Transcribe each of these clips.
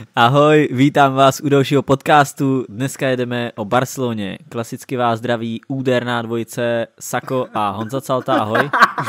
Ahoj, vítám vás u dalšího podcastu. Dneska jedeme o Barceloně. Klasicky vás zdraví úderná dvojice Sako a Honza Calta. Ahoj.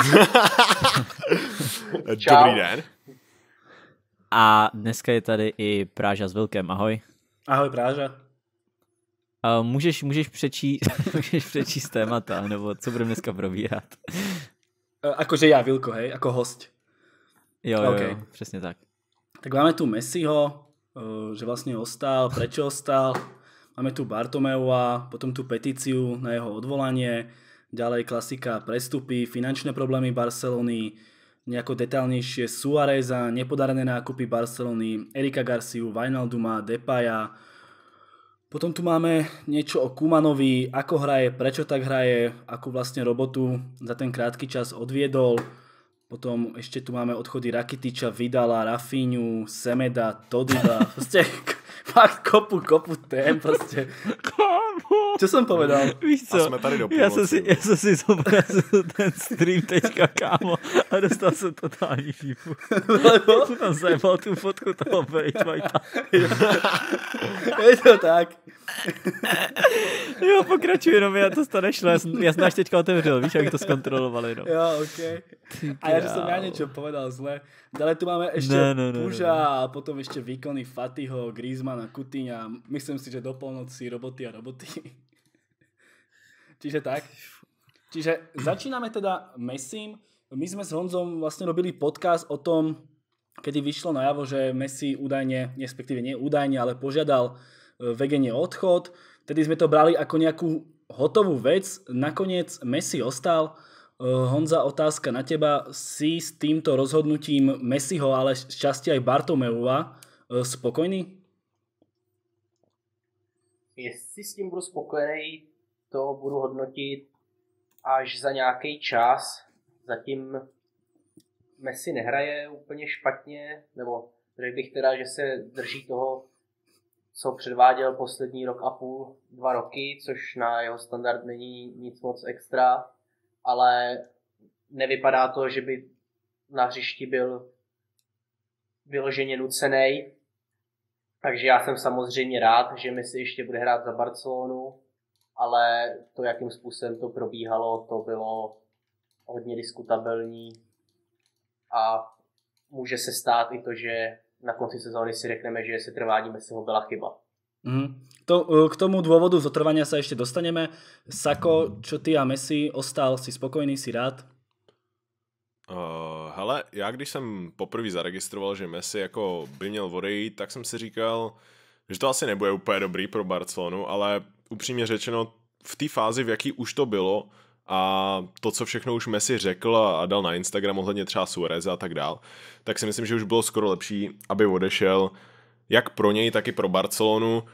Dobrý den. A dneska je tady i Práža s Vilkem. Ahoj. Ahoj Práža. Můžeš přečíst témata, nebo co budeme dneska probírat? Akože ja, Vilko, hej, ako host. Jo, přesně tak. Tak máme tu Messiho, že vlastne ostal, prečo ostal. Máme tu Bartomeua, potom tu petíciu na jeho odvolanie. Ďalej klasika prestupy, finančné problémy Barcelony, nejako detailnejšie Suáreza, nepodarené nákupy Barcelony, Erika Garciu, Wijnalduma, Depaya. Potom tu máme niečo o Kumanovi, ako hraje, prečo tak hraje, akú vlastne robotu za ten krátky čas odviedol. Potom ešte tu máme odchody Rakitiča, Vidala, Rafinhu, Semeda, Todiba. Proste fakt kopu tém proste. Čo som povedal? Víš co, a jsme tady do já jsem si zobrazil ten stream teďka, kámo, a dostal jsem totální fífu. Lebo? Tu tam zajebal tu fotku toho Bejtvajta. Je to tak. Jo, pokračuj jenom, já to nešlo, já jsem až teďka otevřel, víš, jak to zkontrolovali, no. Jo, okej. A ja, že som ja niečo povedal zle. Ďalej tu máme ešte Puža a potom ešte výkony Fatiho, Griezmana, Coutinha. Myslím si, že do polnoci roboty. Čiže tak. Čiže začíname teda Messim. My sme s Honzom vlastne robili podcast o tom, kedy vyšlo najavo, že Messi údajne, respektíve nie údajne, ale požiadal Vegene odchod. Vtedy sme to brali ako nejakú hotovú vec. Nakoniec Messi ostal. Honza, otázka na teba. Si s týmto rozhodnutím Messiho, ale šťastie aj Bartomeua spokojný? Jestli s tím budu spokojený, to budu hodnotit až za nějaký čas. Zatím Messi nehraje úplně špatně, nebo řekl bych teda, že se drží toho, co předváděl poslední rok a půl, 2 roky, což na jeho standard není nic moc extra, ale nevypadá to, že by na hřišti byl vyloženě nucený. Takže já jsem samozřejmě rád, že Messi ještě bude hrát za Barcelonu, ale to, jakým způsobem to probíhalo, to bylo hodně diskutabilní a může se stát i to, že na konci sezóny si řekneme, že setrvání Messiho byla chyba. K tomu dôvodu zotrvania sa ešte dostaneme. Sako, čo ty a Messi, ostal, si spokojný, si rád? Hele, já když jsem poprvé zaregistroval, že Messi jako by měl odejít, tak jsem si říkal, že to asi nebude úplně dobrý pro Barcelonu, ale upřímně řečeno v té fázi, v jaký už to bylo a to, co všechno už Messi řekl a dal na Instagram ohledně třeba Suáreza a tak dál, tak si myslím, že už bylo skoro lepší, aby odešel jak pro něj, tak i pro Barcelonu,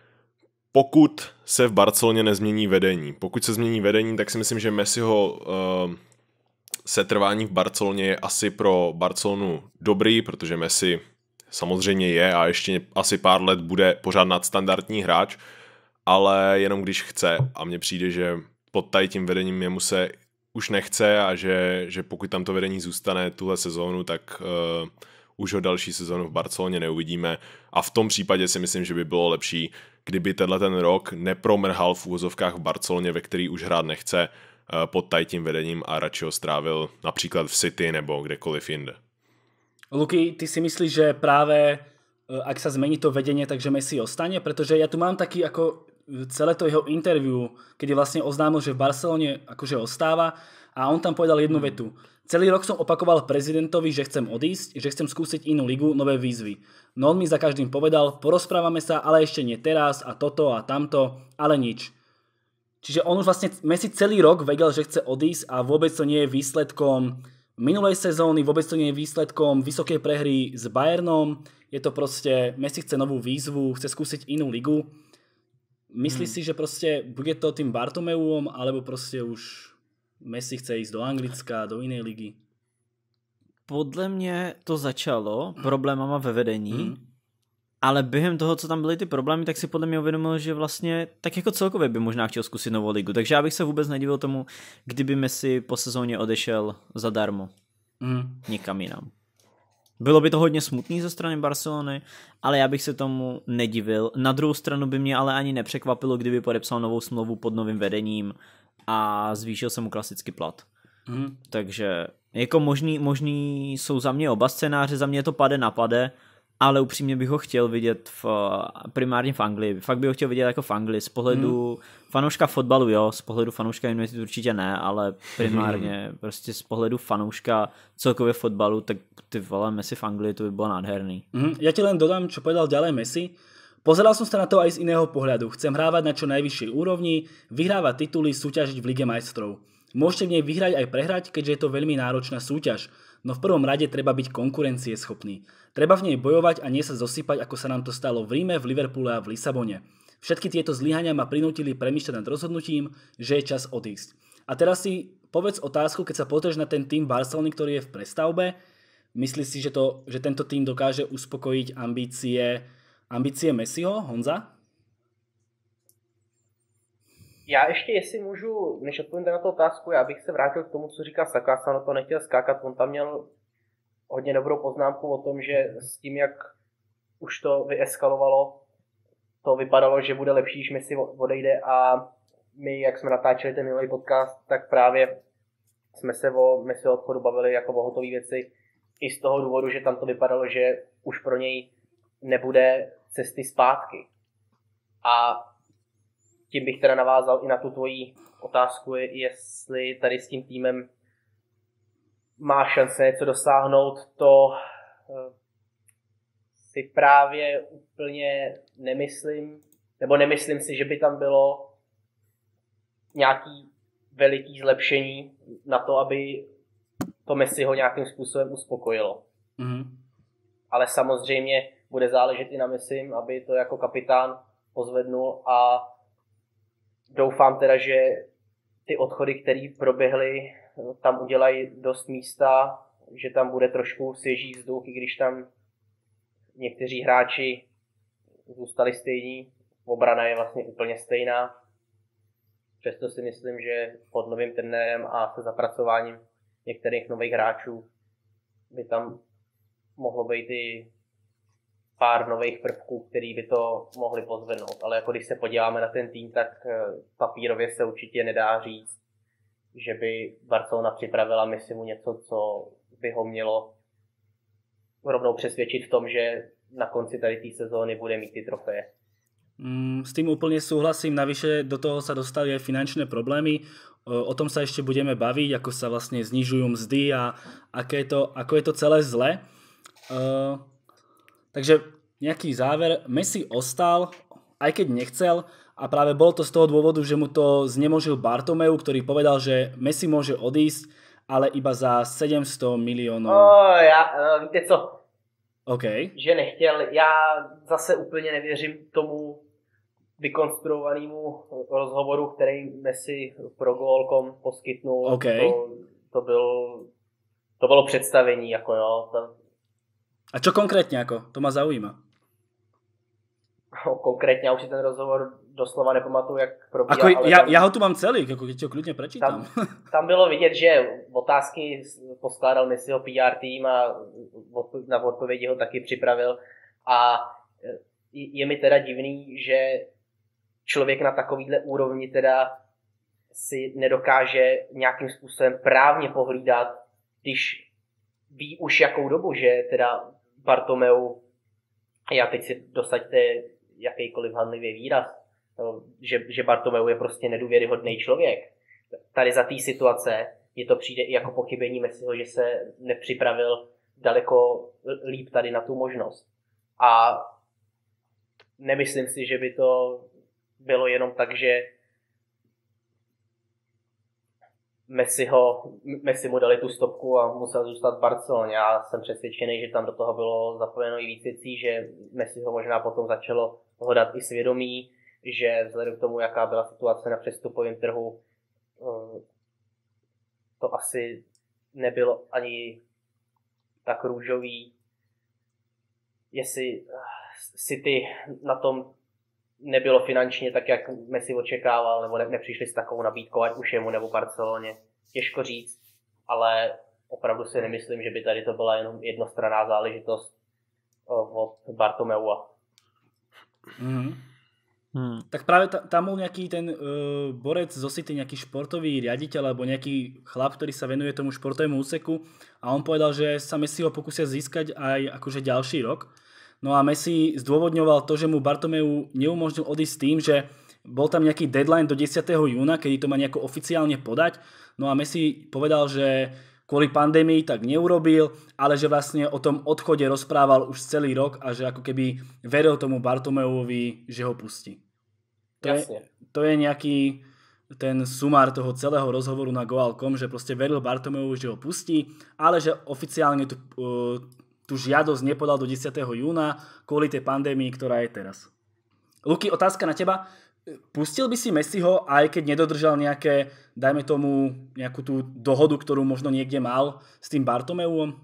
pokud se v Barceloně nezmění vedení. Pokud se změní vedení, tak si myslím, že Messiho setrvání v Barceloně je asi pro Barcelonu dobrý, protože Messi samozřejmě je a ještě asi pár let bude pořád nadstandardní hráč, ale jenom když chce. A mně přijde, že pod tady tím vedením jemu se už nechce a že pokud tam to vedení zůstane tuhle sezónu, tak už ho další sezónu v Barceloně neuvidíme. A v tom případě si myslím, že by bylo lepší, kdyby ten rok nepromrhal v úvozovkách v Barceloně, ve který už hrát nechce, pod tím vedením a radši ho strávil například v City nebo kdekoliv jinde. Luky, ty si myslíš, že práve ak sa zmení to vedenie, takže Messi ostane? Pretože ja tu mám taký ako celé to jeho interview, kedy vlastne oznámil, že v Barcelone akože ostáva a on tam povedal jednu vetu. Celý rok som opakoval prezidentovi, že chcem odísť, že chcem skúsiť inú ligu, nové výzvy. No on mi za každým povedal, porozprávame sa, ale ešte nie teraz a toto a tamto, ale nič. Čiže on už vlastne Messi celý rok vedel, že chce odísť a vôbec to nie je výsledkom minulej sezóny, vôbec to nie je výsledkom vysokej prehry s Bayernom. Je to proste, Messi chce novú výzvu, chce skúsiť inú ligu. Myslíš si, že proste bude to tým Bartomeuom, alebo proste už Messi chce ísť do Anglicka, do inej ligy? Podle mě to začalo problémama ve vedení, ale během toho, co tam byly ty problémy, tak si podle mě uvědomil, že vlastně tak jako celkově by možná chtěl zkusit novou ligu. Takže já bych se vůbec nedivil tomu, kdyby Messi po sezóně odešel zadarmo. Nikam jinam. Bylo by to hodně smutný ze strany Barcelony, ale já bych se tomu nedivil. Na druhou stranu by mě ale ani nepřekvapilo, kdyby podepsal novou smlouvu pod novým vedením a zvýšil se mu klasický plat. Takže jako možný jsou za mě oba scénáře, za mě to pade na pade, ale upřímně bych ho chtěl vidět primárně v Anglii. Fakt bych ho chtěl vidět jako v Anglii. Z pohledu fanouška fotbalu, jo, z pohledu fanouška United určitě ne, ale primárně prostě z pohledu fanouška celkově fotbalu, tak ty vole, Messi v Anglii, to by bylo nádherný. Ja ti len dodám, čo povedal ďalej Messi. Pozeral som sa na to aj z iného pohľadu. Chcem hrávať na čo najvyššej úrovni, vyhrávať tituly, súťažiť v Lige majstrov. Môžete v nej vyhrať aj prehrať, keďže je to veľmi náročná súťaž. No v prvom rade treba byť konkurencieschopný. Treba v nej bojovať a nie sa zosypať, ako sa nám to stalo v Ríme, v Liverpoole a v Lisabone. Všetky tieto zlyhania ma prinútili premýšľať nad rozhodnutím, že je čas odísť. A teraz si povedz otázku, keď sa pozrieš na ten tým Barcelony, ktorý je v prestavbe. Myslíš si, že tento tým dokáže uspokojiť ambície Messiho, Honza? Já ještě, jestli můžu, než odpovím na tu otázku, já bych se vrátil k tomu, co říká Saka, jsem na to nechtěl skákat, on tam měl hodně dobrou poznámku o tom, že s tím, jak už to vyeskalovalo, to vypadalo, že bude lepší, když Messi odejde a my, jak jsme natáčeli ten minulý podcast, tak právě jsme se o Messiho odchodu bavili jako o hotové věci i z toho důvodu, že tam to vypadalo, že už pro něj nebude cesty zpátky. A tím bych teda navázal i na tu tvoji otázku, jestli tady s tím týmem má šance něco dosáhnout, to si právě úplně nemyslím, nebo nemyslím si, že by tam bylo nějaký veliký zlepšení na to, aby to Messi ho nějakým způsobem uspokojilo. Ale samozřejmě bude záležet i na Messi, aby to jako kapitán pozvednul a doufám teda, že ty odchody, které proběhly, tam udělají dost místa, že tam bude trošku svěží vzduch, i když tam někteří hráči zůstali stejní, obrana je vlastně úplně stejná. Přesto si myslím, že pod novým trenérem a se zapracováním některých nových hráčů by tam mohlo být i pár nových prvků, který by to mohli pozvednout. Ale jako když se podíváme na ten tým, tak papírově se určitě nedá říct, že by Barcelona připravila Messimu něco, co by ho mělo rovnou přesvědčit v tom, že na konci tady té sezóny bude mít ty trofeje. S tým úplne súhlasím, navyše do toho sa dostali aj finančné problémy, o tom sa ešte budeme baviť, ako sa vlastne znižujú mzdy a ako je to celé zle. Takže nejaký záver, Messi ostal, aj keď nechcel, a práve bolo to z toho dôvodu, že mu to znemožil Bartomeu, ktorý povedal, že Messi môže odísť, ale iba za 700 miliónov. Víte co? Okay. Že nechtěl. Já zase úplně nevěřím tomu vykonstruovanému rozhovoru, který Messi pro Goal.com poskytnul. Okay. To bylo představení. Jako, no, A čo konkrétne? Ako? To ma zaujíma. Konkrétně, já už si ten rozhovor doslova nepamatuju, jak probíhal. Ako, ja ho tu mám celý, ako keď ho kľudne prečítam. Tam bylo vidět, že otázky poskládal Messiho PR tým a na odpovědi ho taky připravil. A je mi teda divný, že člověk na takovýhle úrovni teda si nedokáže nějakým způsobem právně pohlídat, když ví už jakou dobu, že teda Bartomeu, já teď si dosaďte jakýkoliv hanlivý výraz, že Bartomeu je prostě nedůvěryhodný člověk. Tady za té situace je to přijde i jako pochybení Messiho, že se nepřipravil daleko líp tady na tu možnost. A nemyslím si, že by to bylo jenom tak, že Messi mu dali tu stopku a musel zůstat v Barceloně. Já jsem přesvědčený, že tam do toho bylo zapojeno i víc věcí, že Messi ho možná potom začalo hledat i svědomí, že vzhledem k tomu, jaká byla situace na přestupovém trhu, to asi nebylo ani tak růžový. Jestli City na tom nebylo finančně tak, jak Messi očekával, nebo nepřišli s takovou nabídkou, ať už jemu nebo Barceloně. Těžko říct, ale opravdu si nemyslím, že by tady to byla jenom jednostranná záležitost od Bartomeua. Tak práve tam bol nejaký ten borec zo City, nejaký športový riaditeľ alebo nejaký chlap, ktorý sa venuje tomu športovému úseku a on povedal, že sa Messi ho pokúsia získať aj akože ďalší rok. No a Messi zdôvodňoval to, že mu Bartomeu neumožnil odísť tým, že bol tam nejaký deadline do 10. júna, kedy to má nejako oficiálne podať. No a Messi povedal, že kvôli pandémii tak neurobil, ale že vlastne o tom odchode rozprával už celý rok a že ako keby veril tomu Bartomeuovi, že ho pustí. To je nejaký ten sumár toho celého rozhovoru na Goal.com, že proste veril Bartomeuovi, že ho pustí, ale že oficiálne tú žiadosť nepodal do 10. júna kvôli tej pandémii, ktorá je teraz. Luky, otázka na teba. Pustil by si Messiho, aj keď nedodržal nejaké, dajme tomu, nejakú tú dohodu, ktorú možno niekde mal s tým Bartomeuom?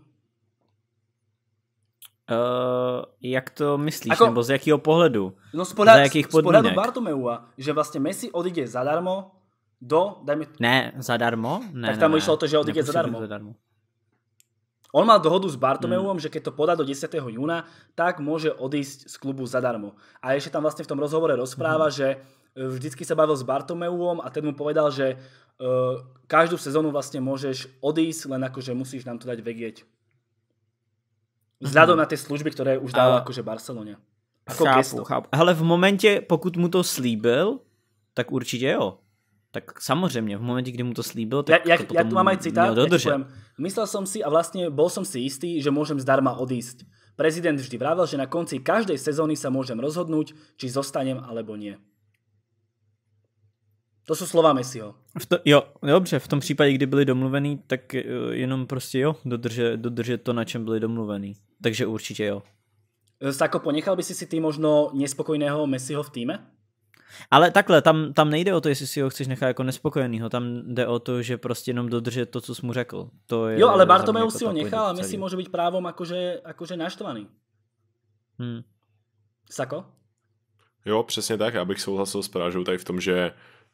Jak to myslíš? Nebo z jakého pohledu? No z pohľadu Bartomeua, že vlastne Messi odíde zadarmo do... Ne, zadarmo? Ne, tak tam išlo to, že odíde zadarmo. On mal dohodu s Bartomeuom, že keď to podá do 10. júna, tak môže odísť z klubu zadarmo. A ešte tam vlastne v tom rozhovore rozpráva, že vždycky sa bavil s Bartomeuom a ten mu povedal, že každú sezónu vlastne môžeš odísť, len akože musíš nám to dať vedieť. Vzhľadom na tie služby, ktoré už dala akože Barcelone. Chápu. Ale v momentě, pokud mu to slíbil, tak určitě jo. Tak samozřejmě, v momente, kdy mu to slíbil, tak to potom ja tu mám aj citát, dodržet. Myslel som si a vlastne bol som si istý, že môžem zdarma odísť. Prezident vždy vravel, že na konci každej sezóny sa môžem rozhodnúť, či zostanem alebo nie. To sú slova Messiho. Jo, dobře, v tom případě, kdy byli domluvený, tak jenom prostě jo, dodržet to, na čem byli domluvený. Takže určitě jo. Sako, ponechal by si ty možno nespokojného Messiho v týme? Ale takhle, tam nejde o to, jestli si ho chceš nechat jako nespokojenýho, tam jde o to, že prostě jenom dodržet to, co jsi mu řekl. To je jo, ale Bartomeu si ho nechal a Messi môže byť právom akože naštvaný. Sako? Jo, přesně tak, já bych souhlasil s Prážou tady v tom, že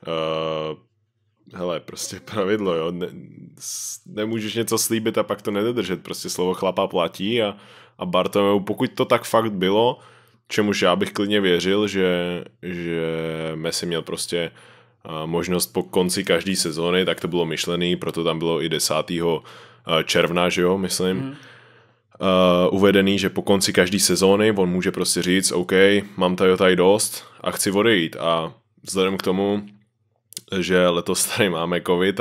hele, prostě pravidlo, jo, nemůžeš něco slíbit a pak to nedodržet, prostě slovo chlapa platí a Bartomeu, pokud to tak fakt bylo, čemuž já bych klidně věřil, že Messi měl prostě možnost po konci každé sezóny, tak to bylo myšlený, proto tam bylo i 10. června, že jo, myslím, uvedený, že po konci každé sezóny on může prostě říct, OK, mám tady dost a chci odejít a vzhledem k tomu, že letos tady máme covid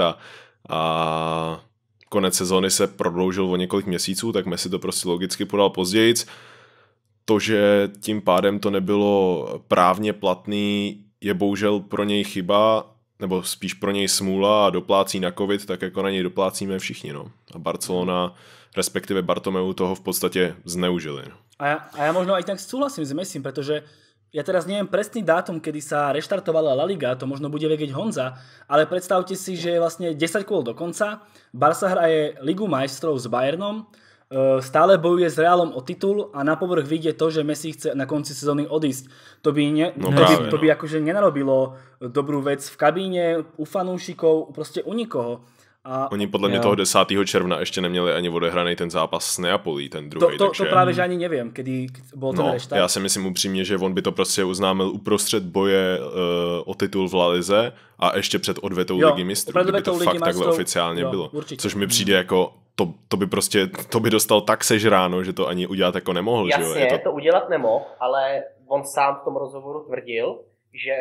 a konec sezóny se prodloužil o několik měsíců, tak Messi to prostě logicky podal později. To, že tím pádem to nebylo právně platný, je bohužel pro něj chyba, nebo spíš pro něj smůla a doplácí na covid, tak jako na něj doplácíme všichni. No. A Barcelona, respektive Bartomeu toho v podstatě zneužili. No. A ja možno aj tak súhlasím s Messim, pretože ja teraz neviem presný dátum, kedy sa reštartovala La Liga, to možno bude vedieť Honza, ale predstavte si, že je vlastne 10 kôl do konca, Barca hraje Ligu majstrov s Bayernom, stále bojuje s Realom o titul a na povrch vyjde to, že Messi chce na konci sezóny odísť. To by akože nenarobilo dobrú vec v kabíne, u fanúšikov, proste u nikoho. Oni podle mě toho 10. června ještě neměli ani odehraný ten zápas s Neapolí, ten druhý. To právě, že ani nevím, kdy byl ten reštart. Já si myslím upřímně, že on by to prostě uznámil uprostřed boje o titul v La Lize a ještě před odvetou Ligy mistrů, kdyby to fakt takhle oficiálně bylo. Určitě. Což mi přijde jako, to by dostal tak sežráno, že to ani udělat jako nemohl. Jasně, že jo? To udělat nemohl, ale on sám v tom rozhovoru tvrdil, že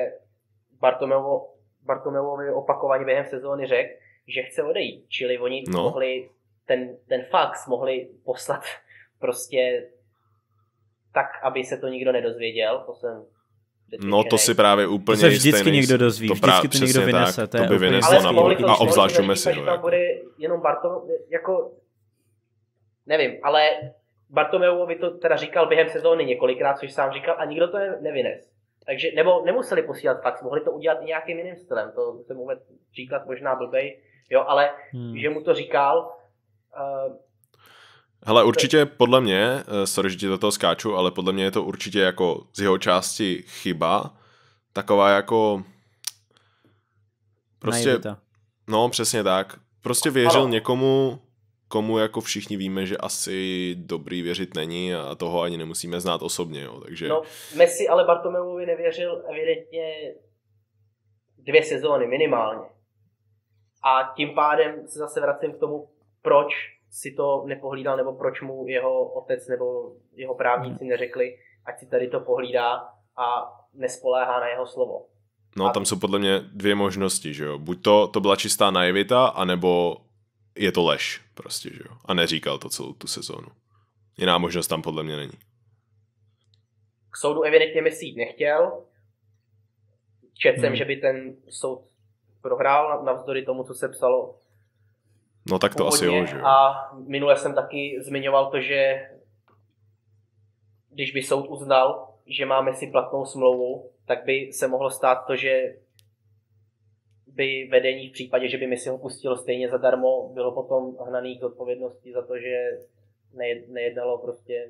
Bartomeuovi opakovaně během sezóny řekl, že chce odejít, čili oni mohli ten fax mohli poslat prostě tak, aby se to nikdo nedozvěděl, to jsem No to si právě úplně to se vždycky někdo dozví, vždycky to někdo vynese. To by vyneslo a obzvlášť u Messi. Že tam bude jenom Bartomeu, jako nevím, ale Bartomeuovi to teda říkal během sezóny několikrát, což sám říkal a nikdo to nevynes. Takže, nebo nemuseli posílat fax, mohli to udělat i nějakým jiným stylem, to jsem uvedl příklad možná blbej, jo, ale že mu to říkal. Hele, určitě podle mě, sorry, že ti do toho skáču, ale podle mě je to určitě jako z jeho části chyba, taková jako prostě, naivita. No přesně tak, prostě věřil někomu, komu jako všichni víme, že asi dobrý věřit není a toho ani nemusíme znát osobně, jo, takže... No, Messi ale Bartomeuovi nevěřil evidentně 2 sezóny minimálně. A tím pádem se zase vracím k tomu, proč si to nepohlídal, nebo proč mu jeho otec nebo jeho právníci neřekli, ať si tady to pohlídá a nespoléhá na jeho slovo. No, tam jsou podle mě 2 možnosti, že jo. Buď to byla čistá naivita, anebo je to lež prostě, že jo. A neříkal to celou tu sezónu. Jiná možnost tam podle mě není. K soudu evidentně Messi jít nechtěl. Četl jsem, že by ten soud prohrál navzdory tomu, co se psalo. No tak to asi jo, že jo. A minule jsem taky zmiňoval to, že když by soud uznal, že má Messi platnou smlouvu, tak by se mohlo stát to, že by vedení v případě, že by Messi ho pustilo stejně zadarmo, bylo potom hnaný k odpovědnosti za to, že nejednalo prostě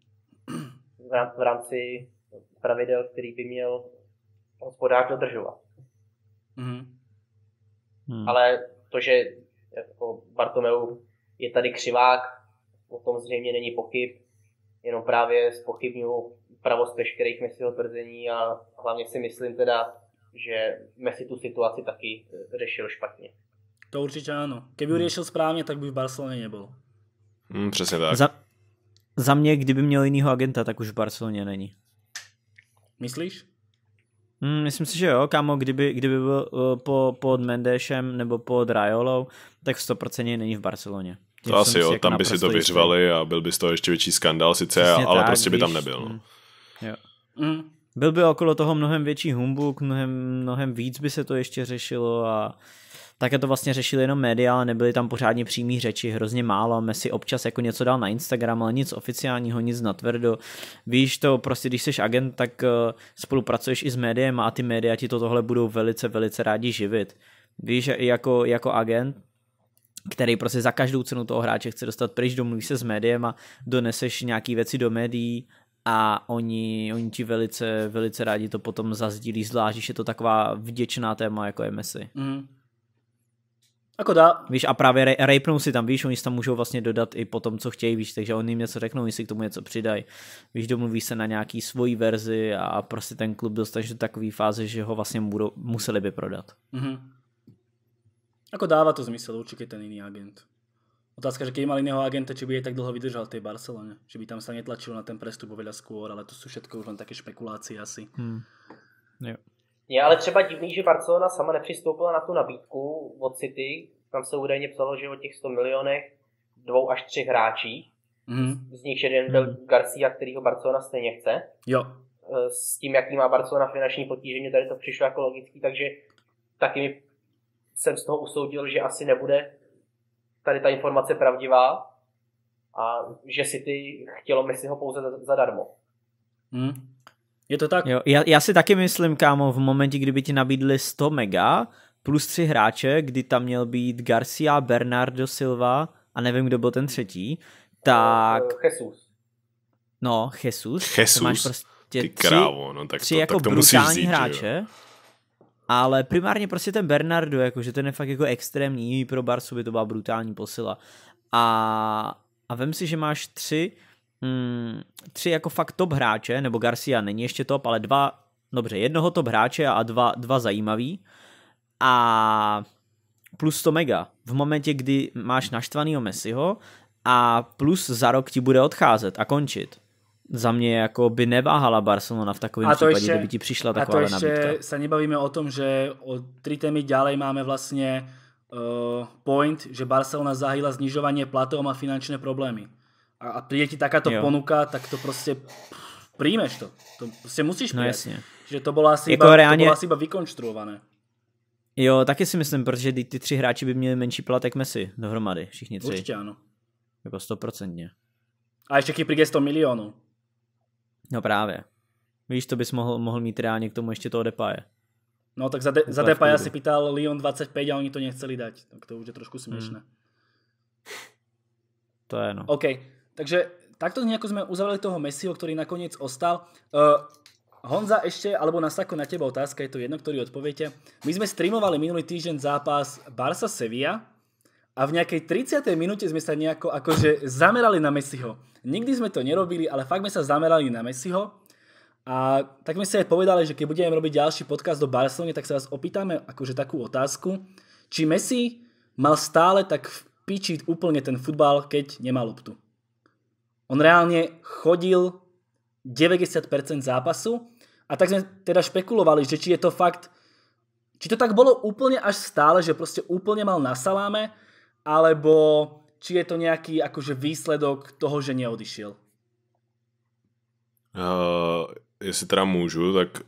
v rámci pravidel, který by měl hospodář dodržovat. Ale to, že jako Bartomeu je tady křivák, o tom zřejmě není pochyb, jenom právě zpochybňuji pravost veškerých Messiho tvrzení a hlavně si myslím teda, že Messi tu situaci taky řešil špatně. To určitě ano. Keby riešil správně, tak by v Barceloně nebyl. Přesně tak. Za mě, kdyby měl jinýho agenta, tak už v Barceloně není. Myslíš? Myslím si, že jo, kámo, kdyby byl pod Mendešem nebo pod Raiolou, tak 100% není v Barceloně. To asi jo, tam by si to vyřvali a byl by z toho ještě větší skandál sice, přesně ale tak, prostě by tam nebyl. No. Jo. Byl by okolo toho mnohem větší humbuk, mnohem víc by se to ještě řešilo a také to vlastně řešili jenom média, ale nebyly tam pořádně přímý řeči, hrozně málo. Messi občas jako něco dal na Instagram, ale nic oficiálního, nic natvrdo. Víš to, prostě když jsi agent, tak spolupracuješ i s médiem a ty média ti tohle budou velice, velice rádi živit. Víš, jako agent, který prostě za každou cenu toho hráče chce dostat pryč, domluví se s médiem a doneseš nějaký věci do médií a oni ti velice, velice rádi to potom zazdílí, zvlášť, když je to taková vděčná téma, jako je Messi. Ako dá. Víš, a právě rejpnou si tam, víš, oni si tam můžou vlastně dodat i po tom, co chtějí, víš, takže oni jim něco řeknou, oni si k tomu něco přidají. Víš, domluví se na nějaký svojí verzi a prostě ten klub dostaneš do takové fáze, že ho vlastně museli by prodat. Ako dáva to zmysel určite ten iný agent. Otázka, že keď mal iného agenta, či by jej tak dlho vydržal v tej Barcelone. Či by tam sa netlačilo na ten prestup oveľa skôr, ale to sú všetko už len také špekulácie asi. Jo. Je ale třeba divný, že Barcelona sama nepřistoupila na tu nabídku od City. Tam se údajně psalo, že o těch 100 milionech 2 až 3 hráčích. Z nich jeden byl Garcia, kterýho Barcelona stejně chce. Jo. S tím, jaký má Barcelona finanční potíže, mě tady to přišlo jako logický, takže taky jsem z toho usoudil, že asi nebude tady ta informace pravdivá a že City chtělo Messiho pouze zadarmo. Je to tak? Jo, já si taky myslím, kámo, v momentě, kdyby ti nabídli 100 mega plus 3 hráče, kdy tam měl být Garcia, Bernardo Silva a nevím, kdo byl ten třetí, tak... Jesus. No, Jesus. Máš prostě ty krávo, no tak 3 to, jako tak to brutální vzít, hráče, ale primárně prostě ten Bernardo, jakože ten je fakt jako extrémní, pro Barsu by to byla brutální posila. A vem si, že máš 3 jako fakt top hráče, nebo Garcia není ještě top, ale 2, dobře, jednoho top hráče a dva zajímavý a plus 100 mega. V momentě, kdy máš naštvanýho Messiho a plus za rok ti bude odcházet a končit. Za mě jako by neváhala Barcelona v takovém případě, kdyby ti přišla taková nabídka. A to ešte sa nebavíme o tom, že o 3 témy ďalej máme vlastne point, že Barcelona zahyla znižovanie platov a má finančné problémy. A príde ti takáto ponuka, tak to proste príjmeš to. To proste musíš prijať. No jasne. Že to bolo asi, jako asi iba vykonštruované. Jo, taky si myslím, protože ty 3 hráči by měli menší platek Messi dohromady, všichni 3. Určite áno. Jako 100%. A ešte keď príde 100 miliónov. No právě. Víš, to bys mohl mít reálně k tomu ještě toho Depaye. No tak za Depaye si pýtal Lyon 25 a oni to nechceli dať. Tak to už je trošku smiešné. To je no. OK, takže takto nejako sme uzavreli toho Messiho, ktorý nakoniec ostal. Honza ešte, alebo Nasako, na teba otázka, je to jedno, ktorý odpoviete. My sme streamovali minulý týždeň zápas Barca-Sevilla a v nejakej 30. minúte sme sa nejako akože zamerali na Messiho. Nikdy sme to nerobili, ale fakt sme sa zamerali na Messiho. A tak sme si aj povedali, že keď budeme robiť ďalší podcast do Barcelony, tak sa vás opýtame akože takú otázku, či Messi mal stále tak vpíčiť úplne ten futbal, keď nemal loptu. On reálne chodil 90% zápasu a tak sme teda špekulovali, že či je to fakt, či to tak bolo úplne až stále, že proste úplne mal na saláme, alebo či je to nejaký akože výsledok toho, že neodišiel. Jestli teda můžu, tak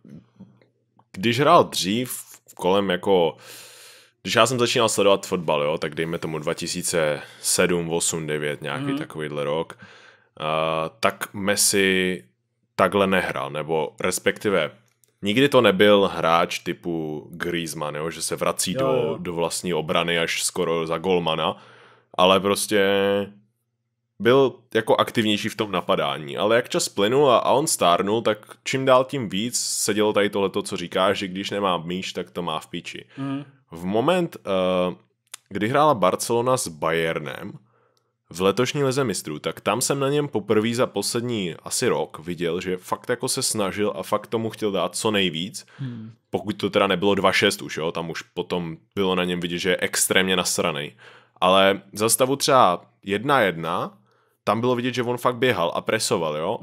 když hrál dřív kolem jako, když já jsem začínal sledovat fotbal, jo, tak dejme tomu 2007, 8, 9, nějaký takovýhle rok, tak Messi takhle nehrál, nebo respektive nikdy to nebyl hráč typu Griezmann, jo, že se vrací do vlastní obrany až skoro za golmana, ale prostě byl jako aktivnější v tom napadání. Ale jak čas plynul a on stárnul, tak čím dál tím víc se dělo tady tohleto, co říkáš, že když nemá míč, tak to má v píči. V moment, kdy hrála Barcelona s Bayernem v letošní lize mistrů, tak tam jsem na něm poprvé za poslední asi rok viděl, že fakt jako se snažil a fakt tomu chtěl dát co nejvíc. Pokud to teda nebylo 2-6 už, jo, tam už potom bylo na něm vidět, že je extrémně nasranej. Ale za stavu třeba 1-1, tam bylo vidět, že on fakt běhal a presoval, jo,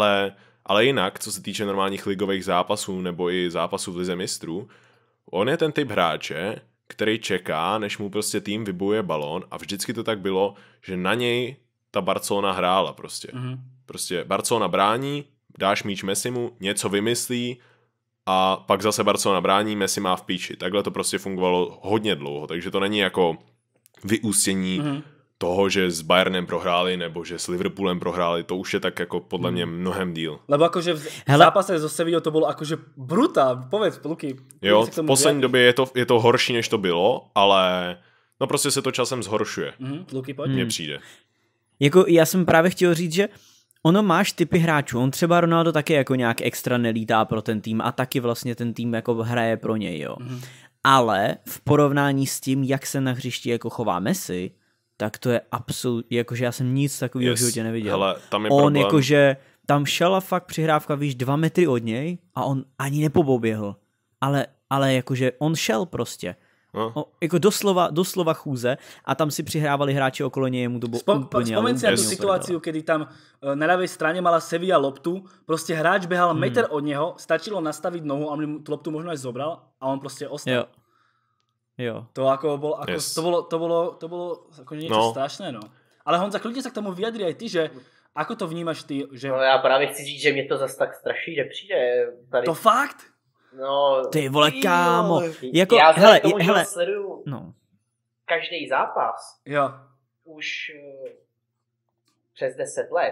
ale jinak, co se týče normálních ligových zápasů nebo i zápasů v lize mistrů, on je ten typ hráče, který čeká, než mu prostě tým vybuje balón a vždycky to tak bylo, že na něj ta Barcelona hrála prostě. Prostě Barcelona brání, dáš míč Messimu, něco vymyslí a pak zase Barcelona brání, Messi má v píči. Takhle to prostě fungovalo hodně dlouho, takže to není jako vyústění toho, že s Bayernem prohráli nebo že s Liverpoolem prohráli, to už je tak jako podle mě mnohem díl. Lebo akože v zápase so Sevillou to bolo akože brutál, povedz, Luky. Jo, v poslední době je to horší, než to bylo, ale no prostě se to časem zhoršuje. Luky, pojď. Mně přijde. Jako já jsem právě chtěl říct, že ono máš typy hráčů, on třeba Ronaldo taky jako nějak extra nelítá pro ten tým a taky vlastně ten tým jako hraje pro něj, jo. Ale v porovnání s tím, jak se na hřišti jako chová Messi, tak to je absolutně, jakože já jsem nic takového v životě neviděl. Hele, tam je on problém. jakože, tam šela fakt přihrávka, víš, 2 metry od něj a on ani nepoboběhl. Ale jakože on šel prostě. Jako doslova chůze a tam si přihrávali hráči okolo něj, mu to bylo úplně... Spomeň si na tú situáciu, kedy tam na ľavej strane mala Sevilla loptu, proste hráč behal meter od neho, stačilo nastaviť nohu a on tú loptu možno aj zobral a on proste ostal. Jo. To ako bolo, ako, to bolo ako niečo strašné, no. Ale Honza, kľudne sa k tomu vyjadri aj ty, že ako to vnímaš ty, že... No já právě chci říct, že mě to zase tak straší, že přijde tady. To fakt? No, ty vole, kámo. Jako, já hele, sleduju každý zápas. Jo. Už přes 10 let.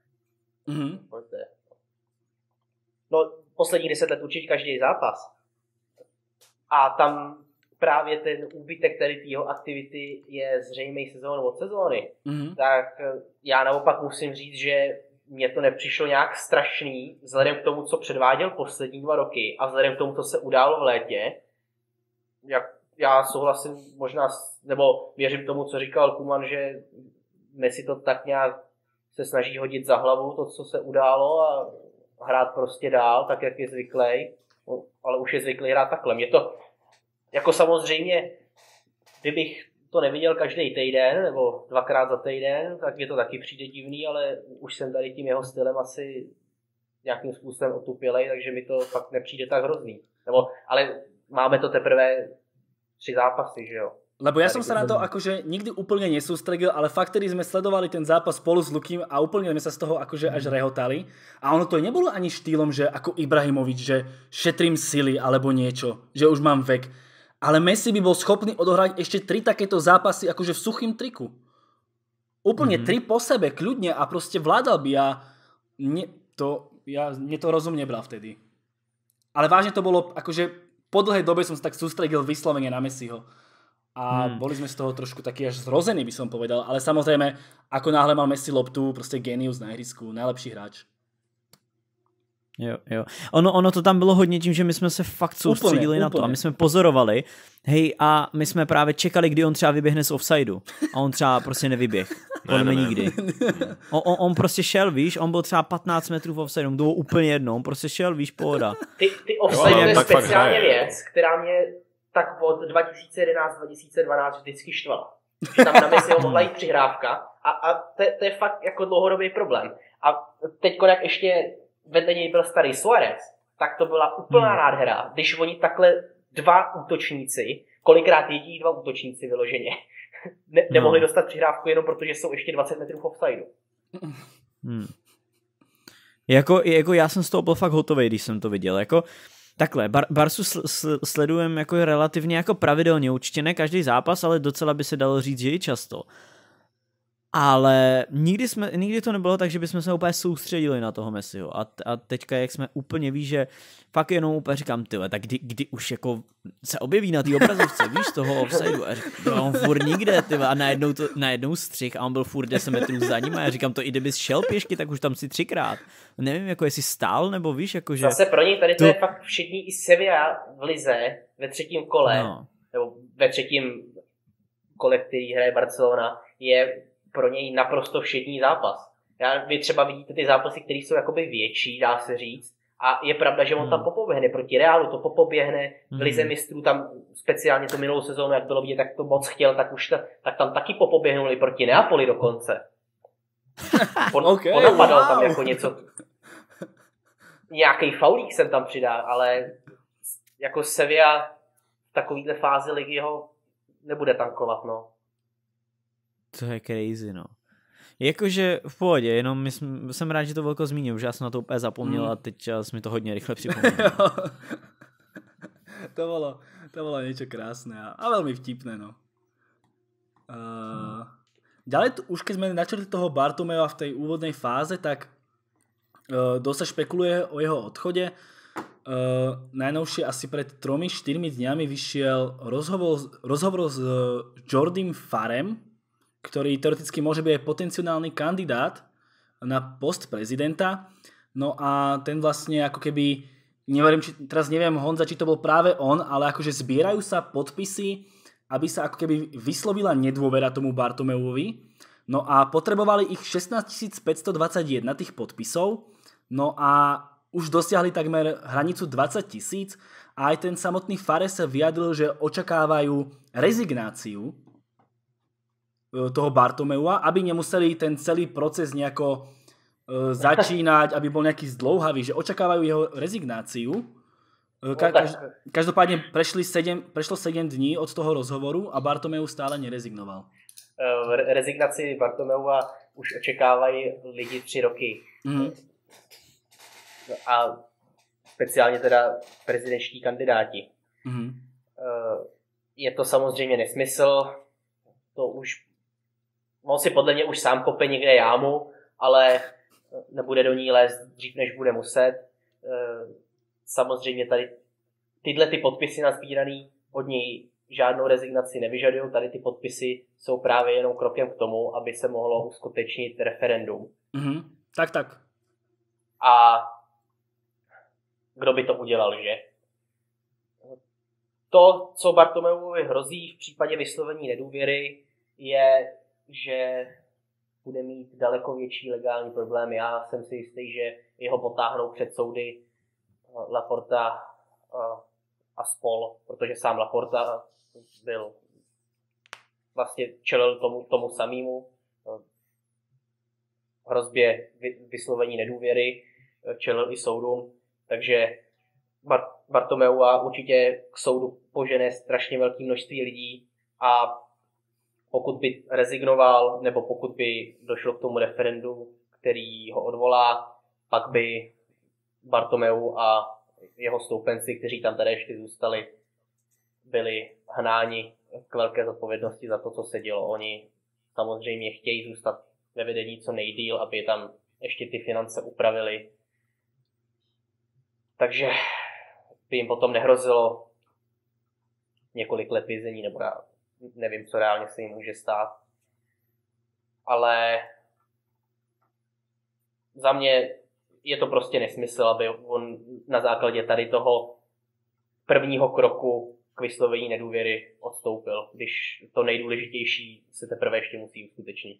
No, posledních 10 let určitě každý zápas. A tam právě ten úbytek tady tého aktivity je zřejmý sezónu od sezóny. Tak já naopak musím říct, že mně to nepřišlo nějak strašný, vzhledem k tomu, co předváděl poslední 2 roky a vzhledem k tomu, co se událo v létě. Já souhlasím možná, nebo věřím tomu, co říkal Kuman, že Messi to tak nějak se snaží hodit za hlavu, to, co se událo a hrát prostě dál, tak jak je zvyklý, ale už je zvyklý hrát takhle. Mě to, jako samozřejmě, kdybych to neviděl každý týden nebo 2krát za týden, tak mě to taky přijde divný, ale už jsem tady tím jeho stylem asi nějakým způsobem otupělej, takže mi to fakt nepřijde tak hrozný. Ale máme to teprve 3 zápasy, že jo? Lebo ja som sa na to akože nikdy úplne nesústredil, ale fakt, keď sme sledovali ten zápas spolu s Lukým a úplne sme sa z toho akože až rehotali. A ono to nebolo ani štýlom, že ako Ibrahimovič, že šetrím sily alebo niečo, že už mám vek. Ale Messi by bol schopný odohrať ešte 3 takéto zápasy akože v suchým triku. Úplne 3 po sebe, kľudne a proste vládal by. Mne to rozum nebral vtedy. Ale vážne to bolo, akože po dlhej dobe som sa tak sústredil vyslovene na Messiho. A boli sme z toho trošku taký až zrození, by som povedal. Ale samozrejme, ako náhle mal Messi loptu, proste génius na ihrisku, najlepší hráč. Jo. Ono to tam bylo hodně tím, že my jsme se fakt soustředili na to a my jsme pozorovali, hej, a my jsme právě čekali, kdy on třeba vyběhne z offsideu a on třeba prostě nevyběh. Ne. Nikdy. On prostě šel, víš, on byl třeba 15 metrů v offsideu, to bylo úplně jedno, on prostě šel, víš, pohoda. Ty offside je speciálně věc, která mě tak od 2011-2012 vždycky štvala. Že tam na Messiho mohla jít přihrávka a to je fakt jako dlouhodobý problém. A teď, jak ještě vedle něj byl starý Suárez, tak to byla úplná nádhera, když oni takhle dva útočníci, kolikrát jediní dva útočníci vyloženě, nemohli dostat přihrávku jenom protože jsou ještě 20 metrů v offsideu. Jako já jsem z toho byl fakt hotový, když jsem to viděl. Jako takhle, Barsu sledujeme jako relativně jako pravidelně, určitě ne každý zápas, ale docela by se dalo říct, že i často. Ale nikdy to nebylo tak, že bychom se úplně soustředili na toho Messiho. A teďka, jak jsme úplně ví, že fakt jenom úplně říkám, tyhle, tak kdy už jako se objeví na té obrazovce, víš, toho offsideu. A říkám, on furt nikde, tyhle, a najednou střih a on byl furt 10 metrů za ním a já říkám, to i kdybys šel pěšky, tak už tam si 3krát. Nevím, jako jestli stál, nebo víš, jakože... Zase pro něj tady to je fakt všední, i Sevilla v lize ve třetím kole, nebo ve třetím kole, který hraje Barcelona, je pro něj naprosto všední zápas. Vy třeba vidíte ty zápasy, které jsou jakoby větší, dá se říct, a je pravda, že on tam popoběhne proti Realu, to popoběhne v lize mistrů, tam speciálně to minulou sezónu, jak bylo vidět, tak to moc chtěl, tak tam taky popoběhnuli proti Neapoli dokonce. Ponapadal tam jako něco, nějaký faulík jsem tam přidal, ale jako Sevilla v takovýhle fázi ligy ho nebude tankovat, no. To je crazy, no. Jakože v pohodě, jenom jsem rád, že to Velko zmínil, že já jsem na to úplně zapomněl a teď jsi mi to hodně rychle připomněl. to bolo niečo krásne a veľmi vtipné, no. Ďalej, už keď sme načali toho Bartomea v tej úvodnej fáze, tak dosť sa špekuluje o jeho odchode. Najnovšie asi pred 3-4 dňami vyšiel rozhovor s Jordym Farem, ktorý teoreticky môže byť aj potenciálny kandidát na post prezidenta. No a ten vlastne ako keby, teraz neviem Honza, či to bol práve on, ale akože zbierajú sa podpisy, aby sa ako keby vyslovila nedôvera tomu Bartomeuovi. No a potrebovali ich 16 521 tých podpisov. No a už dosiahli takmer hranicu 20 000 a aj ten samotný Fares sa vyjadril, že očakávajú rezignáciu toho Bartomeua, aby nemuseli ten celý proces nejako začínať, aby bol nejaký zdlouhavý, že očakávajú jeho rezignáciu. Každopádne prešlo 7 dní od toho rozhovoru a Bartomeu stále nerezignoval. Rezignaci Bartomeua už očekávají lidi 3 roky. A speciálně teda prezidentští kandidáti. Je to samozřejmě nesmysl, to už on si podle mě už sám kope někde jámu, ale nebude do ní lézt dřív, než bude muset. Samozřejmě tady tyhle ty podpisy nazbíraný od něj žádnou rezignaci nevyžadují. Tady ty podpisy jsou právě jenom krokem k tomu, aby se mohlo uskutečnit referendum. Tak. A kdo by to udělal, že? To, co Bartomeuovi hrozí v případě vyslovení nedůvěry, je, že bude mít daleko větší legální problém. Já jsem si jistý, že jeho potáhnou před soudy Laporta a spol, protože sám Laporta byl vlastně čelil tomu samému hrozbě vyslovení nedůvěry, čelil i soudům, takže Bartomeua určitě k soudu požene strašně velké množství lidí a pokud by rezignoval, nebo pokud by došlo k tomu referendu, který ho odvolá, pak by Bartomeu a jeho stoupenci, kteří tam tady ještě zůstali, byli hnáni k velké zodpovědnosti za to, co se dělo. Oni samozřejmě chtějí zůstat ve vedení co nejdýl, aby tam ještě ty finance upravili. Takže by jim potom nehrozilo několik let vězení, nebo nevím, co reálně se jim může stát. Ale za mě je to prostě nesmysl, aby on na základě tady toho prvního kroku k vyslovení nedůvěry odstoupil, když to nejdůležitější se teprve ještě musí uskutečnit.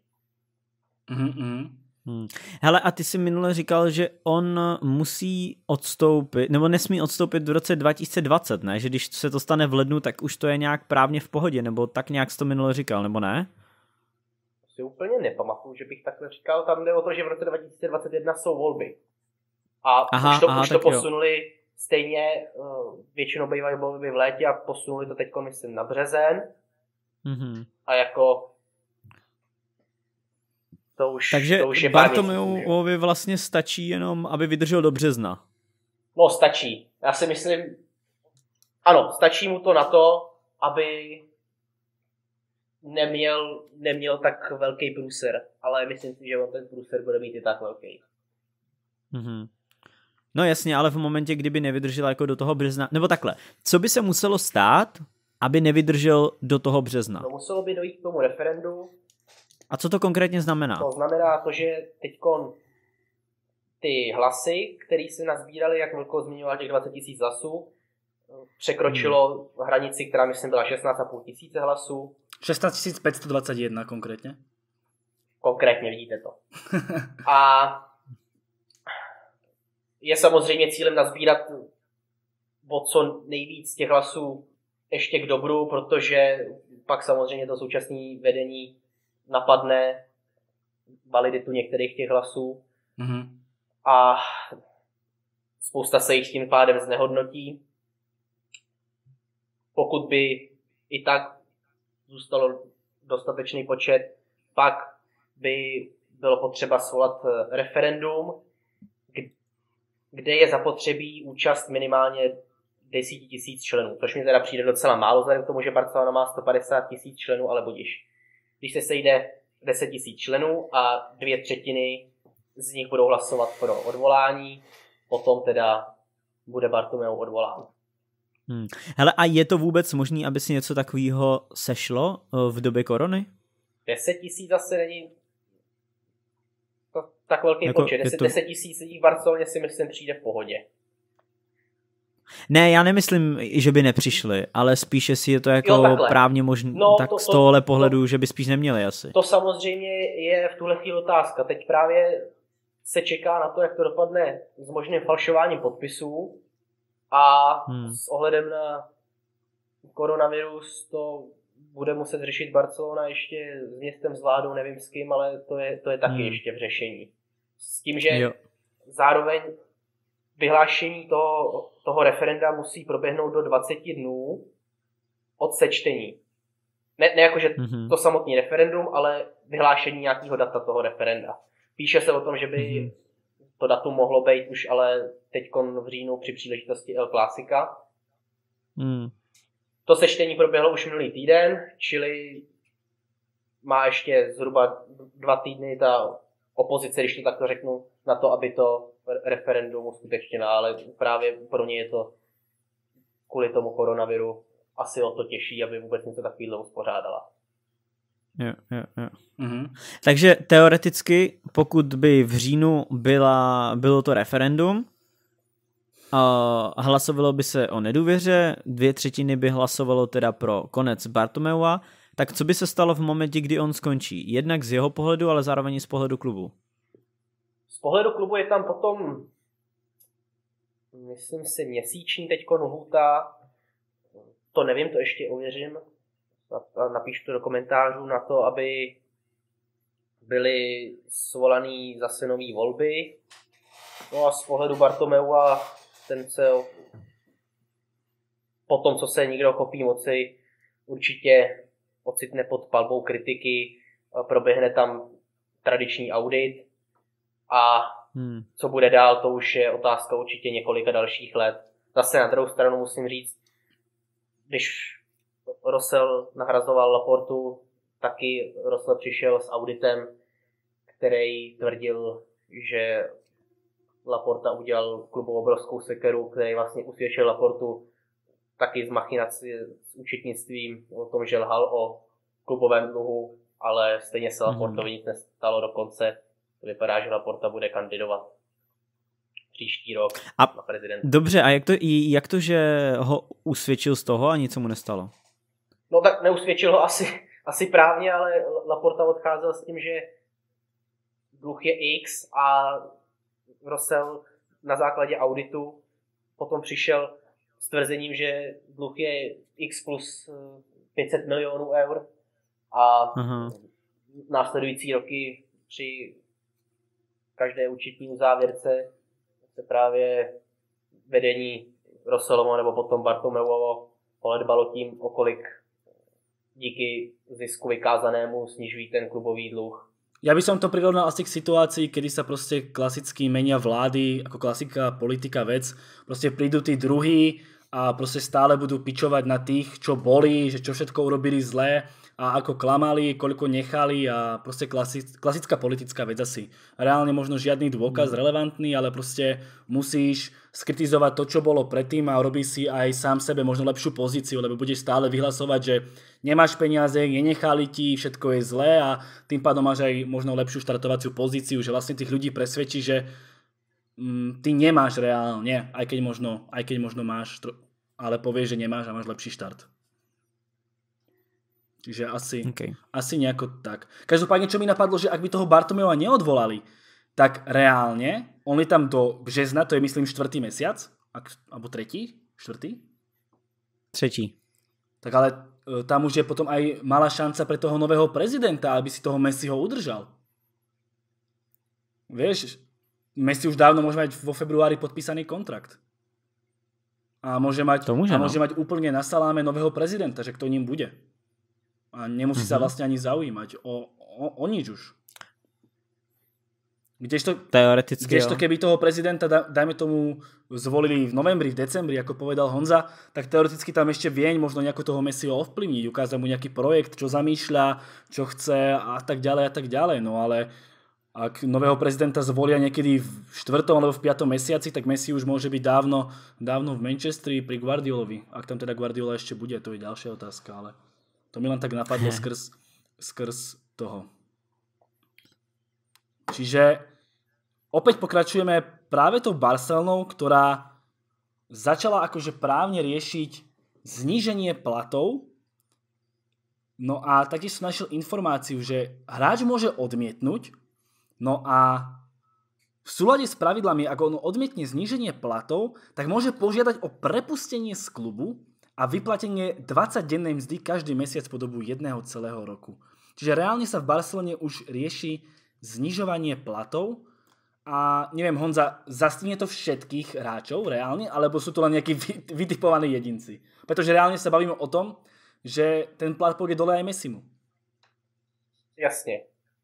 Hele, a ty jsi minule říkal, že on musí odstoupit, nebo nesmí odstoupit v roce 2020, ne? Že když se to stane v lednu, tak už to je nějak právně v pohodě, nebo tak nějak jsi to minule říkal, nebo ne? Si úplně nepamatuju, že bych takhle říkal. Tam jde o to, že v roce 2021 jsou volby. A už to posunuli stejně, většinou bývají volby v létě a posunuli to teď, myslím, na březen. Mm-hmm. A jako takže to už je Bartomeuovi vlastně stačí jenom, aby vydržel do března. No, stačí. Já si myslím, ano, stačí mu to na to, aby neměl tak velký průser, ale myslím si, že on ten průser bude mít i tak velký. Mm-hmm. No jasně, ale v momentě, kdyby nevydržel jako do toho března, nebo takhle, co by se muselo stát, aby nevydržel do toho března? No, muselo by dojít k tomu referendu. A co to konkrétně znamená? To znamená to, že teďkon ty hlasy, které se nazbíraly, jak Milko zmiňoval, těch 20 000 hlasů, překročilo hranici, která myslím byla 16 500 hlasů. 16 521 konkrétně. Konkrétně, vidíte to. A je samozřejmě cílem nazbírat o co nejvíc těch hlasů ještě k dobru, protože pak samozřejmě to současné vedení napadne validitu některých těch hlasů. Mm-hmm. A spousta se jich tím pádem znehodnotí. Pokud by i tak zůstalo dostatečný počet, pak by bylo potřeba svolat referendum, kde je zapotřebí účast minimálně 10 000 členů, což mi teda přijde docela málo, vzhledem k tomu, že Barcelona má 150 000 členů, ale budiž. Když se sejde 10 000 členů a 2/3 z nich budou hlasovat pro odvolání, potom teda bude Bartomeu odvolán. Hele, a je to vůbec možné, aby si něco takového sešlo v době korony? 10 000 zase není to tak velký jako počet. 10 000 lidí v Barceloně si myslím přijde v pohodě. Ne, já nemyslím, že by nepřišli, ale spíše si je to jako právně možné, no, tak z tohohle pohledu, že by spíš neměli asi. To samozřejmě je v tuhle chvíli otázka. Teď právě se čeká na to, jak to dopadne s možným falšováním podpisů a s ohledem na koronavirus to bude muset řešit Barcelona ještě s městem, s vládou, nevím s kým, ale to je taky ještě v řešení. S tím, že zároveň vyhlášení toho referenda musí proběhnout do 20 dnů od sečtení. Ne jakože to samotný referendum, ale vyhlášení nějakého data toho referenda. Píše se o tom, že by to datum mohlo být už ale teďkon v říjnu při příležitosti El Clásica. To sečtení proběhlo už minulý týden, čili má ještě zhruba 2 týdny ta opozice, když to takto řeknu, na to, aby to referendum uskutečnila, ale právě pro ně je to kvůli tomu koronaviru asi o to těžší, aby vůbec něco takového uspořádala. Jo. Takže teoreticky, pokud by v říjnu bylo to referendum, hlasovalo by se o nedůvěře, 2/3 by hlasovalo teda pro konec Bartomeua, tak co by se stalo v momentě, kdy on skončí? Jednak z jeho pohledu, ale zároveň i z pohledu klubu. Z pohledu klubu je tam potom, myslím si, měsíční teďko lhůta, to nevím, to ještě ověřím, a napíšu to do komentářů na to, aby byly svolaný zase nový volby. No a z pohledu Bartomeua, ten se po tom, co se někdo chopí moci, určitě ocitne pod palbou kritiky, proběhne tam tradiční audit a co bude dál, to už je otázka určitě několika dalších let. Zase na druhou stranu musím říct, když Rosell nahrazoval Laportu, taky Rosell přišel s auditem, který tvrdil, že Laporta udělal klubu obrovskou sekeru, který vlastně usvědčil Laportu taky z machinací s účetnictvím, o tom, že lhal o klubovém dluhu, ale stejně se Laportovi nic nestalo, dokonce to vypadá, že Laporta bude kandidovat. příští rok A na prezidenta. dobře, a jak to, že ho usvědčil z toho a nic se mu nestalo? No tak neusvědčil ho asi právně, ale Laporta odcházel s tím, že dluh je X a Russell na základě auditu potom přišel s tvrzením, že dluh je X plus 500 milionů eur a následující roky při každé účetní uzávěrce se právě vedení Russellovo nebo potom Bartomeuovo poledbalo tím, o kolik díky zisku vykázanému snižují ten klubový dluh. Ja by som to prirovnal asi k situácii, kedy sa proste klasicky menia vlády, ako klasika, politika, vec. Proste prídu tí druhí a proste stále budú pičovať na tých, čo boli, že čo všetko urobili zlé a ako klamali, koľko nechali a proste klasická politická vec asi. Reálne možno žiadny dôkaz relevantný, ale proste musíš skritizovať to, čo bolo predtým a robíš si aj sám sebe možno lepšiu pozíciu, lebo budeš stále vyhlasovať, že nemáš peniaze, nenechali ti, všetko je zlé a tým pádom máš aj možno lepšiu štartovaciu pozíciu, že vlastne tých ľudí presvedčí, že ty nemáš reálne, aj keď možno máš, ale povieš, že nemáš a máš lepší štart. Čiže asi nejako tak. Každopádne, čo mi napadlo, že ak by toho Bartomeua neodvolali, tak reálne, on je tam do března, to je myslím 4. mesiac, alebo 3. 4. 3. Tak ale tam už je potom aj malá šanca pre toho nového prezidenta, aby si toho Messiho udržal. Vieš, Messi už dávno môže mať vo februári podpísaný kontrakt. A môže mať úplne na saláme nového prezidenta, že kto ním bude. A nemusí sa vlastne ani zaujímať o nič už. Kdežto keby toho prezidenta, dajme tomu, zvolili v novembri, v decembri, ako povedal Honza, tak teoreticky tam ešte vieň možno nejako toho Messiho ovplyvniť, ukázať mu nejaký projekt, čo zamýšľa, čo chce a tak ďalej. No ale ak nového prezidenta zvolia niekedy v 4. alebo v 5. mesiaci, tak Messi už môže byť dávno v Manchesteri pri Guardiolovi. Ak tam teda Guardiola ešte bude, to je ďalšia otázka, ale to mi len tak napadlo skrz toho. Čiže opäť pokračujeme práve tou Barcelonou, ktorá začala akože právne riešiť zníženie platov. No a taktiež som našiel informáciu, že hráč môže odmietnúť, no a v súlade s pravidlami, ako on odmietne zníženie platov, tak môže požiadať o prepustenie z klubu a vyplatenie 20-dennej mzdy každý mesiac po dobu 1 celého roku. Čiže reálne sa v Barcelone už rieši znižovanie platov a neviem, Honza, zastihne to všetkých hráčov reálne, alebo sú to len nejakí vytipovaní jedinci? Pretože reálne sa bavíme o tom, že ten plat pôjde dole aj Messimu. Jasně.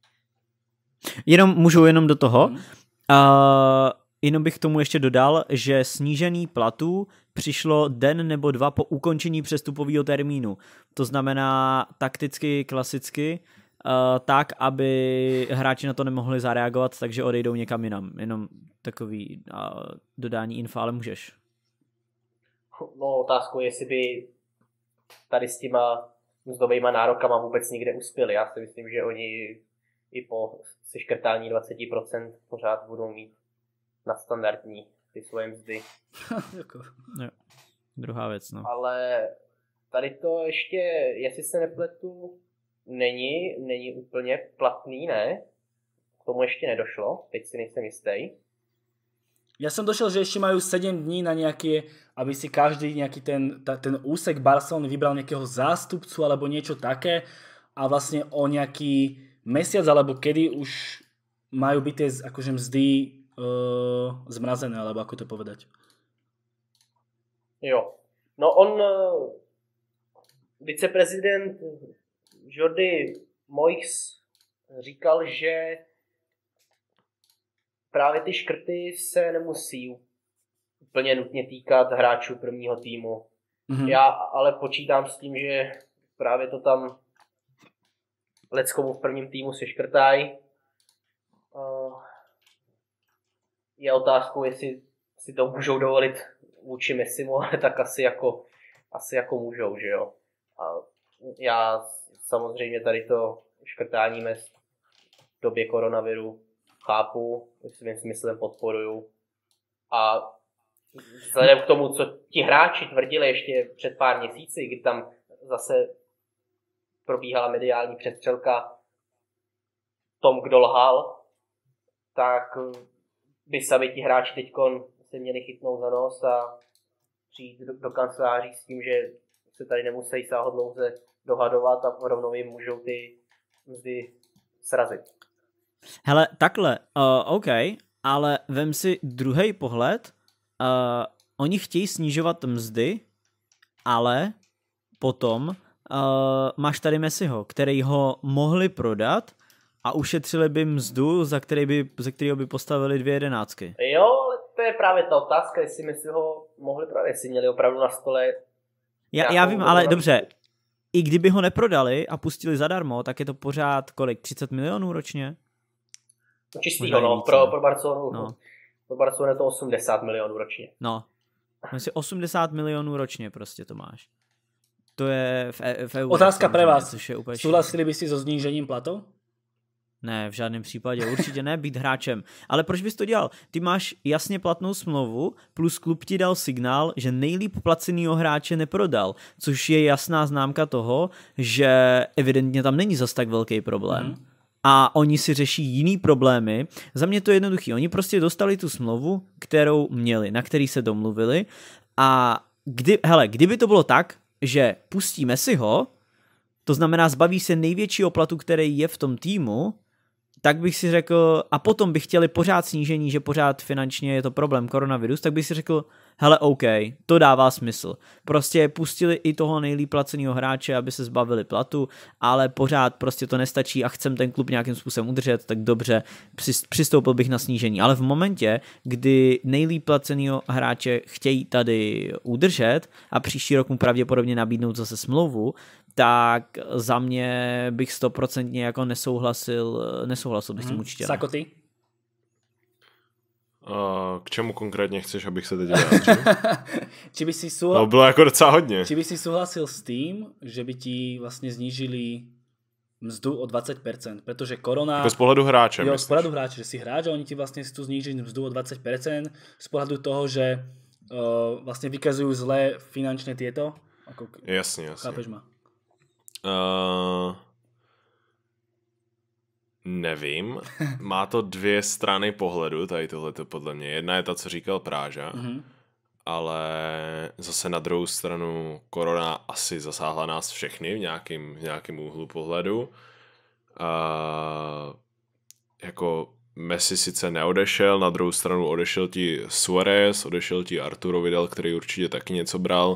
Můžu jenom do toho. Jenom bych k tomu ještě dodal, že snížený platů přišlo den nebo dva po ukončení přestupového termínu. To znamená takticky, klasicky, tak, aby hráči na to nemohli zareagovat, takže odejdou někam jinam. Jenom takový dodání info, ale můžeš. No, otázku je, jestli by tady s těma mzdovejma nárokama vůbec nikde uspěli. Já si myslím, že oni i po seškrtání 20% pořád budou mít nadstandardní ty svoje mzdy. Jo. Druhá věc, no. Ale tady to ještě, jestli se nepletu, není úplně platný, ne? K tomu ještě nedošlo, teď si nejsem jistý. Ja som došiel, že ešte majú 7 dní na nejaké, aby si každý nejaký ten úsek Barcelony vybral nejakého zástupcu alebo niečo také a vlastne o nejaký mesiac alebo kedy už majú byť tie akože mzdy zmrazené, alebo ako to povedať. Jo. No on, viceprezident Jordi Moix říkal, že právě ty škrty se nemusí úplně nutně týkat hráčů prvního týmu. Mm-hmm. Já ale počítám s tím, že právě to tam leckomu v prvním týmu se škrtají. Je otázkou, jestli si to můžou dovolit vůči Messimu, ale tak asi jako můžou, že jo. A já samozřejmě tady to škrtání mezd v době koronaviru chápu, svým smyslem podporuju, A vzhledem k tomu, co ti hráči tvrdili ještě před pár měsíci, kdy tam zase probíhala mediální přestřelka tom, kdo lhal, tak by sami ti hráči teďkon se měli chytnout za nos a přijít do kanceláří s tím, že se tady nemusí sáhodlouze dohadovat a rovnou jim můžou ty mzdy srazit. Hele, takhle, OK, ale vem si druhý pohled, oni chtějí snižovat mzdy, ale potom máš tady Messiho, který ho mohli prodat a ušetřili by mzdu, za kterého by postavili 2 jedenáctky. Jo, ale to je právě ta otázka, jestli Messiho mohli prodat, jestli měli opravdu na stole. Já vím, ale dobře, i kdyby ho neprodali a pustili zadarmo, tak je to pořád kolik? 30 milionů ročně? Čistýho, no, pro Barcelonu. No. Pro Barcelonu je to 80 milionů ročně. No, asi 80 milionů ročně prostě to máš. To je v euro. Otázka pre vás. Úplně Súhlasili by si so znížením platov? Ne, v žádném případě, určitě ne být hráčem. Ale proč bys to dělal? Ty máš jasně platnou smlouvu, plus klub ti dal signál, že nejlíp placenýho hráče neprodal, což je jasná známka toho, že evidentně tam není zas tak velký problém. A oni si řeší jiný problémy. Za mě to je jednoduchý. Oni prostě dostali tu smlouvu, kterou měli, na který se domluvili. A kdyby to bylo tak, že pustí Messiho, to znamená zbaví se největšího platu, který je v tom týmu, tak bych si řekl, a potom by chtěli pořád snížení, že pořád finančně je to problém koronavirus, tak bych si řekl, hele OK, to dává smysl. Prostě pustili i toho nejlíp placenýho hráče, aby se zbavili platu, ale pořád prostě to nestačí a chcem ten klub nějakým způsobem udržet, tak dobře, přistoupil bych na snížení. Ale v momentě, kdy nejlíp placenýho hráče chtějí tady udržet a příští rok mu pravděpodobně nabídnout zase smlouvu, tak za mě bych 100% jako nesouhlasil bych s tím určitě. Sako, ty? K čemu konkrétně chceš, abych se teď vyjádřil? Či by si No bylo jako docela hodně. Či by si súhlasil s tým, že by ti vlastně znížili mzdu o 20%, protože korona... Jako z pohledu hráče, jo, z pohledu hráče, že si hráč a oni ti vlastně tu znížili mzdu o 20%, z pohledu toho, že vlastně vykazujú zlé finančné tieto. Ako, jasně. Chápeš ma? Nevím. Má to 2 strany pohledu, tady tohleto podle mě. Jedna je ta, co říkal Práža, ale zase na druhou stranu korona asi zasáhla nás všechny v nějakém úhlu pohledu. Jako Messi sice neodešel, na druhou stranu odešel ti Suárez, odešel ti Arturo Vidal, který určitě taky něco bral.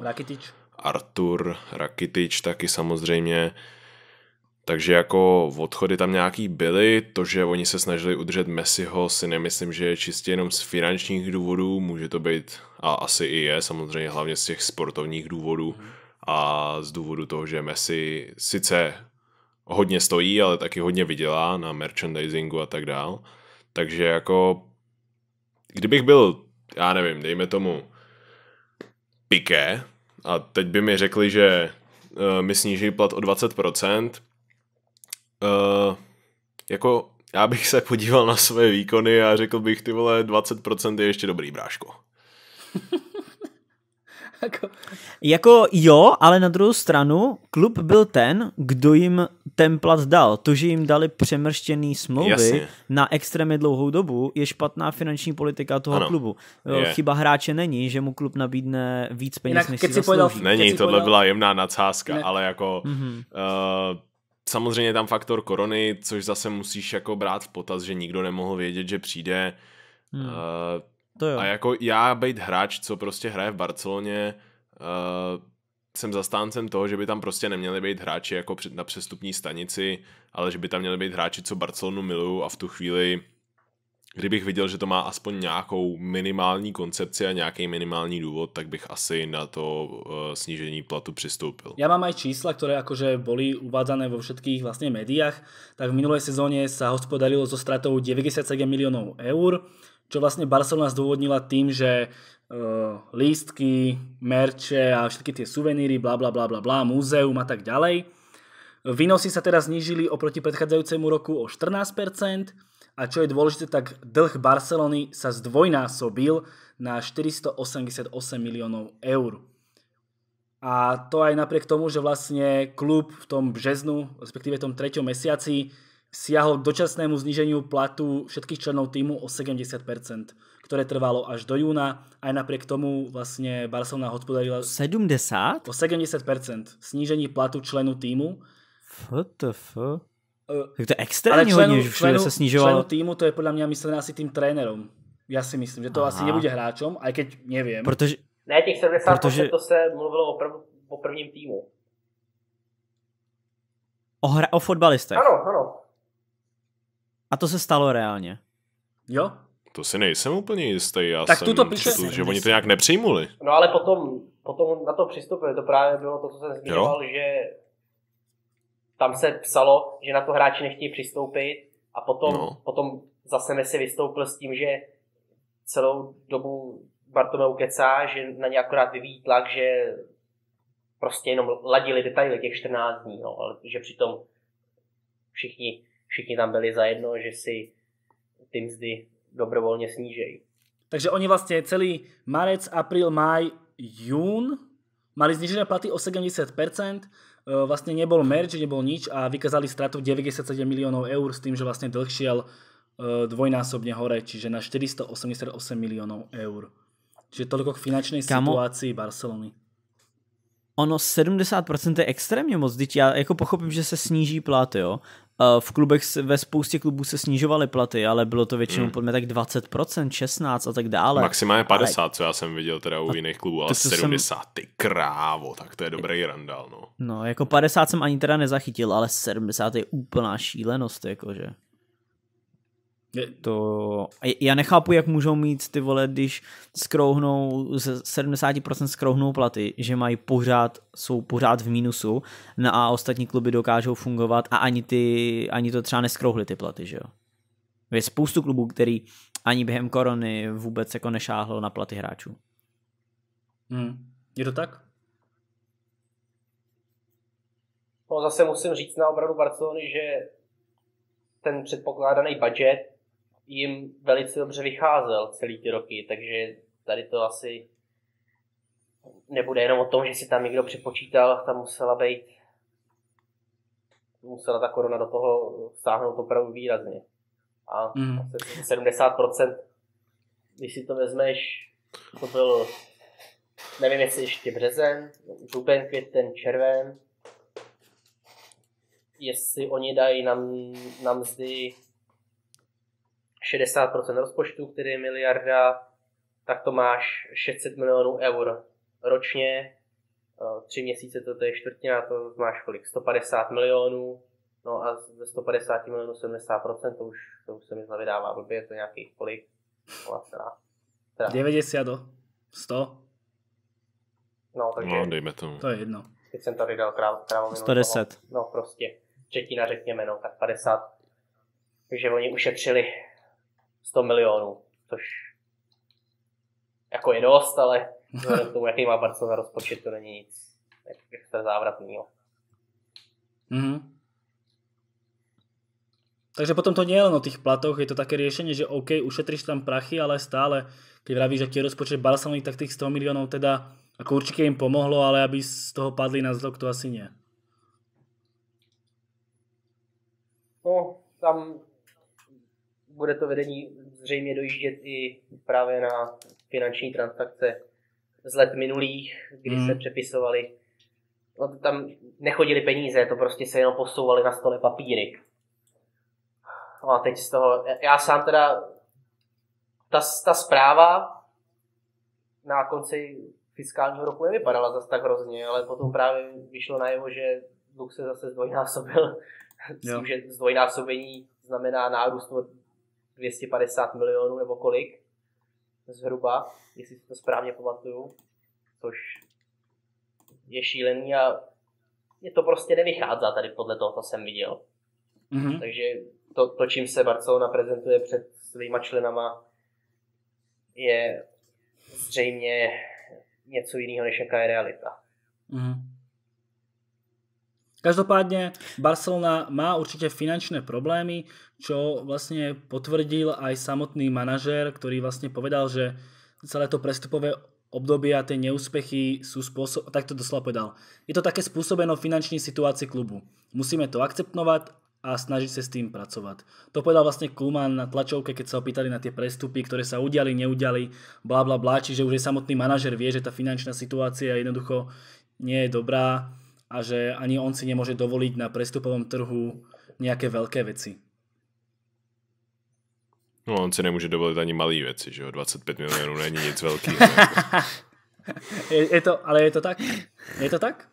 Rakitic taky samozřejmě. Takže jako odchody tam nějaký byly, to, že oni se snažili udržet Messiho, si nemyslím, že je čistě jenom z finančních důvodů, může to být, a asi i je, samozřejmě hlavně z těch sportovních důvodů a z důvodu toho, že Messi sice hodně stojí, ale taky hodně vydělá na merchandisingu a tak dál. Takže jako, kdybych byl, já nevím, dejme tomu Piqué, a teď by mi řekli, že mi sníží plat o 20%, jako já bych se podíval na své výkony a řekl bych, ty vole, 20% je ještě dobrý, bráško. Jako jo, ale na druhou stranu klub byl ten, kdo jim ten plat dal. To, že jim dali přemrštěný smlouvy na extrémně dlouhou dobu, je špatná finanční politika toho klubu. Chyba hráče není, že mu klub nabídne víc peněz, než si zaslouží. Není, tohle byla jemná nadsázka, ale jako samozřejmě tam faktor korony, což zase musíš jako brát v potaz, že nikdo nemohl vědět, že přijde. To jo. A jako já být hráč, co prostě hraje v Barceloně, jsem zastáncem toho, že by tam prostě neměli být hráči jako na přestupní stanici, ale že by tam měli být hráči, co Barcelonu milují, a v tu chvíli, kdybych viděl, že to má aspoň nějakou minimální koncepci a nějaký minimální důvod, tak bych asi na to snížení platu přistoupil. Ja mám aj čísla, ktoré akože boli uvádzané vo všetkých vlastne médiách, tak v minulej sezóne sa hospodarilo so stratou 97 miliónov eur, čo vlastne Barcelona zdôvodnila tým, že lístky, merče a všetky tie suveníry, múzeum a tak ďalej. Výnosy sa teda znížili oproti predchádzajúcemu roku o 14%, A čo je dôležité, tak dlh Barcelony sa zdvojnásobil na 488 miliónov eur. A to aj napriek tomu, že vlastne klub v tom březnu, respektíve v tom 3. mesiaci, siahol k dočasnému zníženiu platu všetkých členov týmu o 70%, ktoré trvalo až do júna. Aj napriek tomu vlastne Barcelona hospodarila 70? o 70% snížení platu členu týmu. FTF. Tak to je extrémně hodně, že všude se snižovalo. Členu týmu to je podľa mňa myslené asi tým trénerom. Ja si myslím, že to asi nebude hráčom, aj keď neviem. Protože... Ne, těch 70% to se mluvilo o prvním týmu. O fotbalistech. Ano. A to se stalo reálně. Jo? To si nejsem úplně jistý, já tak jsem četl, že oni to nějak nepřijmuli. No ale potom na to přistupili, to právě bylo to, co jsem zmiňoval, že tam se psalo, že na to hráči nechtějí přistoupit a potom zase Messi vystoupil s tím, že celou dobu Bartomeu kecá, že na ně akorát vyvíjí tlak, že prostě jenom ladili detaily těch 14 dní, no, ale že přitom všichni tam byli zajedno, že si ty mzdy dobrovolně snížejí. Takže oni vlastně celý marec, apríl, máj, jún mali znížené platy o 70%, vlastne nebol merch, nebol nič a vykázali stratu 97 miliónov eur s tým, že vlastne dlh šiel dvojnásobne hore, čiže na 488 miliónov eur. Čiže toľko k finančnej situácii Barcelony. Ono 70% je extrémně moc, teď já jako pochopím, že se sníží platy, jo. V klubech, ve spoustě klubů se snižovaly platy, ale bylo to většinou podle mě tak 20%, 16% a tak dále. Maximálně 50, co já jsem viděl teda u jiných klubů, ale 70, ty krávo, tak to je dobrý randál, no. No, jako 50 jsem ani teda nezachytil, ale 70 je úplná šílenost, jakože. To... Já nechápu, jak můžou mít ty vole, když skrouhnou, z 70% skrouhnou platy, že mají jsou pořád v mínusu, no a ostatní kluby dokážou fungovat a ani to třeba neskrouhly ty platy, že jo. Je spoustu klubů, který ani během korony vůbec jako nešáhlo na platy hráčů. Je to tak? No zase musím říct na obranu Barcelony, že ten předpokládaný budget jim velice dobře vycházel celý ty roky, takže tady to asi nebude jenom o tom, že si tam někdo připočítal, tam musela ta korona do toho sáhnout opravdu výrazně. A 70%, když si to vezmeš, to byl, nevím jestli ještě březen, duben, květen, červen, jestli oni dají na mzdy 60% rozpočtu, který je miliarda, tak to máš 600 milionů eur ročně, 3 měsíce to je čtvrtina, to máš kolik? 150 milionů, no a ze 150 milionů 70%, to už se mi vydává blbě, to je nějakých kolik? 90 do 100. No, takže... No, dejme tomu. To je jedno. Teď jsem tady dal krávovinu. 110. No, prostě. Třetina řekněme, no, tak 50. Takže oni ušetřili 100 milionů, což jako je dost, ale vzhledem k tomu, jaký má Barcelona rozpočet, to není nic extra závratného. Takže potom to nie je len o tých platoch, je to také riešenie, že OK, ušetríš tam prachy, ale stále, keď vravíš, aký je rozpočet Barcelony, tak tých 100 miliónov teda ako určite im pomohlo, ale aby z toho padli na zlok, to asi nie. No, tam bude to vedení zřejmě dojíždět i právě na finanční transakce z let minulých, kdy se přepisovaly. No, tam nechodily peníze, to prostě se jenom posouvaly na stole papíry. No a teď z toho, já sám teda, ta zpráva na konci fiskálního roku nevypadala zase tak hrozně, ale potom právě vyšlo najevo, že dluh se zase zdvojnásobil. S tím, že zdvojnásobení znamená nárůst o 250 milionů nebo kolik zhruba, jestli si to správně pamatuju, což je šílený a mě to prostě nevychází tady podle toho, co jsem viděl. Takže to, čím se Barcelona prezentuje před svýma členama, je zřejmě něco jiného, než jaká je realita. Každopádne Barcelona má určite finančné problémy, čo vlastne potvrdil aj samotný manažér, ktorý vlastne povedal, že celé to prestupové obdobie a tie neúspechy sú tak to doslova povedal. Je to také spôsobeno finančnej situácii klubu. Musíme to akceptovať a snažiť sa s tým pracovať. To povedal vlastne Koeman na tlačovke, keď sa opýtali na tie prestupy, ktoré sa udiali, neudiali, bla bla bla, čiže už aj samotný manažer vie, že tá finančná situácia jednoducho nie je dobrá a že ani on si nemôže dovoliť na prestupovom trhu nejaké veľké veci. No on si nemôže dovoliť ani malý veci, že jo, 25 miliónov není nic veľký. Ale je to tak? Je to tak?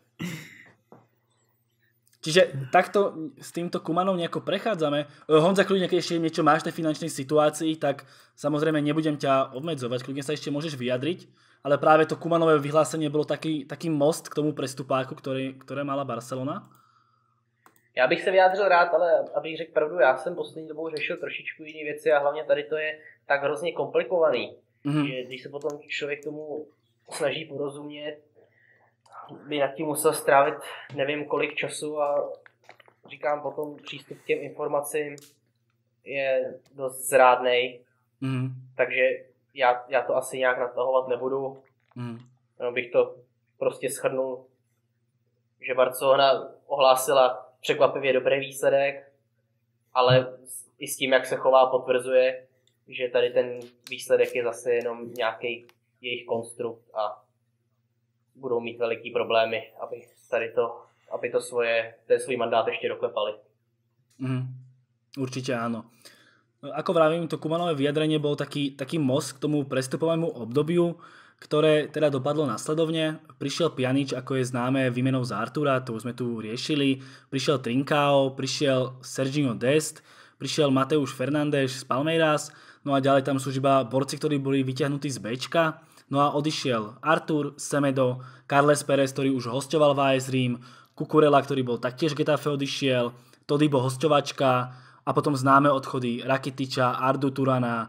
Čiže takto s týmto Koemanom nejako prechádzame. Honza, kľudne, keď ešte niečo máš v tej finančnej situácii, tak samozrejme nebudem ťa obmedzovať, kľudne sa ešte môžeš vyjadriť, ale práve to Koemanové vyhlásenie bolo taký most k tomu prestupáku, ktoré mala Barcelona. Já bych se vyjádřil rád, ale abych řekl pravdu, já jsem poslední dobou řešil trošičku jiné věci a hlavně tady to je tak hrozně komplikovaný, že když se potom člověk tomu snaží porozumět, by nad tím musel strávit nevím kolik času a říkám potom přístup k těm informacím je dost zrádnej, takže já to asi nějak natahovat nebudu, bych to prostě shrnul, že Barcelona ohlásila překvapivě dobrý výsledek, ale i s tím, jak se chová, potvrzuje, že tady ten výsledek je zase jenom nějaký jejich konstrukt a budou mít veliký problémy, aby ten svůj mandát ještě doklepali. Určite áno. Ako vravím, to Koemanové vyjadrenie bol taký most k tomu prestupovému obdobiu, ktoré teda dopadlo nasledovne. Prišiel Pjanič, ako je známe, výmenou za Artura, to už sme tu riešili. Prišiel Trincao, prišiel Serginho Dest, prišiel Mateusz Fernández z Palmeiras, no a ďalej tam sú iba borci, ktorí boli vyťahnutí z Bčka. No a odišiel Artur, Semedo, Carles Pérez, ktorý už hosťoval v AS Rím, Cucurella, ktorý bol taktiež Getafe odišiel, Todibo hosťovačka a potom známe odchody Rakitiča, Ardu Turana,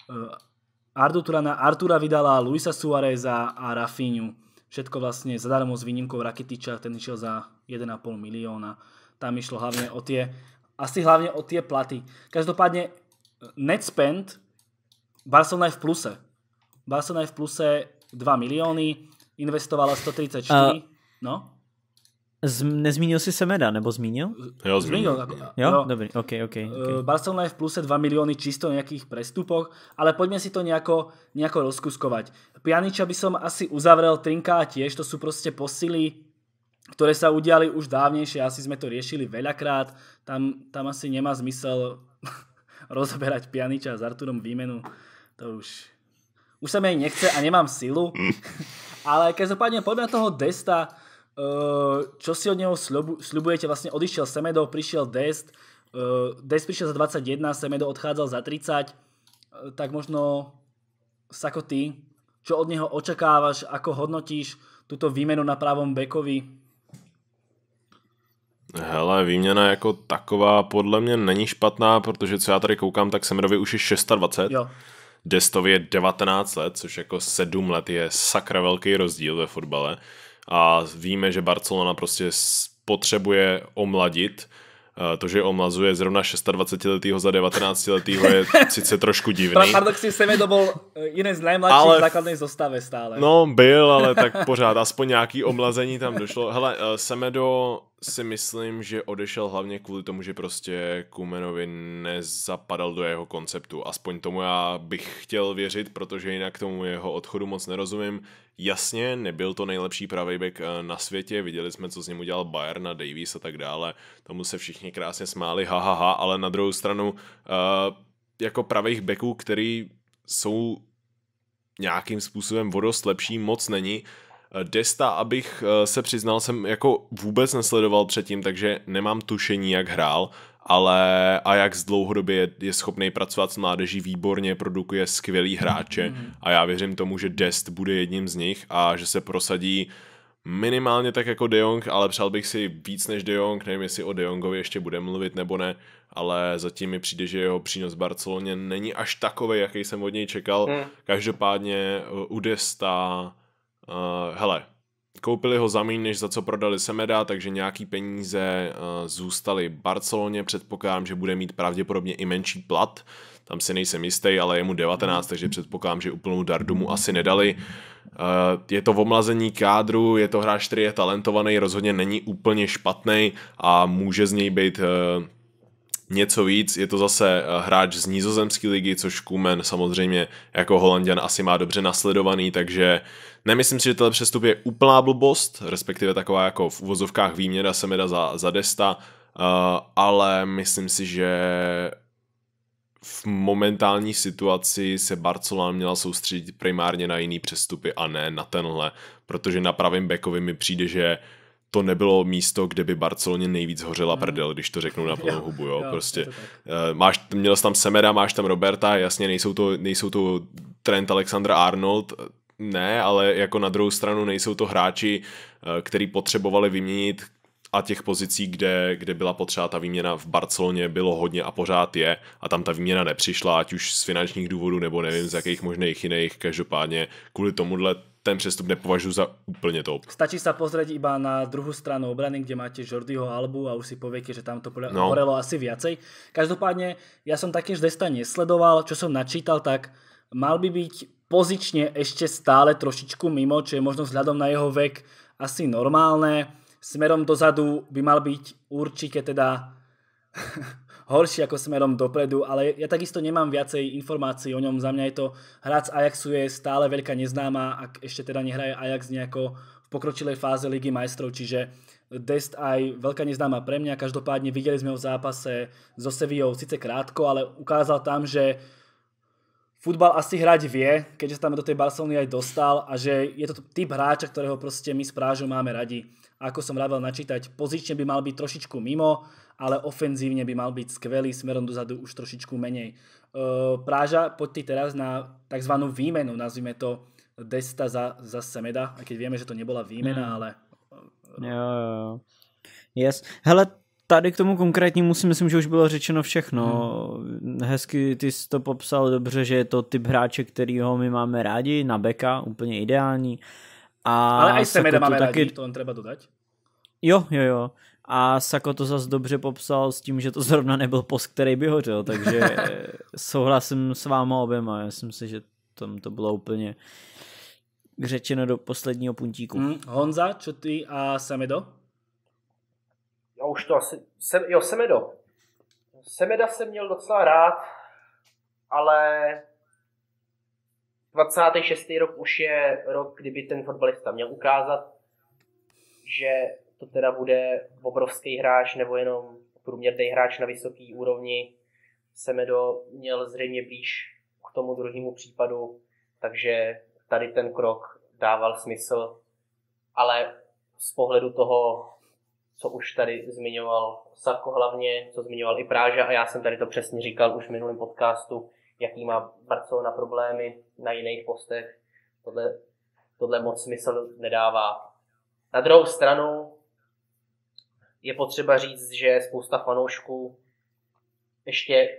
Artura Vidala, Luisa Suáreza a Rafinhu. Všetko vlastne zadarmo s výnimkou Rakitiča, ten išiel za 1,5 milióna. Tam išlo hlavne o tie platy. Každopádne net spend Barcelona je v pluse. Barcelona je v pluse 2 milióny, investovala 134. No? Nezmínil si Semeda, nebo zmínil? Jo, zmínil. Jo? Dobrý, okay. Barcelona je v pluse 2 milióny čisto v nejakých prestupoch, ale poďme si to nejako rozkuskovať. Pjaniča by som asi uzavrel, Trinka tiež, to sú proste posily, ktoré sa udiali už dávnejšie, asi sme to riešili veľakrát, tam asi nemá zmysel rozoberať Pjaniča s Arturom výmenu, to už sa mi aj nechce a nemám silu, ale každopádne poďme toho Desta. Čo si od neho sľubujete? Vlastne odišiel Semedo, prišiel Dest prišiel za 21, Semedo odchádzal za 30, tak možno Sako ty, čo od neho očakávaš, ako hodnotíš túto výmenu na pravom bekovi? Hele, výměna jako taková podle mě není špatná, protože co já tady koukám, tak Semedovi už je 26. Jo. Destovi je 19 let, což jako 7 let je sakra velký rozdíl ve fotbale. A víme, že Barcelona prostě potřebuje omladit. To, že omlazuje zrovna 26-letýho za 19-letýho je sice trošku divný. Paradoxně Semedo bol jeden z najmladších v základnej zostave stále. No, byl, ale tak pořád aspoň nějaký omlazení tam došlo. Hele, Semedo si myslím, že odešel hlavně kvůli tomu, že prostě Koemanovi nezapadal do jeho konceptu. Aspoň tomu já bych chtěl věřit, protože jinak tomu jeho odchodu moc nerozumím. Jasně, nebyl to nejlepší pravý back na světě, viděli jsme, co s ním udělal Bayern a Davies a tak dále, tomu se všichni krásně smáli, ale na druhou stranu jako pravých backů, který jsou nějakým způsobem o dost lepší, moc není. Desta, abych se přiznal, jsem jako vůbec nesledoval předtím, takže nemám tušení, jak hrál, ale Ajax dlouhodobě je schopný pracovat s mládeží výborně, produkuje skvělý hráče a já věřím tomu, že Dest bude jedním z nich a že se prosadí minimálně tak jako De Jong, ale přál bych si víc než De Jong, nevím, jestli o De Jongovi ještě bude mluvit nebo ne, ale zatím mi přijde, že jeho přínos v Barceloně není až takovej, jaký jsem od něj čekal. Každopádně u Desta hele, Koupili ho za méně, než za co prodali Semeda, takže nějaký peníze zůstaly Barceloně. Předpokládám, že bude mít pravděpodobně i menší plat. Tam si nejsem jistý, ale je mu 19, takže předpokládám, že úplnou dardu mu asi nedali. Je to v omlazení kádru, je to hráč, který je talentovaný, rozhodně není úplně špatný a může z něj být něco víc. Je to zase hráč z nizozemské ligy, což Koeman samozřejmě jako Holanďan asi má dobře nasledovaný, takže nemyslím si, že tenhle přestup je úplná blbost, respektive taková jako v uvozovkách výměna Semeda za Desta, ale myslím si, že v momentální situaci se Barcelona měla soustředit primárně na jiný přestupy a ne na tenhle, protože na pravém backovi mi přijde, že to nebylo místo, kde by Barceloně nejvíc hořela prdel, když to řeknou na plnou hubu, jo, prostě. Měl jsi tam Semeda, máš tam Roberta, jasně nejsou to Trent Alexander-Arnold, ne, ale jako na druhou stranu nejsou to hráči, který potřebovali vyměnit a těch pozicí, kde byla potřeba ta výměna v Barceloně, bylo hodně a pořád je a tam ta výměna nepřišla, ať už z finančních důvodů nebo nevím z jakých možných jiných, každopádně kvůli tomuhle ten přestup nepovažuji za úplně top. Stačí sa pozrieť iba na druhú stranu obrany, kde máte Jordiho Albu a už si poviete, že tam to horelo asi viacej. Každopádne, ja som taktiež Desta nesledoval, čo som načítal, tak mal by byť pozične ešte stále trošičku mimo, čo je možno vzhľadom na jeho vek asi normálne. Smerom dozadu by mal byť určite teda horší ako smerom dopredu, ale ja takisto nemám viacej informácií o ňom. Za mňa je to hráč Ajaxu, je stále veľká neznáma, ak ešte teda nehraje Ajax nejako v pokročilej fáze Ligy majstrov, čiže Dest aj veľká neznáma pre mňa. Každopádne videli sme ho v zápase so Sevillou síce krátko, ale ukázal tam, že futbal asi hrať vie, keďže sa tam do tej Barcelony aj dostal a že je to typ hráča, ktorého proste my s Prážou máme radi. A ako som vravel načítať, pozične by mal byť trošičku mimo, ale ofenzívne by mal byť skvelý, smerom dozadu už trošičku menej. Práža, poď ty teraz na tzv. Výmenu, nazvime to Desta za Semeda, a keď vieme, že to nebola výmena, ale... Jo. Yes. Hele, tady k tomu konkrétnímu si myslím, že už bylo řečeno všechno. Hezky ty jsi to popsal dobře, že je to typ hráče, kterýho my máme rádi, na beka, úplně ideální. Ale aj Semeda máme taky... rádi, to on treba dodať. Jo. A Sako to zase dobře popsal s tím, že to zrovna nebyl post, který by hořel, takže souhlasím s váma oběma. Já si myslím, že tam to bylo úplně řečeno do posledního puntíku. Honza, čo ty a Semedo? Já už to asi... Semedo. Semeda jsem měl docela rád, ale 26. rok už je rok, kdyby ten fotbalista měl ukázat, že to teda bude obrovský hráč nebo jenom průměrný hráč na vysoký úrovni. Semedo měl zřejmě blíž k tomu druhému případu, takže tady ten krok dával smysl, ale z pohledu toho, co už tady zmiňoval Sako hlavně, co zmiňoval i Práža, a já jsem tady to přesně říkal už v minulém podcastu, jaký má Barcelona problémy na jiných postech, tohle moc smysl nedává. Na druhou stranu je potřeba říct, že spousta fanoušků ještě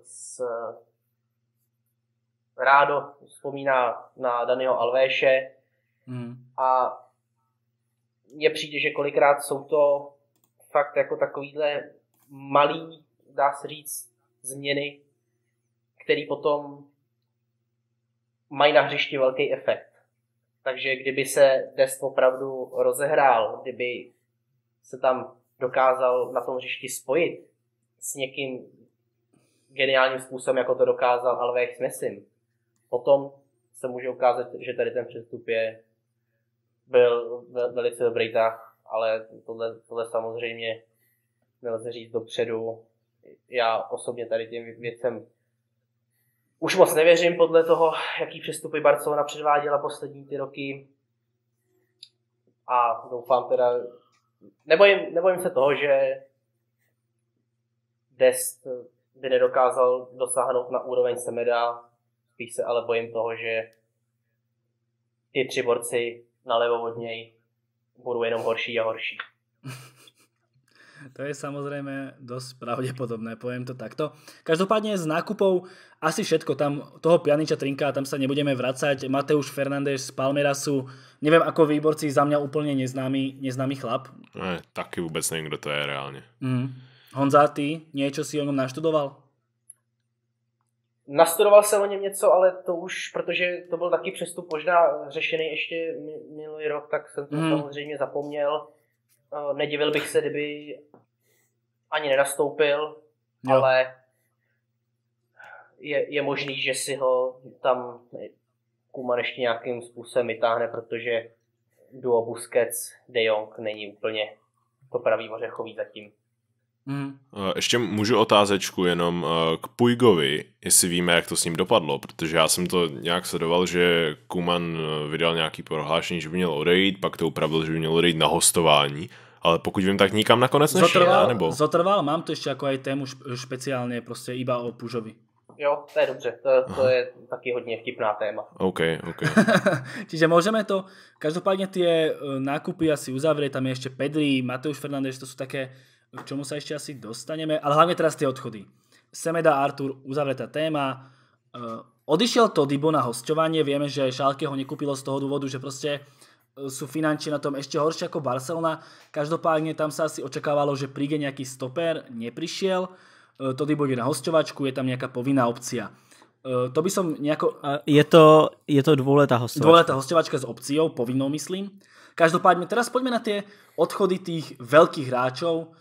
rádo vzpomíná na Daniho Alvéše a mně přijde, že kolikrát jsou to fakt jako takovýhle malý, dá se říct, změny, který potom mají na hřišti velký efekt. Takže kdyby se Dest opravdu rozehrál, kdyby se tam dokázal na tom hřišti spojit s někým geniálním způsobem, jako to dokázal Alves s Messim, potom se může ukázat, že tady ten přestup byl velice dobrý tah, ale tohle samozřejmě nelze říct dopředu. Já osobně tady těm věcem už moc nevěřím podle toho, jaký přestupy Barcelona předváděla poslední ty roky. A doufám teda, nebojím se toho, že Dest by nedokázal dosáhnout na úroveň Semeda. Spíš se ale bojím toho, že ty tři borci nalevo od něj budou jenom horší a horší. To je samozrejme dosť pravdepodobné, poviem to takto. Každopádne z nákupov asi všetko. Tam toho Pjaniča Trinka, tam sa nebudeme vracať. Mateusz Fernández z Palmeirasu, neviem ako výborci, za mňa úplne neznámy chlap. Ne, taky vôbec neviem, kto to je reálne. Honza, ty niečo si o ňom naštudoval? Nastudoval jsem o něm něco, ale to už, protože to byl taky přestup možná řešený ještě minulý rok, tak jsem to samozřejmě zapomněl. Nedivil bych se, kdyby ani nenastoupil, ale je možný, že si ho tam Koeman ještě nějakým způsobem vytáhne, protože duo Busquets De Jong není úplně to pravý ořechový zatím. Ještě můžu otázečku jenom k Puigovi, jestli víme, jak to s ním dopadlo, protože já jsem to nějak sledoval, že Koeman vydal nějaký prohlášení, že by měl odejít, pak to upravil, že by měl odejít na hostování, ale pokud vím, tak nikam nakonec nešel, nebo? Zotrval, mám to ještě jako aj tému špeciálně prostě iba o Pužovi. Jo, to je dobře, to je taky hodně vtipná téma. OK. Čiže môžeme to, každopádne tie nákupy asi uzavrieť, tam je ešte Pedri, Mateusz Fernández, to sú také, k čomu sa ešte asi dostaneme, ale hlavne teraz tie odchody. Semeda, Artur, uzavretá téma. Odišiel Todibo na hosťovanie, vieme, že Schalke ho nekúpilo z toho dôvodu, že proste sú finančne na tom ešte horšie ako Barcelona. Každopádne tam sa asi očakávalo, že príde nejaký stoper, neprišiel. Todibo ide na hosťovačku, je tam nejaká povinná opcia. To by som nejako... Je to dvouletá hosťovačka. Dvouletá hosťovačka s opciou, povinnou myslím. Každopádne, teraz poďme na tie odchody tých veľkých hráčov,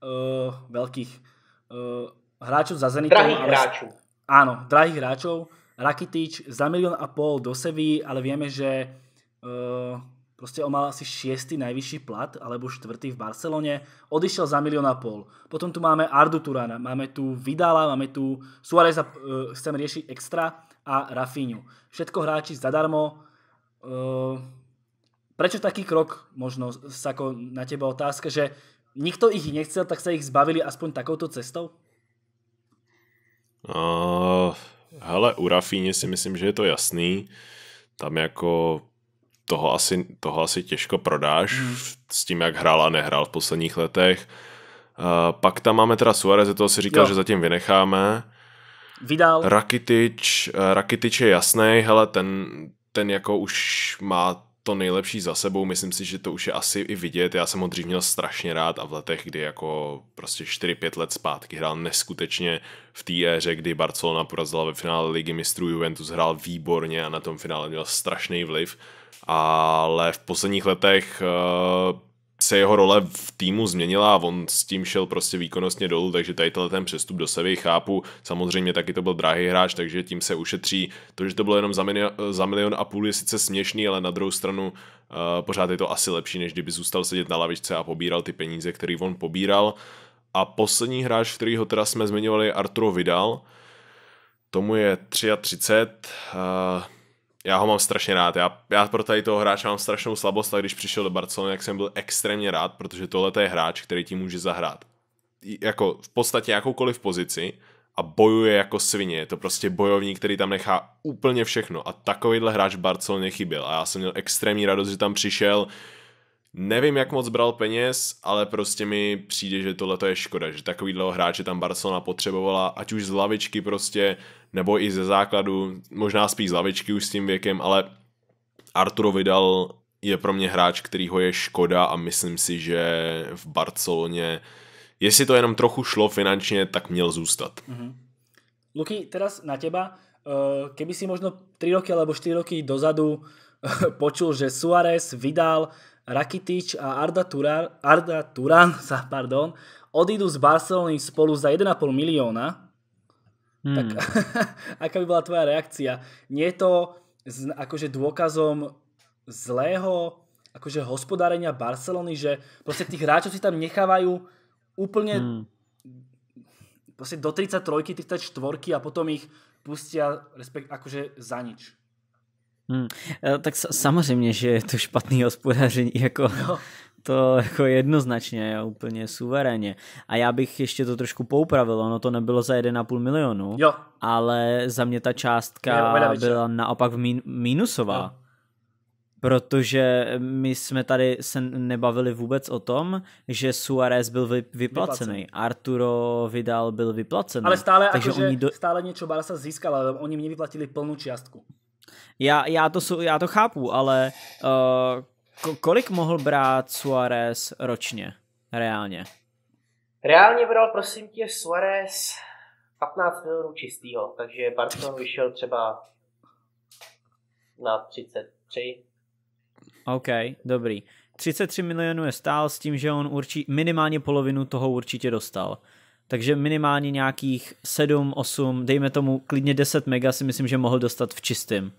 hráčov za Zenitom. Drahých hráčov. Áno, drahých hráčov. Rakitic za 1,5 milióna do Sevilly, ale vieme, že proste on mal asi 6. najvyšší plat, alebo 4. v Barcelone. Odišiel za 1,5 milióna. Potom tu máme Ardu Turana, máme tu Vidala, máme tu Suáreza, chcem riešiť extra, a Rafinhu. Všetko hráči zadarmo. Prečo taký krok? Možno, Sako, na teba otázka, že nikto ich nechcel, tak sa ich zbavili aspoň takouto cestou? Hele, u Rafinhy si myslím, že je to jasný. Tam jako toho asi těžko prodáš s tím, jak hrál a nehrál v posledních letech. Pak tam máme teda Suáreze, toho si říkal, že zatím vynecháme. Vidal. Rakitic je jasný, hele, ten jako už má to nejlepší za sebou, myslím si, že to už je asi i vidět. Já jsem ho dřív měl strašně rád a v letech, kdy jako prostě 4-5 let zpátky hrál neskutečně v té éře, kdy Barcelona porazila ve finále Ligy mistrů, Juventus hrál výborně a na tom finále měl strašný vliv. Ale v posledních letech se jeho role v týmu změnila a on s tím šel prostě výkonnostně dolů, takže tady ten přestup do Sevilly chápu. Samozřejmě taky to byl drahý hráč, takže tím se ušetří. To, že to bylo jenom za 1,5 milion je sice směšný, ale na druhou stranu pořád je to asi lepší, než kdyby zůstal sedět na lavičce a pobíral ty peníze, který on pobíral. A poslední hráč, kterýho teda jsme zmiňovali, je Arturo Vidal. Tomu je 33. Já ho mám strašně rád. Já pro tady toho hráče mám strašnou slabost, a když přišel do Barcelony, tak jsem byl extrémně rád, protože tohle je hráč, který ti může zahrát jako v podstatě jakoukoliv pozici a bojuje jako svině. Je to prostě bojovník, který tam nechá úplně všechno a takovýhle hráč v Barceloně chyběl a já jsem měl extrémní radost, že tam přišel. Nevím, jak moc bral peněz, ale prostě mi přijde, že tohle je škoda, že takovýhle hráče tam Barcelona potřebovala, ať už z lavičky prostě, nebo i ze základu, možná spíš z lavičky už s tím věkem, ale Arturo Vidal je pro mě hráč, kterýho je škoda a myslím si, že v Barceloně, jestli to jenom trochu šlo finančně, tak měl zůstat. Luky, teraz na teba, keby si možno 3 roky alebo 4 roky dozadu počul, že Suárez, Vidal, Rakitic a Arda Turan odídu z Barcelony spolu za 1,5 milióna, tak aká by bola tvoja reakcia? Nie je to akože dôkazom zlého akože hospodárenia Barcelony, že proste tých hráčov si tam nechávajú úplne proste do 33, 34 a potom ich pustia akože za nič. Tak samozřejmě, že je to špatný hospodaření, jako to jako jednoznačně a úplně suverénně. A já bych ještě to trošku poupravil, ono to nebylo za 1,5 milionu, ale za mě ta částka byla naopak minusová. protože my jsme tady se nebavili vůbec o tom, že Suárez byl vyplacený. Arturo Vidal byl vyplacený. Ale stále, stále niečo Barca získal, ale oni mi nevyplatili plnú čiastku. Já to chápu, ale kolik mohl brát Suárez ročně? Reálně? Reálně bral, prosím tě, Suárez 15 milionů čistýho, takže Barcelona vyšel třeba na 33. OK, dobrý. 33 milionů je stál s tím, že on minimálně polovinu toho určitě dostal. Takže minimálně nějakých 7, 8, dejme tomu klidně 10 mega si myslím, že mohl dostat v čistým.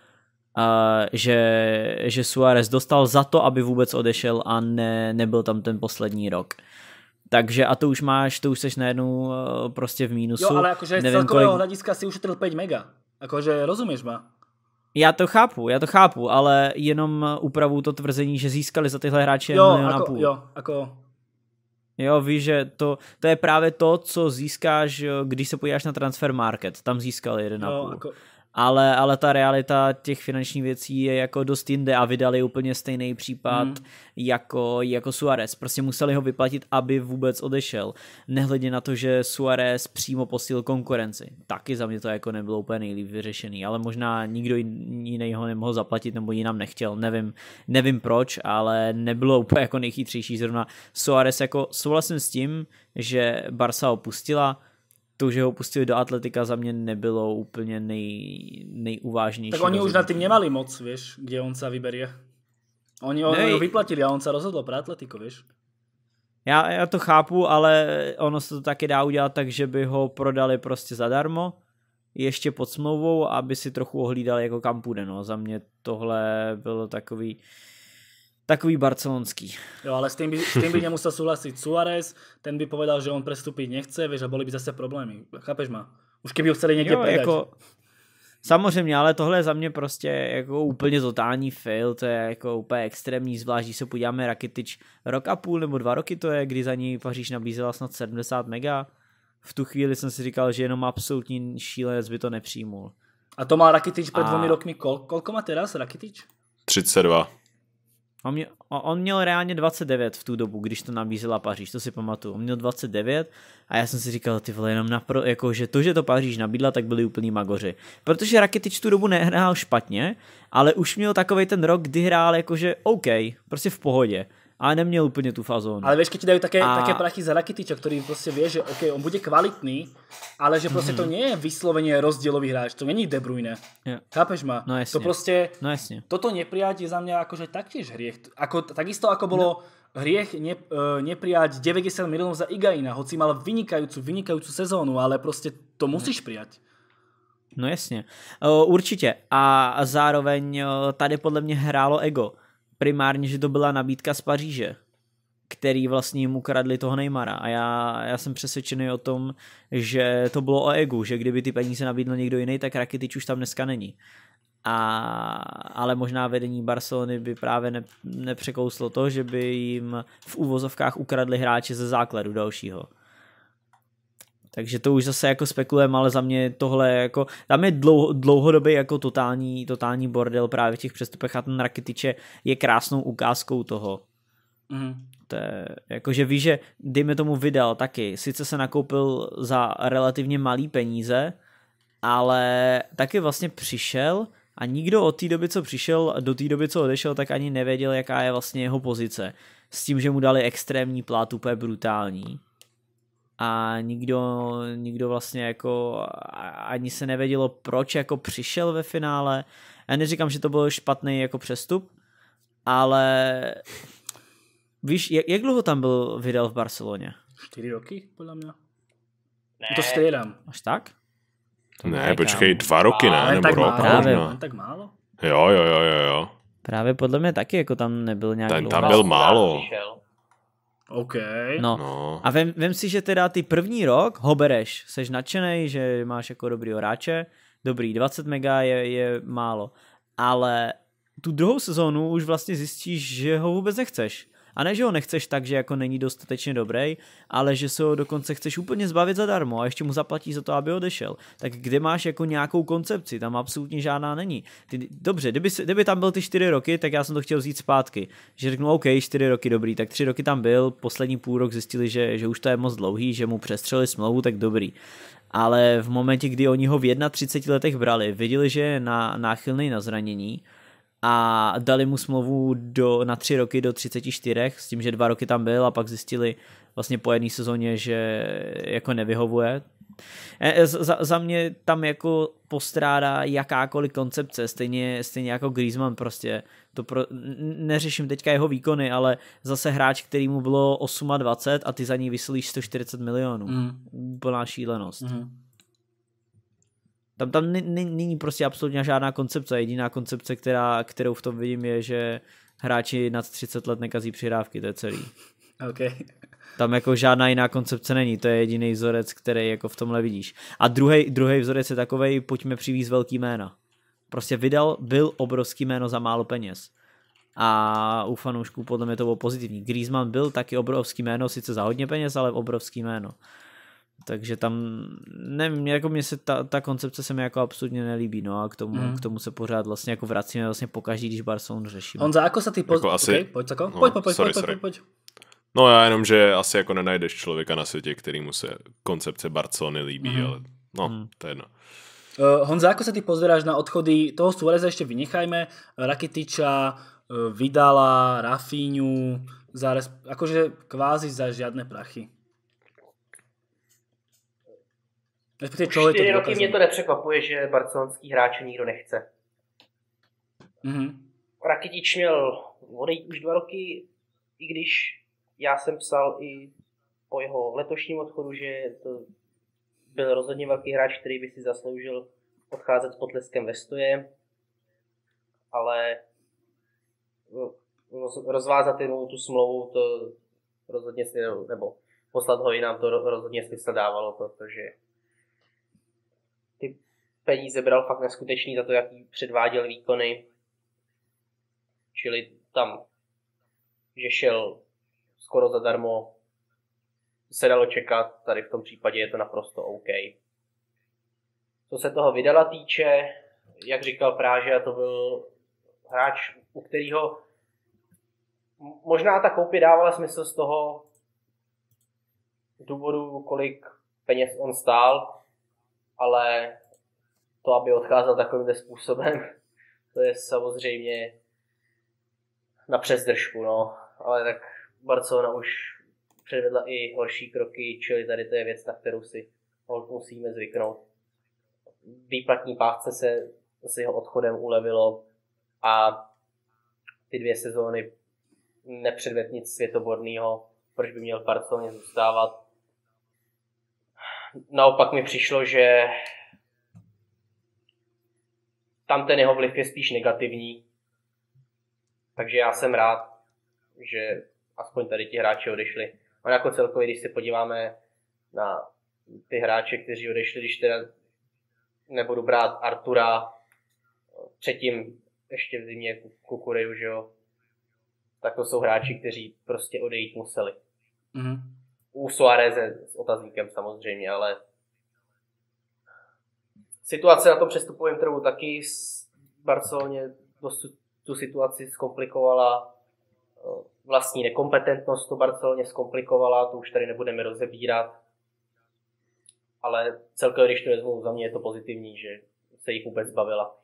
Že Suárez dostal za to, aby vůbec odešel a nebyl tam ten poslední rok. Takže a to už seš najednou prostě v mínusu. Jo, ale akože z celkového hlediska si ušetril 5 mega. Akože rozumíš ma? Já to chápu, ale jenom upravu to tvrzení, že získali za tyhle hráče 1,5 milionu. Jo, víš, že to je právě to, co získáš, když se podíváš na Transfer Market. Tam získali 1,5. Ale ta realita těch finančních věcí je jako dost jinde a vydali úplně stejný případ jako Suárez. Prostě museli ho vyplatit, aby vůbec odešel. Nehledě na to, že Suárez přímo posílil konkurenci. Taky za mě to jako nebylo úplně nejlíp vyřešený, ale možná nikdo jiný ho nemohl zaplatit nebo jinam nechtěl. Nevím proč, ale nebylo úplně jako nejchytřejší. Zrovna Suárez jako souhlasím s tím, že Barca ho pustila. To, že ho pustili do Atletika, za mě nebylo úplně nejuvážnější. Tak oni už na tým nemali moc, vieš, kde on sa vyberie. Oni ho vyplatili a on sa rozhodol pre Atletico, vieš. Já to chápu, ale ono se to taky dá udělat tak, že by ho prodali prostě zadarmo, ještě pod smlouvou, aby si trochu ohlídali, jako kam půjde. No. Za mě tohle bylo takový barcelonský. Jo, ale s tým by nemusel súhlasiť Suárez, ten by povedal, že on prestúpiť nechce, vieš, a boli by zase problémy. Chápeš ma? Už keby ho chceli niekde predať. Jako, samozřejmě, ale tohle je za mě prostě jako úplně totální fail, to je jako úplně extrémní, zvlášť, když se podíváme Rakitic rok a půl nebo 2 roky to je, kdy za ní Paříž nabízela snad 70 mega. V tu chvíli jsem si říkal, že jenom absolutní šílenec by to nepřijmul. A to má Rakitic před 2 rokmi, koľko má teraz Rakitic? 32. On měl reálně 29 v tu dobu, když to nabízela Paříž, to si pamatuju. On měl 29 a já jsem si říkal, ty vole, jenom jako, že to Paříž nabídla, tak byli úplný magoři. Protože Rakitic tu dobu nehrál špatně, ale už měl takovej ten rok, kdy hrál jakože OK, prostě v pohodě. Ale neměl úplně tu fazónu. Ale vieš, keď ti dajú také prachy za Rakitiča, ktorý proste vie, že OK, on bude kvalitný, ale že proste to nie je vyslovene rozdielový hráč, to není De Bruyne. Yeah. Chápeš ma? No jasne. To proste, no jasne. Toto neprijať je za mňa akože taktiež hriech. Takisto ako bolo hriech neprijať 90 miliónov za Higuaína, hoci mal vynikajúcu sezónu, ale proste to musíš prijať. No jasně, určitě. A zároveň tady podle mě hrálo ego. Primárně, že to byla nabídka z Paříže, který vlastně jim ukradli toho Neymara. A já jsem přesvědčený o tom, že to bylo o egu, že kdyby ty peníze nabídl někdo jiný, tak Rakitic už tam dneska není. Ale možná vedení Barcelony by právě nepřekouslo to, že by jim v úvozovkách ukradli hráče ze základu dalšího. Takže to už zase jako spekulujeme, ale za mě tohle jako, tam je dlouhodobý jako totální bordel právě v těch přestupech a ten Rakitic je krásnou ukázkou toho. To je, jakože víš, že dejme tomu Vidal taky, sice se nakoupil za relativně malý peníze, ale taky vlastně přišel a nikdo od té doby, co přišel, do té doby, co odešel, tak ani nevěděl, jaká je vlastně jeho pozice. S tím, že mu dali extrémní plat, úplně brutální. A nikdo vlastně jako ani se nevědělo, proč jako přišel ve finále. Já neříkám, že to byl špatný jako přestup, ale víš, jak dlouho tam byl Vidal v Barceloně? 4 roky, podle mě. Ne. To striedám. Až tak? Ne, počkej, 2 roky, ne? Nebo rok. Právě. Tak málo? Jo. Právě podle mě taky, jako tam nebyl nějak dlouho. Tam byl málo. OK. No. A vem si, že teda ty první rok, Hobereš, seš nadšenej, že máš jako dobrý hráče, dobrý, 20 mega je málo, ale tu druhou sezónu už vlastně zjistíš, že ho vůbec nechceš. A ne, že ho nechceš tak, že jako není dostatečně dobrý, ale že se ho dokonce chceš úplně zbavit zadarmo a ještě mu zaplatíš za to, aby odešel. Tak kde máš jako nějakou koncepci? Tam absolutně žádná není. Dobře, kdyby tam byl ty 4 roky, tak já jsem to chtěl vzít zpátky. Že řeknu, OK, 4 roky dobrý, tak 3 roky tam byl, poslední půl rok zjistili, že už to je moc dlouhý, že mu přestřeli smlouvu, tak dobrý. Ale v momentě, kdy oni ho v 31 letech brali, viděli, že je náchylný na zranění a dali mu smlouvu na 3 roky do 34, s tím, že 2 roky tam byl a pak zjistili vlastně po jedné sezóně, že jako nevyhovuje. Za mě tam jako postrádá jakákoliv koncepce, stejně jako Griezmann prostě. Neřeším teďka jeho výkony, ale zase hráč, který mu bylo 28 a ty za ní vysilíš 140 milionů. Úplná šílenost. Tam není prostě absolutně žádná koncepce. Jediná koncepce, kterou v tom vidím, je, že hráči nad 30 let nekazí přihrávky, to je celý. Okay. Tam jako žádná jiná koncepce není, to je jediný vzorec, který jako v tomhle vidíš. A druhý vzorec je takovej, pojďme přivízt velký jména. Prostě byl obrovský jméno za málo peněz. A u fanoušků podle mě to bylo pozitivní. Griezmann byl taky obrovský jméno, sice za hodně peněz, ale obrovský jméno. Takže tam, nevím, jako mně se ta koncepce se mi jako absolutně nelíbí, no a k tomu se pořád vlastně jako vracíme vlastně pokaždý, když Barcelonu řešíme. Honza, ako sa ty jako asi... Pojď, Sako. No, Pojď. No já jenom, že asi jako nenajdeš člověka na světě, kterýmu se koncepce Barcelony líbí, ale no, to je jedno. Honza, ako sa ty pozeráš na odchody toho Suáreza, ešte vynechajme, Rakitiča, Vidala, Rafinhu, akože kvázi za žiadne prachy. 4 roky mě to nepřekvapuje, že barcelonský hráče nikdo nechce. Rakitič měl odejít už 2 roky, i když já jsem psal i po jeho letošním odchodu, že to byl rozhodně velký hráč, který by si zasloužil odcházet s potleskem ve stoje, ale rozvázat jenom tu smlouvu to rozhodně nebo poslat ho jinam to rozhodně smysl dávalo, protože ty peníze bral fakt neskutečný za to, jaký předváděl výkony, čili tam, že šel skoro zadarmo, se dalo čekat, tady v tom případě je to naprosto OK. Co se toho Vidala týče, jak říkal Práže, to byl hráč, u kterého možná ta koupě dávala smysl z toho důvodu, kolik peněz on stál, ale to, aby odcházel takovým způsobem, to je samozřejmě na přesdržku, no. Ale tak Barcelona už předvedla i horší kroky, čili tady to je věc, na kterou si musíme zvyknout. Výplatní pásce se s jeho odchodem ulevilo a ty 2 sezóny nepředvedl nic světoborného, proč by měl v Barceloně zůstávat. Naopak mi přišlo, že tam ten jeho vliv je spíš negativní, takže já jsem rád, že aspoň tady ti hráči odešli. A jako celkově, když se podíváme na ty hráče, kteří odešli, když teda nebudu brát Artura, předtím ještě v zimě Kukureju, že jo, tak to jsou hráči, kteří prostě odejít museli. U Suáreze s otazníkem samozřejmě, ale situace na tom přestupovém trhu taky s Barceloně dost tu situaci zkomplikovala. Vlastní nekompetentnost to Barceloně zkomplikovala, to už tady nebudeme rozebírat. Ale celkově, když to vezmu, za mě je to pozitivní, že se jich vůbec zbavila.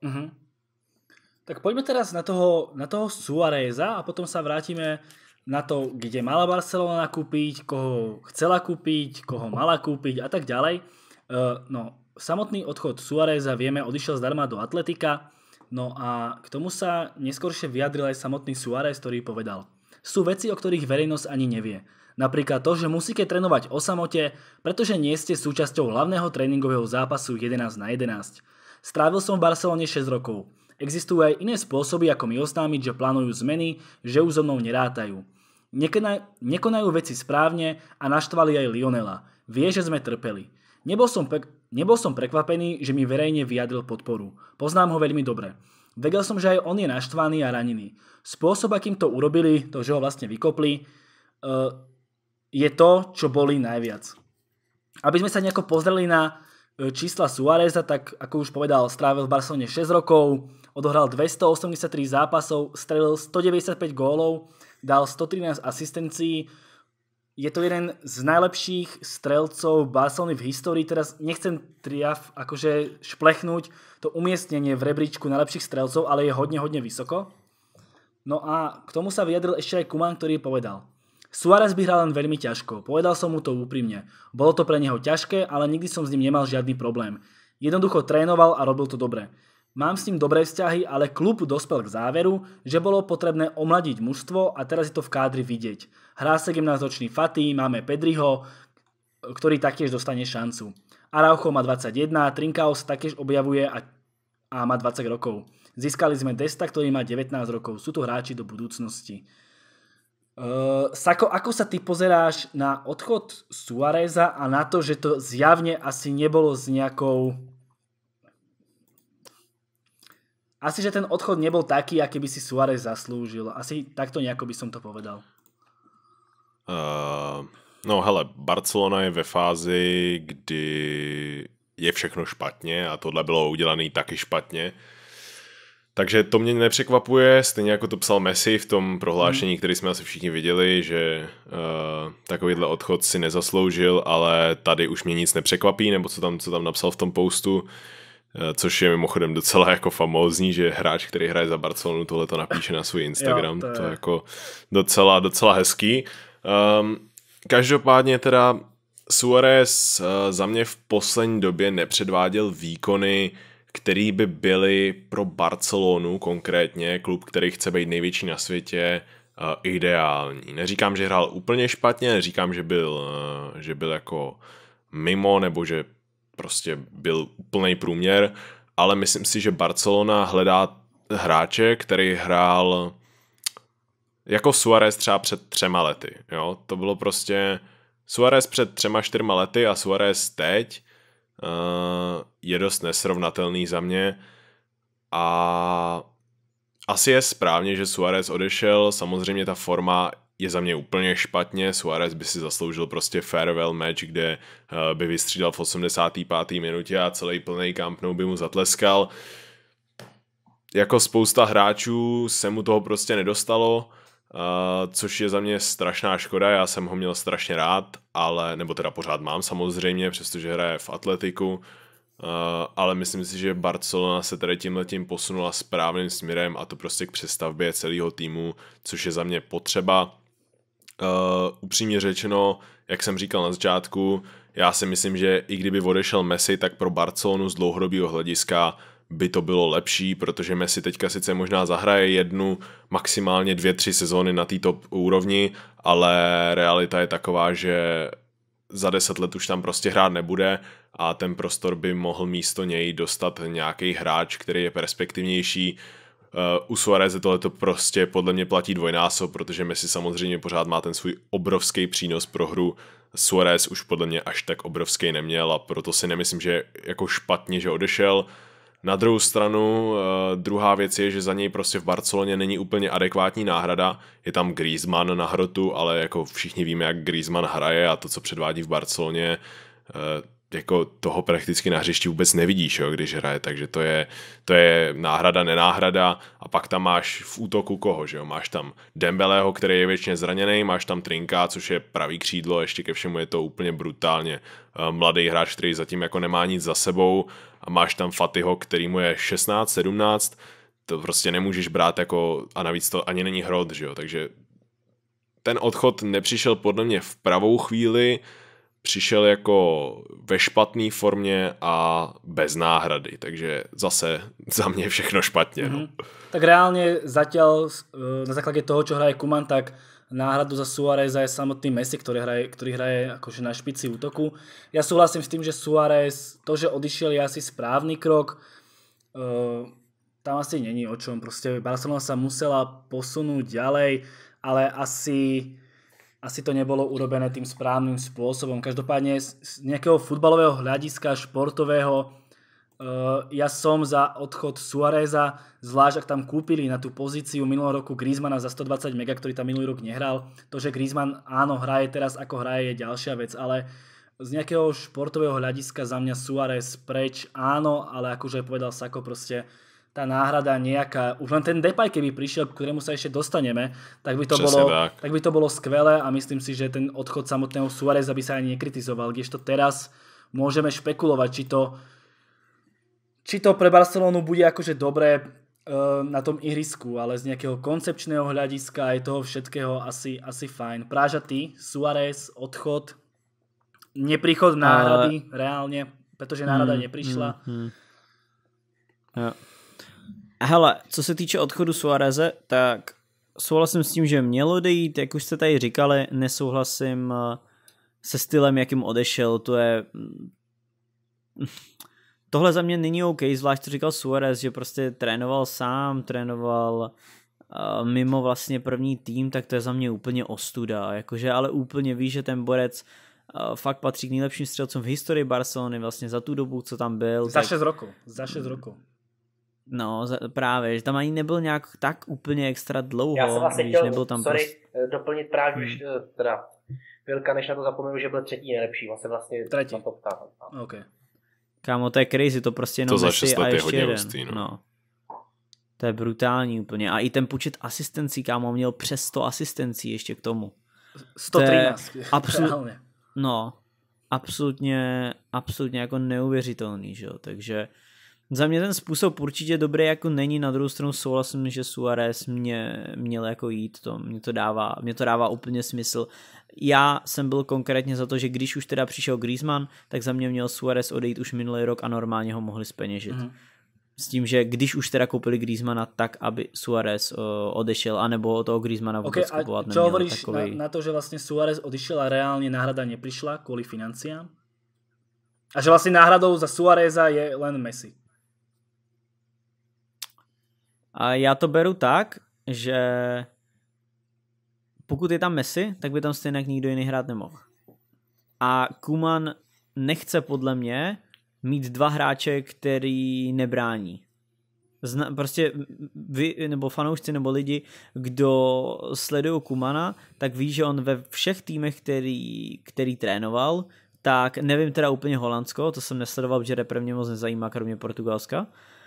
Tak poďme teraz na toho Suáreza a potom sa vrátime na to, kde mala Barcelona nakúpiť, koho chcela kúpiť, koho mala kúpiť a tak ďalej. Samotný odchod Suáreza, vieme, odišiel zdarma do Atletika. No a k tomu sa neskôršie vyjadril aj samotný Suárez, ktorý povedal: sú veci, o ktorých verejnosť ani nevie. Napríklad to, že musíte trénovať o samote, pretože nie ste súčasťou hlavného tréningového zápasu 11 na 11. Strávil som v Barcelone 6 rokov. Existujú aj iné spôsoby, ako mi oznámiť, že plánujú zmeny, že už so mnou nerátajú. Nekonajú veci správne a naštvali aj Lionela. Vie, že sme trpeli. Nebol som prekvapený, že mi verejne vyjadril podporu. Poznám ho veľmi dobre. Vedel som, že aj on je naštvaný a ranený. Spôsob, akým to urobili, to, že ho vlastne vykopli, je to, čo bolí najviac. Aby sme sa nejako pozreli na čísla Suáreza, tak ako už povedal, strávil v Barcelone 6 rokov, odohral 283 zápasov, strelil 195 gólov, dal 113 asistencií. Je to jeden z najlepších strelcov Barcelony v histórii. Teraz nechcem akože šplechnúť to umiestnenie v rebríčku najlepších strelcov, ale je hodne vysoko. No a k tomu sa vyjadril ešte aj Koeman, ktorý povedal: Suárez by hral len veľmi ťažko. Povedal som mu to úprimne. Bolo to pre neho ťažké, ale nikdy som s ním nemal žiadny problém. Jednoducho trénoval a robil to dobre. Mám s ním dobré vzťahy, ale klub dospel k záveru, že bolo potrebné omladiť mužstvo a teraz je to v kádri vidieť. Hrá 17-ročný Fati, máme Pedriho, ktorý taktiež dostane šancu. Araujo má 21, Trincao sa taktiež objavuje a má 20 rokov. Získali sme Desta, ktorý má 19 rokov. Sú to hráči do budúcnosti. Sako, ako sa ty pozeráš na odchod Suáreza a na to, že to zjavne asi nebolo s nejakou... Asi, že ten odchod nebol taký, aký by si Suárez zaslúžil. Asi takto nejako by som to povedal. No hele, Barcelona je ve fázi, kdy je všechno špatně a tohle bylo udělané taky špatně. Takže to mě nepřekvapuje, stejně jako to psal Messi v tom prohlášení, který jsme asi všichni viděli, že takovýhle odchod si nezasloužil, ale tady už mě nic nepřekvapí, nebo co tam napsal v tom postu, což je mimochodem docela jako famózní, že hráč, který hraje za Barcelonu, tohle to napíše na svůj Instagram, to je jako docela hezký. Každopádně teda Suárez za mě v poslední době nepředváděl výkony, který by byly pro Barcelonu konkrétně, klub, který chce být největší na světě, ideální. Neříkám, že hrál úplně špatně, neříkám, že byl jako mimo, nebo že prostě byl úplný průměr, ale myslím si, že Barcelona hledá hráče, který hrál jako Suárez třeba před 3 lety. Jo? To bylo prostě Suárez před 3-4 lety a Suárez teď je dost nesrovnatelný za mě a asi je správně, že Suárez odešel, samozřejmě ta forma je za mě úplně špatně, Suárez by si zasloužil prostě farewell match, kde by vystřídal v 85. minutě a celý plný Camp Nou by mu zatleskal. Jako spousta hráčů se mu toho prostě nedostalo, což je za mě strašná škoda, já jsem ho měl strašně rád, nebo teda pořád mám samozřejmě, přestože hraje v Atletiku, ale myslím si, že Barcelona se tady tímhletím posunula správným směrem a to prostě k přestavbě celého týmu, což je za mě potřeba. Upřímně řečeno, jak jsem říkal na začátku, já si myslím, že i kdyby odešel Messi, tak pro Barcelonu z dlouhodobého hlediska by to bylo lepší, protože Messi teďka sice možná zahraje 1, maximálně 2-3 sezóny na té top úrovni, ale realita je taková, že za 10 let už tam prostě hrát nebude a ten prostor by mohl místo něj dostat nějaký hráč, který je perspektivnější. U Suáreze tohleto prostě podle mě platí dvojnásob, protože Messi samozřejmě pořád má ten svůj obrovský přínos pro hru. Suárez už podle mě až tak obrovský neměl a proto si nemyslím, že jako špatně, že odešel. Na druhou stranu, druhá věc je, že za něj prostě v Barceloně není úplně adekvátní náhrada. Je tam Griezmann na hrotu, ale jako všichni víme, jak Griezmann hraje a to, co předvádí v Barceloně, jako toho prakticky na hřišti vůbec nevidíš, jo, když hraje, takže to je náhrada, nenáhrada a pak tam máš v útoku koho, že jo, máš tam Dembeleho, který je většině zraněný, máš tam Trinka, což je pravý křídlo, ještě ke všemu je to úplně brutálně mladý hráč, který zatím jako nemá nic za sebou a máš tam Fatiho, který mu je 16, 17, to prostě nemůžeš brát jako, a navíc to ani není hrot, že jo, takže ten odchod nepřišel podle mě v pravou chvíli, přišel jako ve špatné formě a bez náhrady, takže zase za mě všechno špatně. No. Tak reálne zatiaľ na základe toho, čo hraje Koeman, tak náhradu za Suáreza je samotný Messi, ktorý hraje akože na špici útoku. Ja súhlasím s tým, že Suárez, to, že odišiel, je asi správny krok. Tam asi není o čom. Proste Barcelona sa musela posunúť ďalej, ale asi to nebolo urobené tým správnym spôsobom. Každopádne z nejakého futbalového hľadiska, športového, ja som za odchod Suáreza, zvlášť ak tam kúpili na tú pozíciu minulého roku Griezmana za 120 mega, ktorý tam minulý rok nehral. To, že Griezmann áno, hraje teraz ako hraje, je ďalšia vec, ale z nejakého športového hľadiska za mňa Suárez preč áno, ale akože povedal Sako, proste tá náhrada nejaká, už len ten Depay, keby prišiel, k ktorému sa ešte dostaneme, tak by to bolo skvelé a myslím si, že ten odchod samotného Suáreza by sa ani nekritizoval, kdežto teraz môžeme špekulovať, či to pre Barcelonu bude akože dobré na tom ihrisku, ale z nejakého koncepčného hľadiska aj toho všetkého asi fajn. Práža ty, Suárez, odchod, nepríchod náhrady reálne, pretože náhrada neprišla. Jo. Hele, co se týče odchodu Suáreze, tak souhlasím s tím, že mělo odejít, jak už jste tady říkali, nesouhlasím se stylem, jakým odešel, to je... Tohle za mě není OK, zvlášť to říkal Suárez, že prostě trénoval sám, trénoval mimo vlastně první tým, tak to je za mě úplně ostuda, jakože ale úplně ví, že ten borec fakt patří k nejlepším střelcům v historii Barcelony, vlastně za tu dobu, co tam byl. Za 6 rokov. No, právě, že tam ani nebyl nějak tak úplně extra dlouho. Já jsem vlastně chtěl, nebyl tam doplnit právě, teda Vilka, než na to zapomenu, že byl třetí nejlepší, vlastně třetí. Na top tam. Okay. Kámo, to je crazy, to prostě jenom to Messi a ještě jeden. Hustý, no. To je brutální úplně. A i ten počet asistencí, kámo, měl přes 100 asistencí ještě k tomu. 113. Absolutně. No, absolutně jako neuvěřitelný, že jo. Takže za mě ten způsob určitě dobrý jako není, na druhou stranu souhlasím, že Suárez měl jako jít, mě to dává úplně smysl. Já jsem byl konkrétně za to, že když už teda přišel Griezmann, tak za mě měl Suárez odejít už minulý rok a normálně ho mohli zpeněžit. S tím, že když už teda koupili Griezmana, tak aby Suárez odešel, anebo toho Griezmana vůbec kupovat neměli. Čo hovoríš na to, že vlastně Suárez odišiel a reálně náhrada neprišla kvůli financiám? A že vlastně náhradou za Suáreza je len Messi? A já to beru tak, že pokud je tam Messi, tak by tam stejně nikdo jiný hrát nemohl. A Koeman nechce podle mě mít dva hráče, který nebrání. Prostě vy, nebo fanoušci, nebo lidi, kdo sledují Koemana, tak ví, že on ve všech týmech, který trénoval, tak nevím teda úplně Holandsko, to jsem nesledoval, že repre mě moc nezajímá, kromě Portugalska.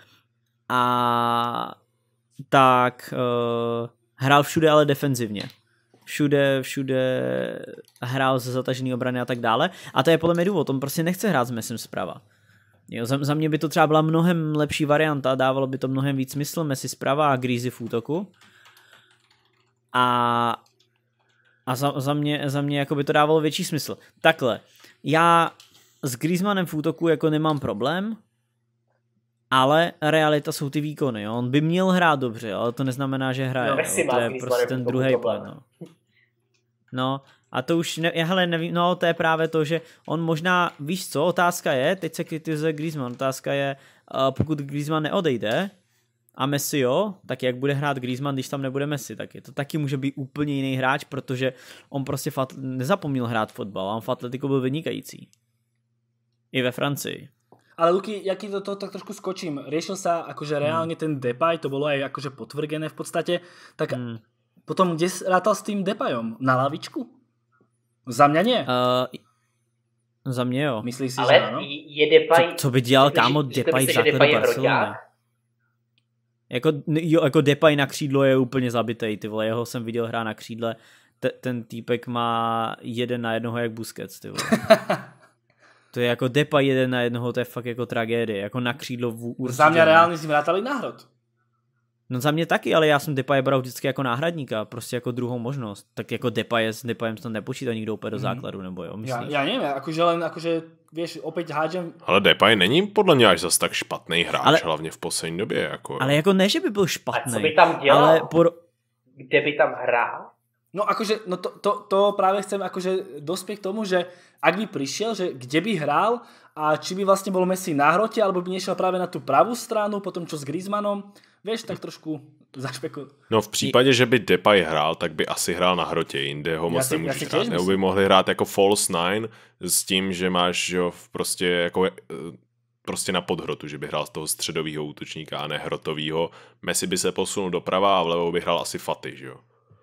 A tak hrál všude, ale defenzivně. Všude hrál ze zatažený obrany a tak dále. A to je podle mě důvod, on prostě nechce hrát s Messim zprava. Jo, za mě by to třeba byla mnohem lepší varianta, dávalo by to mnohem víc smysl, Messi zprava a Greasy v útoku. A za mě jako by to dávalo větší smysl. Takhle, já s Griezmannem v útoku jako nemám problém, ale realita jsou ty výkony. Jo. On by měl hrát dobře, ale to neznamená, že hraje. No, to je prostě ten druhý plán. No a to už, nevím, no to je právě to, že on možná, víš co, otázka je, teď se kritizuje Griezmann, otázka je, pokud Griezmann neodejde a Messi jo, tak jak bude hrát Griezmann, když tam nebude Messi, tak je to taky může být úplně jiný hráč, protože on prostě nezapomněl hrát fotbal a on v Atletiku byl vynikající. I ve Francii. Ale Luky, ja ti to tak trošku skočím. Riešil sa akože reálne ten Depay, to bolo aj akože potvrdené v podstate. Tak potom kde rátal s tým Depayom? Na lavičku? Za mňa nie. Za mě jo. Myslíš si, ale že áno? Je Depay... Co by dělal kámo Depay v základu Barcelony? Jako Depay na křídlo je úplně zabitej, ty vole. Jeho jsem viděl hrát na křídle. Ten týpek má 1-1 jak Busquets, ty vole. To je jako Depay 1-1, to je fakt jako tragédie, jako na křídlo určitě. Za mě reálně s ním rátali náhrad. No za mě taky, ale já jsem Depay bral vždycky jako náhradníka, prostě jako druhou možnost. Tak jako s Depayem to nepočítá nikdo úplně do základu, nebo jo, myslíš? Já nevím, jakože vieš, opět hádžem. Ale Depay není podle mě až zas tak špatný hráč, hlavně v poslední době. Jako. Ale jako ne, že by byl špatný. A co by tam dělal? Ale Kde by tam hrál? No akože, no to práve chcem akože dospieť k tomu, že ak by prišiel, že kde by hral a či by vlastne bol Messi na hrote, alebo by nešiel práve na tú pravú stranu, potom čo s Griezmannom, vieš, tak trošku zašpekuj. No v případě, že by Depay hrál, tak by asi hrál na hrotě, jinde ho moc nemůžeš hrát. Nebo by mohli hrát jako false nine s tím, že máš jo, prostě jako prostě na podhrotu, že by hrál z toho středového útočníka a ne hrotovýho. Messi by se posunul doprava a vlevo by hrál asi Fati, že jo?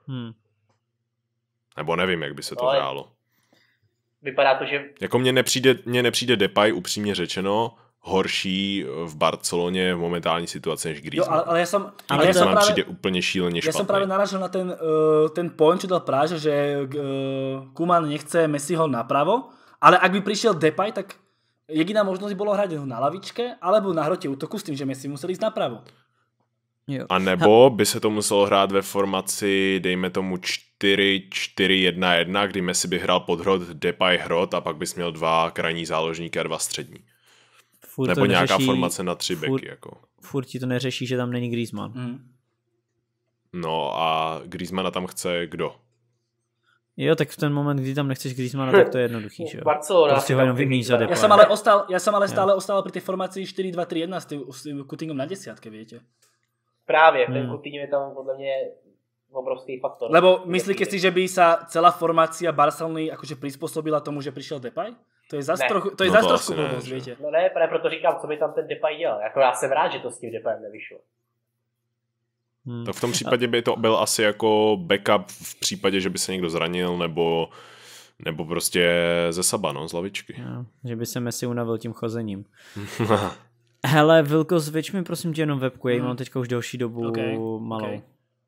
Nebo nevím, jak by se to hrálo. Vypadá to, že... Jako mně nepřijde Depay, upřímně řečeno, horší v Barceloně v momentální situaci než Griezmann. Jo, ale ja som přijde úplně šíleně špatný. Ja som práve narážil na ten point, čo dal Práže, že Koeman nechce Messiho napravo, ale ak by prišiel Depay, tak jediná možnosť bolo hrať ho na lavičke alebo na hrote útoku s tým, že Messi musel ísť napravo. Jo. A nebo by se to muselo hrát ve formaci, dejme tomu 4-4-1-1, kdy Messi by hrál podhrot, Depay hrot a pak bys měl 2 krajní záložníky a 2 střední. Nebo nějaká formace na 3 beky. Jako. Furt ti to neřeší, že tam není Griezmann. No a Griezmana tam chce kdo? Jo, tak v ten moment, kdy tam nechceš Griezmana, tak to je jednoduchý, že jo? Barcelona. Prostě ho jenom vyměníš za Depay. Ja som ale stále ostal pri tej formácii 4-2-3-1 s tým Coutinhom na desiatke, viete. Právě, ten Coutinho je tam podle mě obrovský faktor. Lebo myslíte si, že by sa celá formácia Barcelony akože prispôsobila tomu, že prišiel Depay? To je zase trochu blbosť, viete. No ne, právě proto říkám, co by tam ten Depay dělal. Jako já jsem rád, že to s tím Depayem nevyšlo. Tak v tom případě by to byl asi jako backup v případě, že by se někdo zranil, nebo prostě ze Saba, no, z lavičky. Jo, že by se Messi unavil tím chozením. Hele, Vilko, zvěč mi prosím tě jenom webku, já ji mám teďka už delší dobu malou. Okay.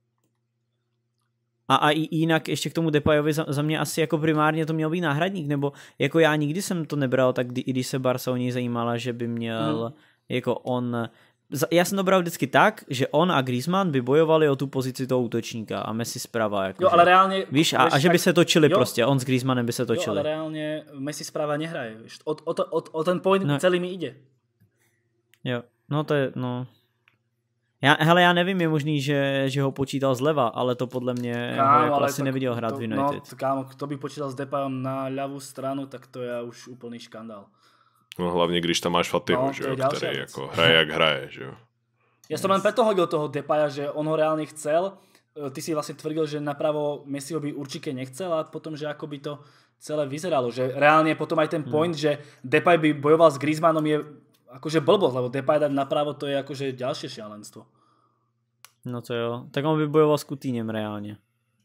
A i jinak ještě k tomu Depayovi za mě asi jako primárně to měl být náhradník, nebo jako já nikdy jsem to nebral, tak i když se Barca o něj zajímala, že by měl jako on... Já jsem to bral vždycky tak, že on a Griezmann by bojovali o tu pozici toho útočníka a Messi zprava. Jako jo, ale reálně... Víš, a že by se točili prostě, on s Griezmannem by se točili. Jo, ale reálně Messi zprava nehraje. O ten point celý mi ide. Jo, no to je, no... Já nevím, je možný, že ho počítal zleva, ale to podle mě ho jako asi neviděl hrát v United. No, kámo, kto by počítal s Depayom na ľavú stranu, tak to je už úplný škandál. No hlavně, když tam máš Fatiho, že jo, který jako hraje jak hraje, že jo. Ja som len preto hodil toho Depaya, že on ho reálne chcel. Ty si vlastne tvrdil, že napravo Messiho by určite nechcel a potom, že ako by to celé vyzeralo. Že reálne potom aj ten point, že Depay by bojoval s Griezmannom je akože blbosť, lebo Depay dať napravo to je akože ďalšie šialenstvo. No to jo. Tak on by bojoval s Coutinhem reálne.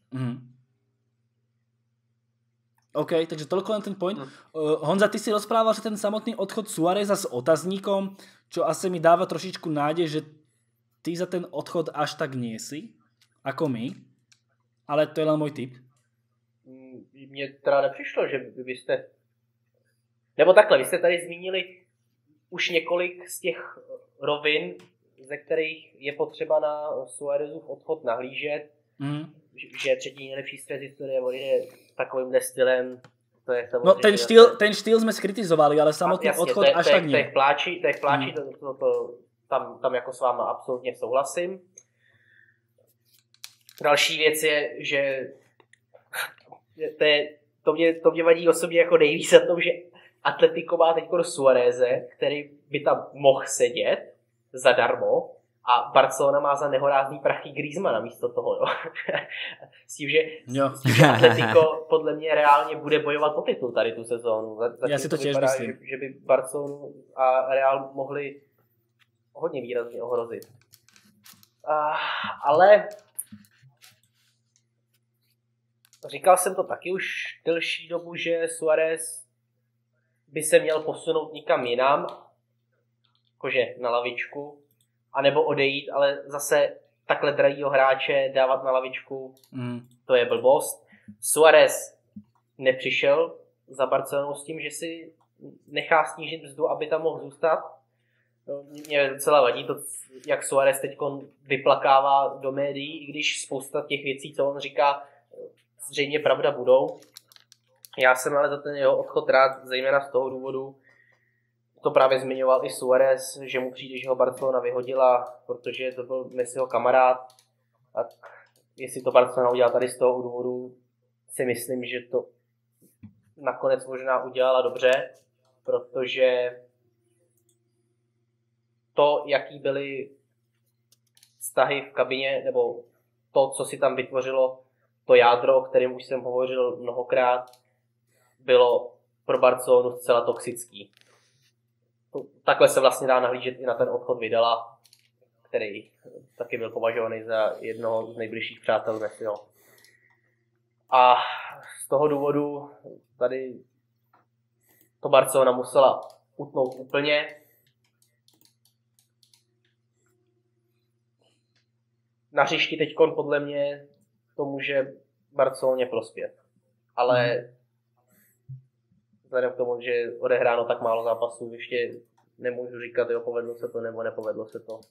OK, takže toľko len ten point. Honza, ty si rozprával, že ten samotný odchod Suáreza s otazníkom, čo asi mi dáva trošičku nádej, že ty za ten odchod až tak nie si, ako my, ale to je len môj tip. Mně teda nepřišlo, že byste... Nebo takhle, vy jste tady zmínili už několik z těch rovin, ze kterých je potřeba na Suárezův odchod nahlížet, že třetí nejlepší střed historie odjde takovýmhle stylem, to je samozřejmě... No ten štýl jsme skritizovali, ale samotný odchod až tak nie. Těch pláčí, tam jako s váma absolutně souhlasím. Další věc je, že to mě vadí osobně jako nejvíc na tom, že Atletico má teď Suáreze, který by tam mohl sedět zadarmo, a Barcelona má za nehorázný prachy Griezmana místo toho, jo. S tím, že Atletico podle mě reálně bude bojovat o titul tady tu sezónu. Já si to těž myslím. Že by Barcelonu a Real mohli hodně výrazně ohrozit. Ale říkal jsem to taky už delší dobu, že Suárez by se měl posunout nikam jinam, jakože na lavičku, anebo odejít, ale zase takhle drahýho hráče dávat na lavičku, to je blbost. Suárez nepřišel za Barcelonou s tím, že si nechá snížit mzdu, aby tam mohl zůstat. No, mě docela vadí to, jak Suárez teď vyplakává do médií, i když spousta těch věcí, co on říká, zřejmě pravda budou. Já jsem ale za ten jeho odchod rád, zejména z toho důvodu, to právě zmiňoval i Suárez, že mu přijde, že ho Barcelona vyhodila, protože to byl Messiho kamarád. A jestli to Barcelona udělala tady z toho důvodu, si myslím, že to nakonec možná udělala dobře, protože to, jaký byly vztahy v kabině, nebo to, co si tam vytvořilo, to jádro, o kterém už jsem hovořil mnohokrát, bylo pro Barcelonu zcela toxický. takhle se vlastně dá nahlížet i na ten odchod Vidala, který taky byl považovaný za jednoho z nejbližších přátel Messiho. A z toho důvodu tady to Barcelona musela utnout úplně. Na hřišti teďkon podle mě to může Barceloně prospět. Ale vzhledem k tomu, že je odehráno tak málo zápasů, ještě nemůžu říkat, jo, povedlo se to nebo nepovedlo se to.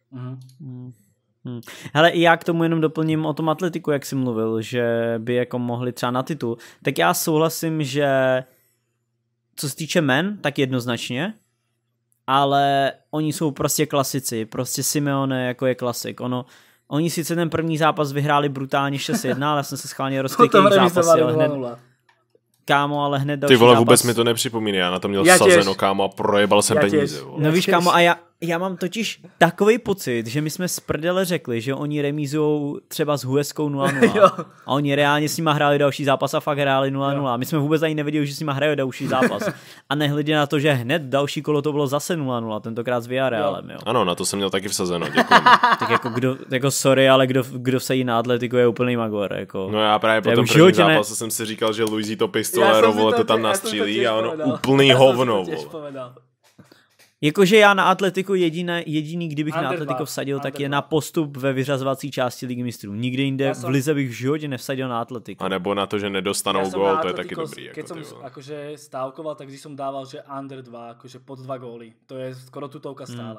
Hele, i já k tomu jenom doplním o tom Atletiku, jak jsi mluvil, že by jako mohli třeba na titul. Tak já souhlasím, že co se týče men, tak jednoznačně, ale oni jsou prostě klasici, prostě Simeone jako je klasik. Oni sice ten první zápas vyhráli brutálně 6-1, ale já jsem se schválně rozklikl zápasy, ale hned, kámo, ale hned další Ty vole, zápas. vůbec mi to nepřipomíná, já na to měl sazeno, kámo, a projebal jsem peníze. No víš, kámo, a já mám totiž takovej pocit, že my jsme z prdele řekli, že oni remízujou třeba s Hueskou 0-0 a oni reálně s nima hráli další zápas a fakt hráli 0-0. A my jsme vůbec ani nevěděli, že s nima hrají další zápas. A nehledě na to, že hned další kolo to bylo zase 0-0, tentokrát s Villarrealem, jo. Ano, na to jsem měl taky vsazeno, děkuji. Tak jako sorry, ale kdo vsadí na Atletico je úplný magor, jako. No já právě po tom prvním zápase jsem si říkal, že Luisito Pistolero, vole, to tam nastřílí a ono úplný hovno, vole. Jakože já na Atletiku jediný, kdybych na Atletico vsadil, tak je na postup ve vyřazovací části Ligy mistrů. Nikde jinde v lize bych v životě nevsadil na Atletico. A nebo na to, že nedostanou gól, to je taky dobrý. Keď som akože stávkoval, tak vždy som dával, že under 2, akože pod 2 góly. To je skoro tutovka stále.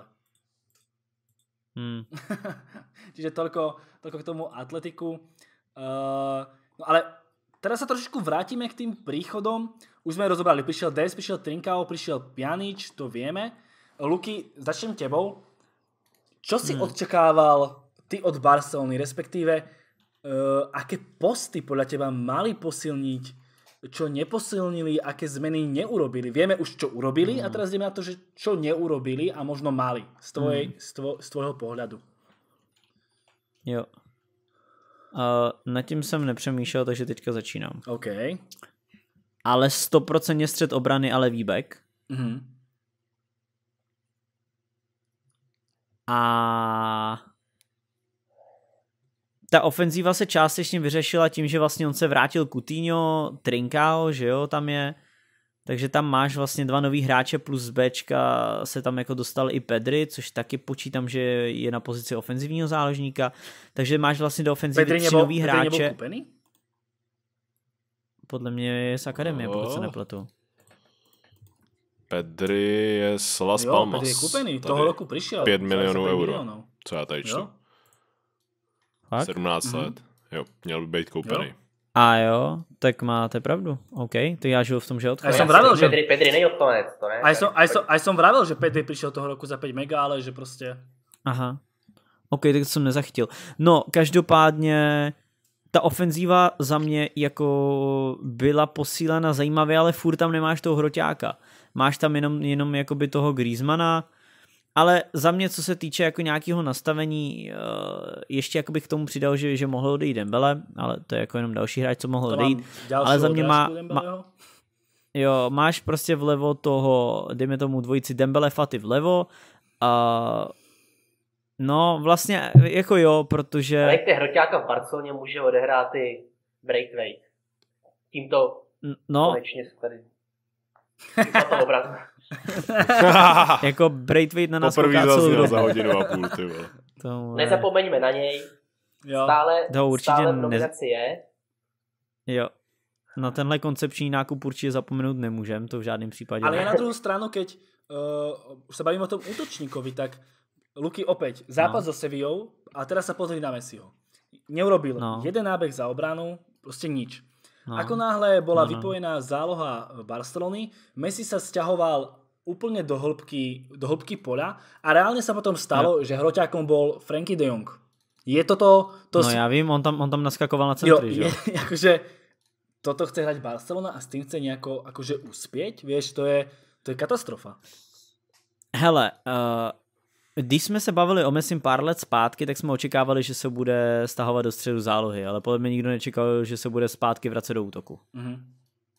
Čiže toľko k tomu Atletiku. No ale teraz sa trošičku vrátime k tým príchodom. Už sme rozobrali, prišiel Dest, prišiel Trincao, prišiel Pjanic, to vieme. Luky, začnem tebou. Čo si očakával ty od Barcelony, respektíve aké posty podľa teba mali posilniť, čo neposilnili, aké zmeny neurobili? Vieme už, čo urobili a teraz ideme na to, že čo neurobili a možno mali z tvojho pohľadu. Jo. Nad tím jsem nepřemýšlel, takže teďka začínám. OK. Ale 100% střed obrany a levý back. A ta ofenzíva se částečně vyřešila tím, že vlastně on se vrátil Coutinho, Trincao, že jo, tam je. Takže tam máš vlastně 2 nový hráče plus z Bčka se tam jako dostal i Pedri, což taky počítám, že je na pozici ofenzivního záložníka. Takže máš vlastně do ofenzivy 3 nový hráče. Pedri nebyl kupený? Podle mě je z akademie, pokud se nepletu. Pedri je z Las Palmas. Pedri je kupený, toho roku přišel. 5 milionů euro. Co já tady čtu? 17 let. Jo, měl by být koupený. A jo, tak máte pravdu. OK, tak já žiju v tom, že odchází. A som vravel, že Pedri není odchovanec, to ne? Aj som vravel, že Pedri prišiel toho roku za 5 mega, ale že prostě... Aha. OK, tak to jsem nezachytil. No, každopádně ta ofenzíva za mě jako byla posílena zajímavě, ale furt tam nemáš toho hroťáka. Máš tam jenom jakoby toho Griezmana, ale za mě, co se týče jako nějakého nastavení, ještě jakoby k tomu přidal, že mohl odejít Dembele, ale to je jako jenom další hráč, co mohl odejít. Ale za mě máš prostě vlevo toho, dejme tomu dvojici Dembele Fati vlevo a no vlastně jako jo, protože... Ale jak ty hroťáka v Barceloně může odehrát i Braithwaite. Tímto konečně se tady... to obraz. Jako Braithwaite na nás poprvý zazněl za hodinu a půl, ty vole. Nezapomeňme na něj. Stále v nominaci je. Jo. Na tenhle koncepční nákup určitě zapomenout nemůžem, to v žádném případě. Ale na druhou stranu, keď už sa bavíme o tom útočníkovi, tak Luky opäť, zápas so Sevillou a teraz sa pozri na Messiho. Neurobil jeden nábeh za obranu, proste nič. Ako náhle bola vypojená záloha Barcelony, Messi sa sťahoval úplne do hĺbky poľa a reálne sa potom stalo, že hroťákom bol Frankie de Jong. Je toto... No já vím, on tam naskakoval na centri, že? Akože toto chce hrať Barcelona a s tým chce nejako akože uspieť, vieš, to je katastrofa. Hele, když jsme se bavili o Messim pár let zpátky, tak jsme očekávali, že se bude stahovat do středu zálohy, ale podle mě nikdo nečekal, že se bude zpátky vracet do útoku.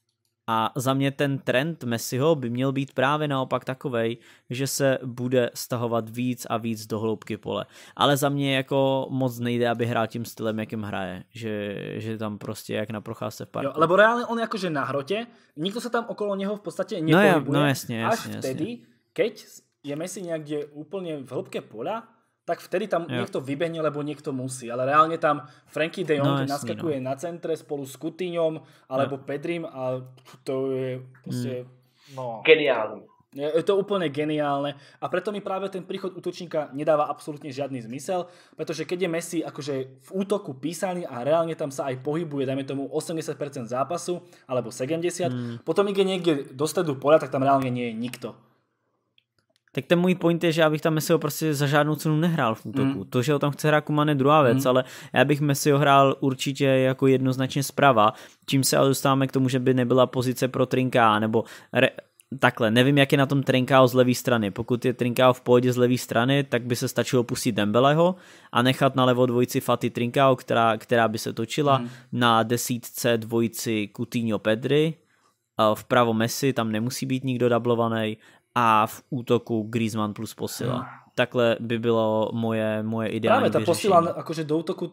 A za mě ten trend Messiho by měl být právě naopak takovej, že se bude stahovat víc a víc do hloubky pole. Ale za mě jako moc nejde, aby hrál tím stylem, jakým hraje. Že tam prostě jak na procházce v parku. Jo, lebo reálne on je akože na hrote, nikto sa tam okolo neho v podstate nepohybuje. No jasne. Až vtedy, keď je Messi niekde úplne v hĺbke poľa, tak vtedy tam niekto vybehne, lebo niekto musí. Ale reálne tam Frankie de Jong naskakuje na centre spolu s Coutinhom alebo Pedrim a to je proste... Geniálne. Je to úplne geniálne a preto mi práve ten príchod útočníka nedáva absolútne žiadny zmysel, pretože keď je Messi akože v útoku písaný a reálne tam sa aj pohybuje, dajme tomu 80% zápasu alebo 70%, potom ide niekde do stredu poľa, tak tam reálne nie je nikto. Tak ten můj point je, že já bych tam Messiho prostě za žádnou cenu nehrál v útoku. To, že ho tam chce hrát Koeman je druhá věc, ale já bych Messiho hrál určitě jako jednoznačně zprava, čím se ale dostáváme k tomu, že by nebyla pozice pro Trincao, nebo takhle, nevím, jak je na tom Trincao z levé strany. Pokud je Trincao v pohodě z levé strany, tak by se stačilo pustit Dembeleho a nechat na levo dvojici Fati Trincao, která by se točila, na desítce dvojici Coutinho Pedri, vpravo Messi, tam nemusí být nikdo dublovaný, a v útoku Griezmann plus posila. Takhle by bylo moje ideální vyřešení. Práve tá posila akože do útoku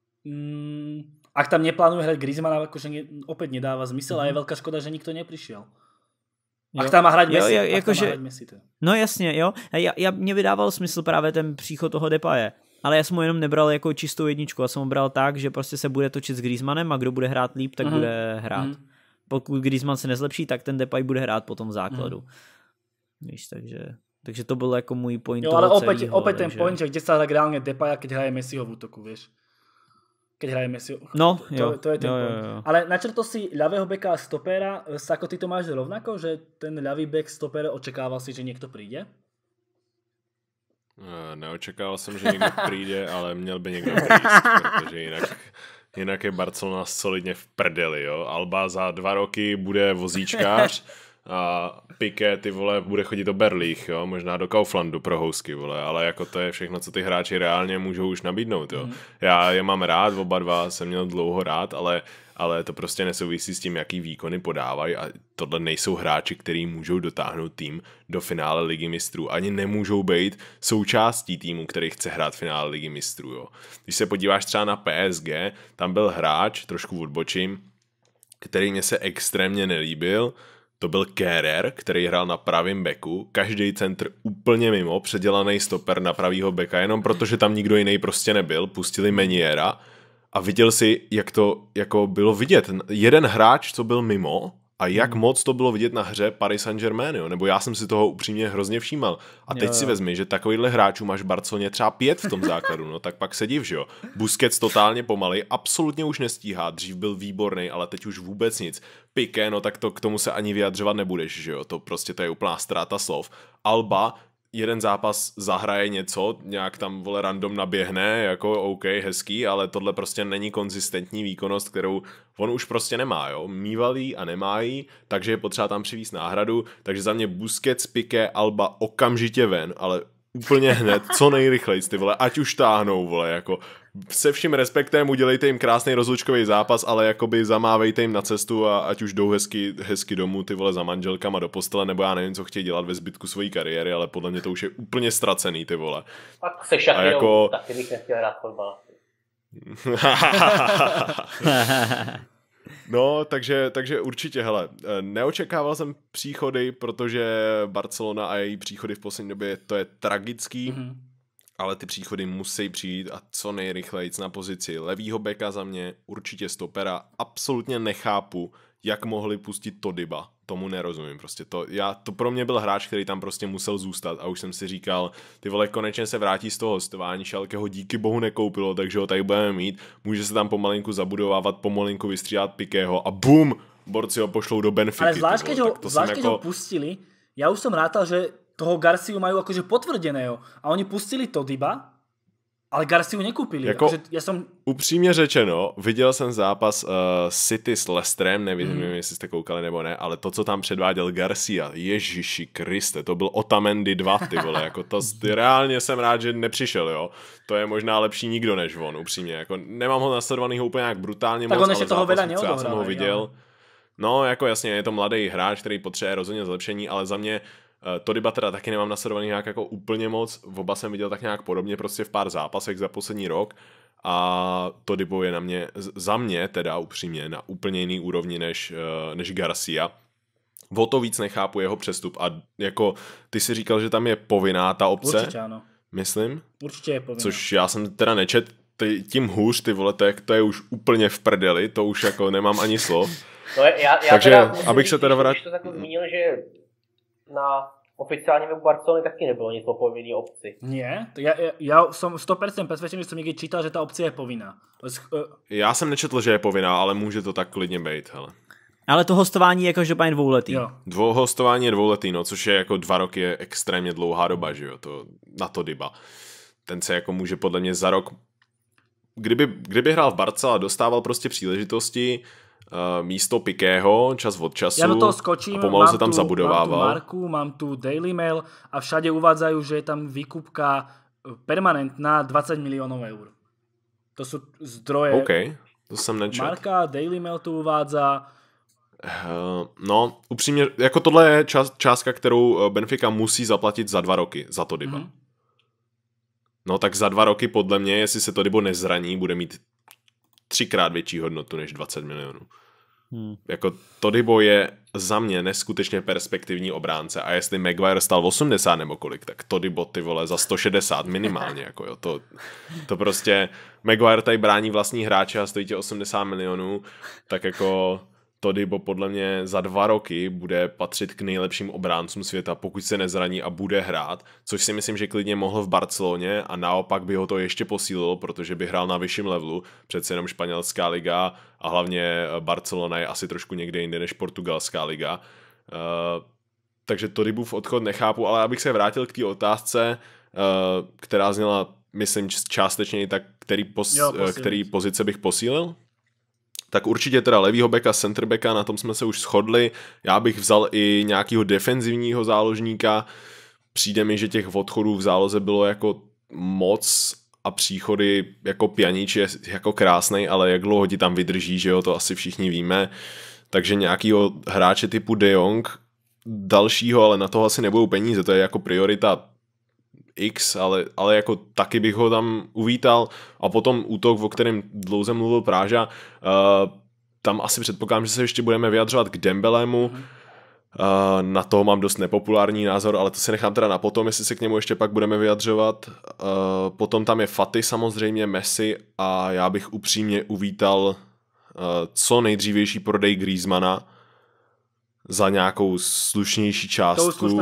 ak tam neplánuje hrať Griezmanna, akože opäť nedáva zmysel a je veľká škoda, že nikto neprišiel. Ak tam má hrať Messi. No jasně, jo. Mě vydával smysl právě ten příchod toho Depaye. Ale já jsem ho jenom nebral jako čistou jedničku. Já jsem ho bral tak, že prostě se bude točit s Griezmannem a kdo bude hrát líp, tak bude hrát. Pokud Griezmann se nezlepší, tak ten Depay bude hrát potom v základu. Víš, takže to byl jako můj point. Jo, ale opäť ten point, že kde sa hra reálne Depaya, keď hraje Messiho v útoku, vieš. Keď hraje Messiho. No, to je ten point. Jo. Ale načrtol si ľavého beka a stopera. Sako, ty to máš rovnako, že ten ľavý bek stopera očekával si, že niekto príde? Neočekával jsem, že někdo přijde, ale měl by někdo přijít, protože jinak je Barcelona solidně v prdeli, jo. Alba za 2 roky bude vozíčkář a Piqué, ty vole, bude chodit do Berlích, jo, možná do Kauflandu pro housky, vole, ale jako to je všechno, co ty hráči reálně můžou už nabídnout, jo. Já je mám rád, oba dva jsem měl dlouho rád, ale to prostě nesouvisí s tím, jaký výkony podávají a tohle nejsou hráči, který můžou dotáhnout tým do finále Ligy mistrů. Ani nemůžou být součástí týmu, který chce hrát finále Ligy mistrů, jo. Když se podíváš třeba na PSG, tam byl hráč, trošku odbočím, který mě se extrémně nelíbil. To byl Kehrer, který hrál na pravém beku, každý centr úplně mimo, předělaný stoper na pravýho beka, jenom protože tam nikdo jiný prostě nebyl, pustili Meniera a viděl si, jak to jako bylo vidět. Jeden hráč, co byl mimo a jak moc to bylo vidět na hře Paris Saint-Germain, jo? Nebo já jsem si toho upřímně hrozně všímal. A teď si vezmi, že takovýhle hráčů máš v Barceloně třeba 5 v tom základu, no tak pak se div, že jo. Busquets totálně pomalej, absolutně už nestíhá, dřív byl výborný, ale teď už vůbec nic. Piqué, no tak to k tomu se ani vyjadřovat nebudeš, že jo, to prostě to je úplná ztráta slov. Alba, jeden zápas zahraje něco, nějak tam, vole, random naběhne, jako OK, hezký, ale tohle prostě není konzistentní výkonnost, kterou on už prostě nemá, jo. Mýval jí a nemá jí, takže je potřeba tam přivést náhradu, takže za mě Busquets, Piqué, Alba okamžitě ven, ale úplně hned, co nejrychlejc, ty vole, ať už táhnou, vole, jako se vším respektem udělejte jim krásný rozlučkový zápas, ale jakoby zamávejte jim na cestu a ať už jdou hezky domů, ty vole, za manželkama do postele, nebo já nevím, co chtějí dělat ve zbytku své kariéry, ale podle mě to už je úplně ztracený, ty vole. Tak se Šakirou jako... taky bych nechtěl hrát fotbal. No, takže určitě, hele, neočekával jsem příchody, protože Barcelona a její příchody v poslední době, to je tragický, ale ty příchody musí přijít a co nejrychlejc na pozici levýho beka za mě, určitě stopera, absolutně nechápu, jak mohli pustit Todiba, tomu nerozumím prostě, to pro mě byl hráč, který tam prostě musel zůstat a už jsem si říkal, ty vole, konečně se vrátí z toho hostování, Schalke ho díky bohu nekoupilo, takže ho tady budeme mít, může se tam pomalinku zabudovávat, pomalinku vystřídat Piquého a bum, borci ho pošlou do Benfiky. Ale zvlášť, keď ho pustili, ja už som rátal, že toho Garciu majú akože potvrdeného a oni pustili Todiba, ale Garciu nekúpili. Jako, upřímně řečeno, viděl jsem zápas City s Leicesterem, nevím, jestli jste koukali nebo ne, ale to, co tam předváděl Garcia, Ježiši Kriste, to byl Otamendi 2, ty vole, jako to reálně jsem rád, že nepřišel, jo. To je možná lepší nikdo než on, upřímně, jako nemám ho nasledovanýho úplně nějak brutálně tak moc, ale zápas, já jsem ho viděl. No, jako jasně, je to mladý hráč, který potřebuje rozhodně zlepšení, ale za mě Todiba teda taky nemám nasledovaný nějak jako úplně moc, v oba jsem viděl tak nějak podobně prostě v pár zápasech za poslední rok a Todibo je na mě, za mě teda upřímně, na úplně jiný úrovni než Garcia. O to víc nechápu jeho přestup a jako ty si říkal, že tam je povinná ta opce. Určitě ano. Myslím. Určitě je povinná. Což já jsem teda nečet, tím hůř, ty vole, to je už úplně v prdeli, to už jako nemám ani slov. No já takže teda abych se teda vrátil... Když to takhle zmínil, že na oficiálním webu Barcelony taky nebylo nic o povinný opci. Nie? Ja som 100% presvedčený, že som niekde čítal, že tá opcia je povinná. Já jsem nečetl, že je povinná, ale může to tak klidně být, hele. Ale to hostování je každopádně dvouletý. Jo. Hostování je dvouletý, no, což je jako 2 roky je extrémně dlouhá doba, že jo, to, na to Diba. Ten se jako může podle mě za rok, kdyby hrál v Barce a dostával prostě příležitosti místo Pikého čas od času ja do toho skočím, a pomalu se tam zabudovával. Mám tu Marku, mám tu Daily Mail a všade uvádzajú, že je tam výkupka permanentná 20 miliónov eur. To sú zdroje. OK, to jsem nečet. Marka, Daily Mail tu uvádza. No, upřímně, jako tohle je částka, kterou Benfica musí zaplatit za 2 roky, za Todiba. Mm-hmm. No tak za 2 roky podle mě, jestli se Todibo nezraní, bude mít 3x větší hodnotu než 20 milionů. Jako Todibo je za mě neskutečně perspektivní obránce a jestli Maguire stal 80 nebo kolik, tak Todibo ty vole za 160 minimálně. Jako jo, to prostě Maguire tady brání vlastní hráče a stojí tě 80 milionů, tak jako Todibo podle mě za 2 roky bude patřit k nejlepším obráncům světa, pokud se nezraní a bude hrát, což si myslím, že klidně mohl v Barceloně a naopak by ho to ještě posílilo, protože by hrál na vyšším levelu, přece jenom španělská liga a hlavně Barcelona je asi trošku někde jinde než portugalská liga. Takže Todibův odchod nechápu, ale abych se vrátil k té otázce, která zněla, myslím, částečně i tak, který pozice bych posílil. Tak určitě teda levýho beka, centerbacka, na tom jsme se už shodli. Já bych vzal i nějakého defenzivního záložníka. Přijde mi, že těch odchodů v záloze bylo jako moc a příchody jako Pjanič je jako krásnej, ale jak dlouho ti tam vydrží, že jo, to asi všichni víme. Takže nějakýho hráče typu De Jong, dalšího, ale na toho asi nebudou peníze, to je jako priorita X, ale jako taky bych ho tam uvítal a potom útok, o kterém dlouze mluvil Práža, tam asi předpokládám, že se ještě budeme vyjadřovat k Dembelemu, na toho mám dost nepopulární názor, ale to si nechám teda na potom, jestli se k němu ještě pak budeme vyjadřovat. Potom tam je Fati samozřejmě, Messi a já bych upřímně uvítal co nejdřívější prodej Griezmana za nějakou slušnější částku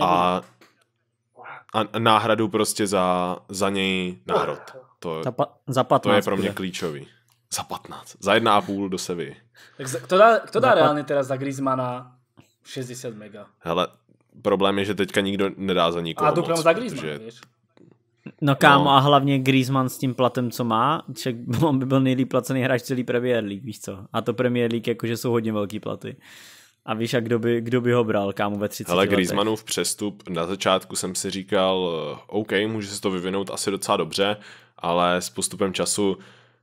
a náhradu prostě za něj náhrod. Za 15. To je pro mě klíčový. Za 15. Za 1,5 do Sevilly. Tak kto dá reálne teraz za Griezmana 60 mega? Hele, problém je, že teďka nikdo nedá za nikoho moc. A duplem za Griezmana, vieš? No kámo, a hlavně Griezmann s tím platem, co má, však on by byl nejlíp placený hráč celý Premier League, víš co? A to Premier League jakože jsou hodně velký platy. A víš, a kdo by ho bral, kámo, ve 30 letech? Griezmannův přestup, na začátku jsem si říkal, OK, může se to vyvinout asi docela dobře, ale s postupem času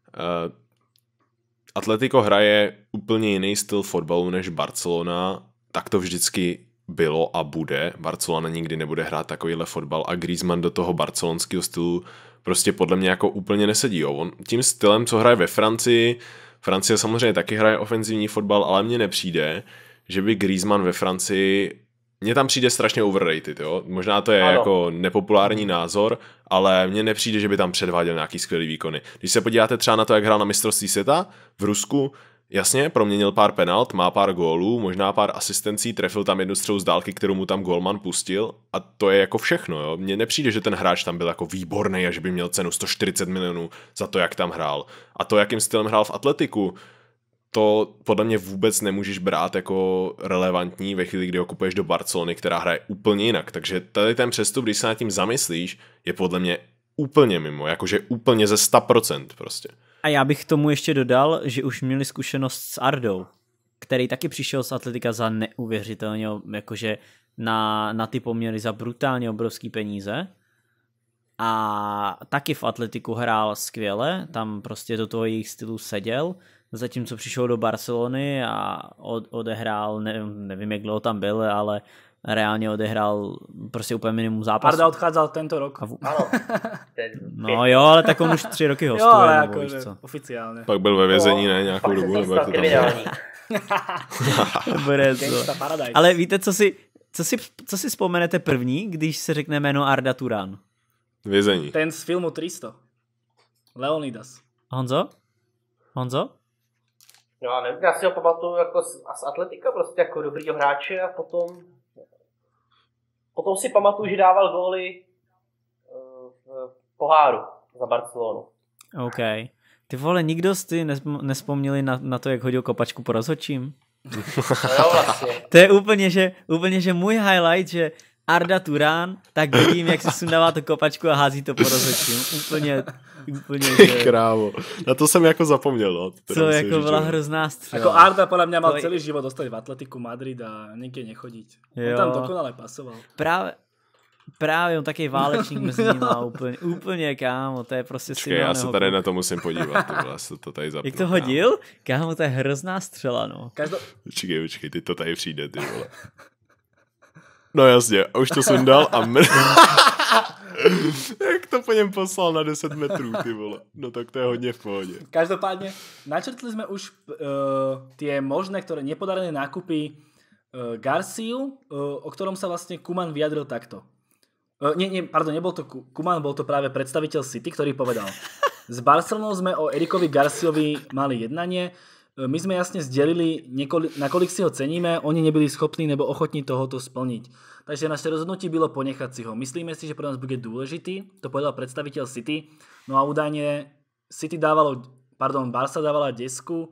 Atletico hraje úplně jiný styl fotbalu než Barcelona, tak to vždycky bylo a bude. Barcelona nikdy nebude hrát takovýhle fotbal a Griezmann do toho barcelonského stylu prostě podle mě jako úplně nesedí. Jo. On tím stylem, co hraje ve Francii, Francie samozřejmě taky hraje ofenzivní fotbal, ale mně nepřijde, že by Griezmann ve Francii, mně tam přijde strašně overrated, jo. Možná to je jako nepopulární názor, ale mně nepřijde, že by tam předváděl nějaký skvělý výkony. Když se podíváte třeba na to, jak hrál na mistrovství světa v Rusku, jasně, proměnil pár penalt, má pár gólů, možná pár asistencí, trefil tam jednu střelu z dálky, kterou mu tam golman pustil a to je jako všechno, jo. Mně nepřijde, že ten hráč tam byl jako výborný a že by měl cenu 140 milionů za to, jak tam hrál. A to, jakým stylem hrál v Atletiku, to podle mě vůbec nemůžeš brát jako relevantní ve chvíli, kdy ho kupuješ do Barcelony, která hraje úplně jinak. Takže tady ten přestup, když se nad tím zamyslíš, je podle mě úplně mimo, jakože úplně ze 100% prostě. A já bych tomu ještě dodal, že už měli zkušenost s Ardou, který taky přišel z Atletika za neuvěřitelně, jakože na ty poměry za brutálně obrovský peníze. A taky v Atletiku hrál skvěle, tam prostě do toho jejich stylu seděl. zatímco přišel do Barcelony a odehrál, nevím jak dlouho tam byl, ale reálně odehrál prostě úplně minimum zápasů. Arda odchádzal tento rok. Ano. No jo, ale tak on už 3 roky hostuje. Jo, ale nebo akože co. oficiálne. Pak byl ve vězení, ne, nějakou dobu, nebo jak to tam bylo. Gangsta Paradise. Ale víte, co si vzpomenete první, když se řekne jméno Arda Turan? Vězení. Ten z filmu 300. Leonidas. Honzo? No a nevím, já si ho pamatuju jako z Atletika, prostě jako dobrýho hráče a potom si pamatuju, že dával góly v poháru za Barcelonu. OK. Ty vole, nikdo jste nespomněli na to, jak hodil kopačku po rozhodčím? No jo, vlastně. To je úplně, že můj highlight, že Arda Turan, tak vidím, jak se sundává tu kopačku a hází to po rozhodčím. Úplně, že... Krávo. Na to jsem jako zapomněl. No. To jako byla hrozná střela. Ako Arda podľa mňa mal celý život dostať v Atletiku Madrid a nikde nechodiť. On tam dokonale pasoval. Právě on taký válečník mezi nima, úplně kámo, to je prostě Počkej, já se tady na to musím podívat, to tady zapnu. Jak to hodil? Kámo, to je hrozná střela, no. Počkej, ty to tady přijde, ty vole. No jasně, už to sundal a jak to po něm poslal na 10 metrů, ty vole. No tak to je hodně v pohodě. Každopádne, načrtli sme už tie možné, ktoré nepodarené nákupy Garciu, o ktorom sa vlastne Koeman vyjadril takto. Nebol to Koeman, bol to práve predstaviteľ City, ktorý povedal: s Barcelonou sme o Erikovi Garciovi mali jednanie, my sme jasne zdelili, nakolik si ho ceníme, oni nebyli schopní nebo ochotní tohoto splniť. Takže naše rozhodnutie bylo ponechať si ho. Myslíme si, že pre nás bude dôležitý, to povedal predstaviteľ City. No a údajne Barca dávala 10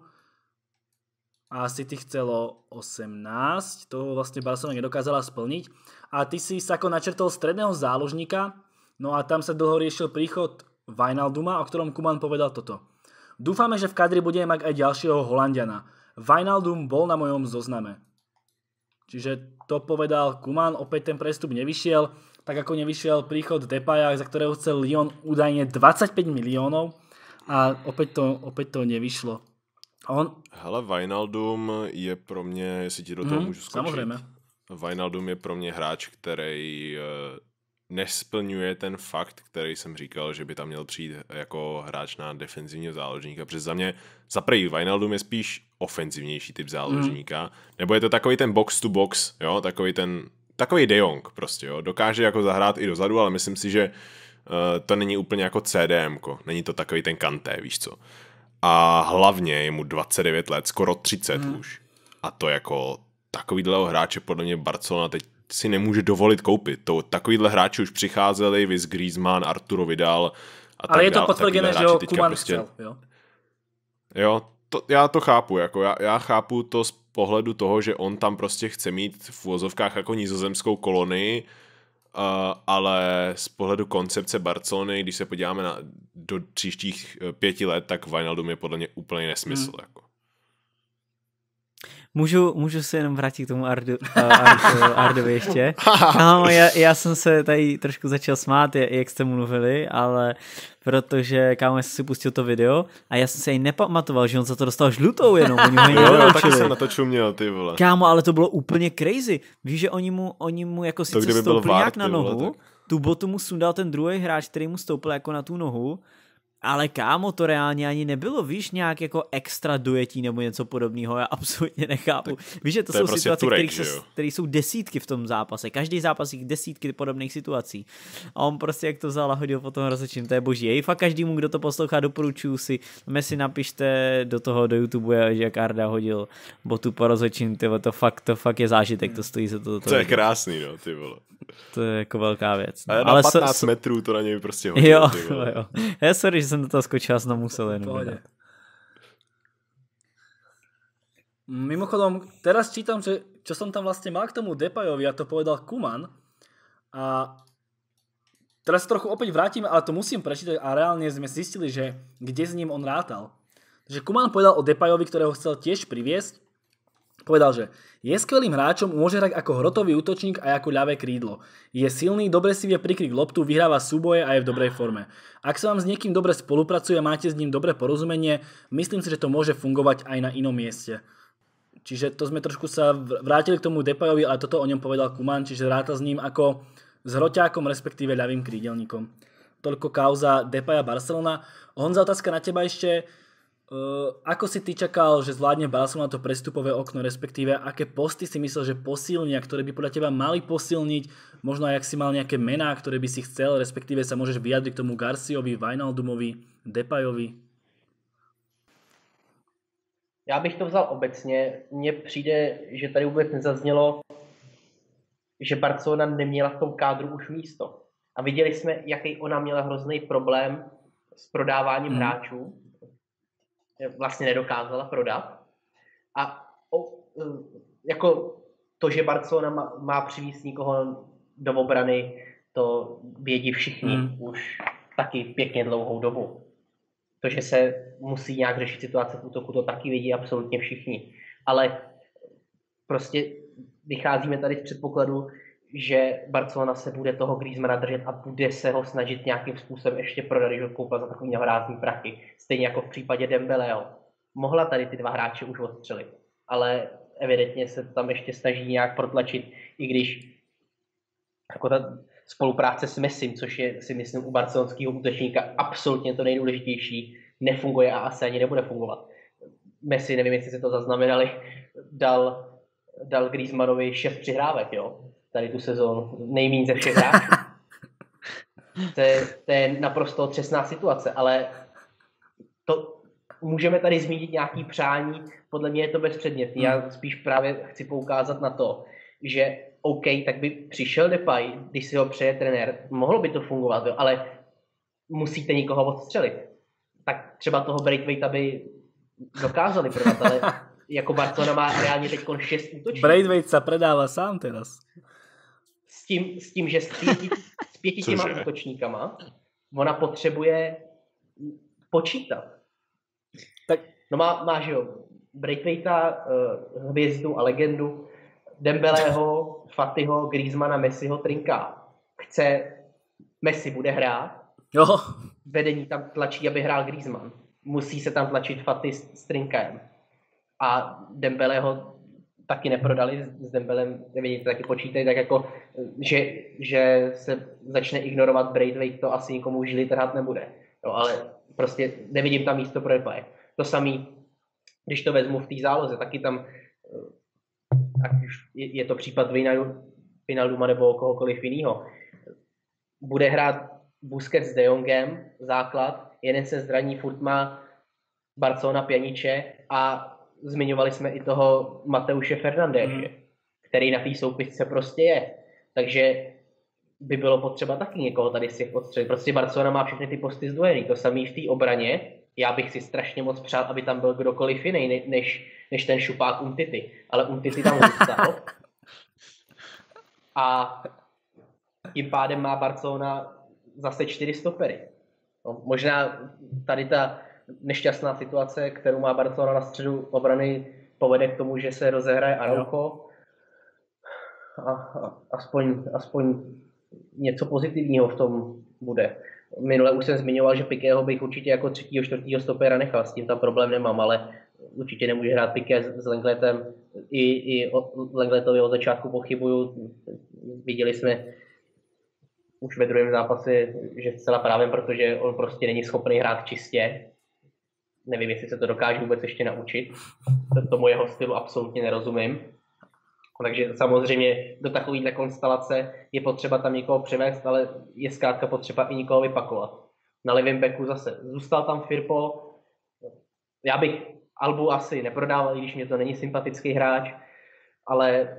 a City chcelo 18, to vlastne Barcelona nedokázala splniť. A ty si Sako načrtol stredného záložníka, no a tam sa dlho riešil príchod Wijnalduma, o ktorom Koeman povedal toto. Dúfame, že v kadri budeme mať aj ďalšieho Holanďana. Wijnaldum bol na mojom zozname. Čiže to povedal Koeman, opäť ten prestup nevyšiel, tak ako nevyšiel príchod Depaja, za ktorého chcel Lyon údajne 25 miliónov a opäť to nevyšlo. Hele, Wijnaldum je pro mě, jestli ti do toho můžu skočit. Samozřejmě. Wijnaldum je pro mě hráč, který nesplňuje ten fakt, který jsem říkal, že by tam měl přijít jako hráč na defenzivního záložníka. Protože za mě, za první, Wijnaldum je spíš ofenzivnější typ záložníka, nebo je to takový ten box to box, jo, takový De Jong prostě, jo, dokáže jako zahrát i dozadu, ale myslím si, že to není úplně jako CDMko, není to takový ten Kanté, víš co. A hlavně je mu 29 let, skoro 30 už. A to jako takovýhleho hráče podle mě Barcelona teď si nemůže dovolit koupit. Takovýhle hráči už přicházeli, viz Griezmann, Arturo Vidal a tak. Ale je to potvrdené, že ho Koeman chcel, jo? Jo, já to chápu, jako já chápu to z pohledu toho, že on tam prostě chce mít v uvozovkách jako nizozemskou kolonii, ale z pohledu koncepce Barcelony, když se podíváme do příštích 5 let, tak Wijnaldum je podle mě úplně nesmysl. Jako. Můžu se jenom vrátit k tomu Ardovi ještě. Kámo, já jsem se tady trošku začal smát, jak jste mu mluvili, ale protože, kámo, já jsem si pustil to video a já jsem se jí nepamatoval, že on za to dostal žlutou jenom. Jo, taky jsem na to čuměl, ty vole. Kámo, ale to bylo úplně crazy. Víš, že oni mu jako sice stoupli nějak na nohu, tu botu mu sundal ten druhý hráč, který mu stoupil jako na tu nohu, ale kámo, to reálně ani nebylo, víš, nějak jako extra dojetí nebo něco podobného, já absolutně nechápu. Víš, že to jsou prostě situace, které jsou desítky v tom zápase, každý zápas je desítky podobných situací. A on prostě jak to vzal a hodil po tom rozhodčím, to je boží. Jej fakt každému, kdo to poslouchá, doporučuju si napište do YouTube, že jak Arda hodil botu po rozhodčím, to fakt je zážitek, to stojí za to. To je krásný, no, ty vole. To je jako velká věc. No. Ale na 15 metrů to na něj prostě hodil. Jo. Já sorry, že jsem do toho skočil, jsem musel jenom vydat. Mimochodom, teraz čítam, že čo som tam vlastne mal k tomu Depayovi, a to povedal Koeman. A teraz trochu opäť vrátime, ale to musím prečítať a reálne sme zistili, že kde s ním on rátal. Takže Koeman povedal o Depayovi, ktorého chcel tiež priviesť. Povedal, že je skvelým hráčom, môže hrať ako hrotový útočník aj ako ľavé krídlo. Je silný, dobre si vie prikryť loptu, vyhráva súboje a je v dobrej forme. Ak sa vám s niekým dobre spolupracuje a máte s ním dobré porozumenie, myslím si, že to môže fungovať aj na inom mieste. Čiže to sme trošku sa vrátili k tomu Depayovi, ale toto o ňom povedal Kuman, čiže ráta s ním ako s hroťákom, respektíve ľavým krídelníkom. Toľko kauza Depaya Barcelona. Honza, otázka na teba ešte. Ako si ty čakal, že zvládne Barcelona to prestupové okno, respektíve aké posty si myslel, že posilnia, ktoré by podľa teba mali posilniť, možno aj ak si mal nejaké mená, ktoré by si chcel, respektíve sa môžeš vyjadriť k tomu Garciovi, Wijnaldumovi, Depayovi? Já bych to vzal obecně. Mně přijde, že tady vůbec nezaznělo, že Barcelona neměla v tom kádru už místo. A viděli jsme, jaký ona měla hrozný problém s prodáváním hráčů. Vlastně nedokázala prodat. A jako to, že Barcelona má přivést někoho do obrany, to vědí všichni už taky pěkně dlouhou dobu. To, že se musí nějak řešit situace v útoku, to taky vědí absolutně všichni. Ale prostě vycházíme tady z předpokladu, že Barcelona se bude toho Griezmana držet a bude se ho snažit nějakým způsobem ještě prodat, když ho koupil za takový nehorázný prachy. Stejně jako v případě Dembeleho. Mohla tady ty dva hráče už odstřelit, ale evidentně se tam ještě snaží nějak protlačit, i když jako ta spolupráce s Messim, což je, si myslím, u barcelonského útočníka absolutně to nejdůležitější, nefunguje a asi ani nebude fungovat. Messi, nevím, jestli si to zaznamenali, dal Griezmannovi 6 přihrávek, jo? Tady tu sezónu, nejméně ze všech hráčů. To je naprosto otřesná situace, ale to můžeme tady zmínit nějaký přání, podle mě je to bezpředmětný. Já spíš právě chci poukázat na to, že OK, tak by přišel Depay, když si ho přeje trenér, mohlo by to fungovat, jo, ale musíte někoho odstřelit. Tak třeba toho Braithwaita by dokázali prodat, ale jako Barcelona má reálně teď 6 útočníků. Braithwaite sa predáva sám teraz. S tím, že s 5 těma útočníkama ona potřebuje počítat. Tak. No má že jo, Braithwaita, hvězdu a legendu, Dembeleho, Fatiho, Griezmana, Messiho, Trinka. Messi bude hrát, jo. Vedení tam tlačí, aby hrál Griezmann. Musí se tam tlačit Fati s Trinkem. A Dembeleho taky neprodali, s Dembelem, nevidíte, taky počítají, tak jako, že se začne ignorovat Braithwaite, to asi nikomu už trhat nebude. No, ale prostě nevidím tam místo pro Depay. To samý, když to vezmu v té záloze, taky tam, ať už je to případ Wijnalduma nebo kohokoliv jiného, bude hrát Busquets s De Jongem, základ, jeden se zraní, furt má Barcelona Pjaniče a zmiňovali jsme i toho Mateuše Fernandéše, který na té soupisce prostě je. Takže by bylo potřeba taky někoho tady z těch odstřelit. Prostě Barcelona má všechny ty posty zdvojený. To samý v té obraně. Já bych si strašně moc přál, aby tam byl kdokoliv jiný, než ten šupák Umtiti. Ale Umtiti tam zůstal. A tím pádem má Barcelona zase 4 stopery. No, možná tady ta nešťastná situace, kterou má Barcelona na středu obrany, povede k tomu, že se rozehraje Araujo. A aspoň něco pozitivního v tom bude. Minule už jsem zmiňoval, že Piquého bych určitě jako 3. 4. stopera nechal, s tím tam problém nemám, ale určitě nemůže hrát Piqué s Lengletem. I Lengletovi od začátku pochybuju. Viděli jsme už ve druhém zápase, že zcela právě, protože on prostě není schopný hrát čistě. Nevím, jestli se to dokáže vůbec ještě naučit. Tomu jeho stylu absolutně nerozumím. Takže samozřejmě do takovéhle konstelace je potřeba tam někoho přivést, ale je zkrátka potřeba i někoho vypakovat. Na levém beku zase zůstal tam Firpo. Já bych Albu asi neprodával, i když mě to není sympatický hráč, ale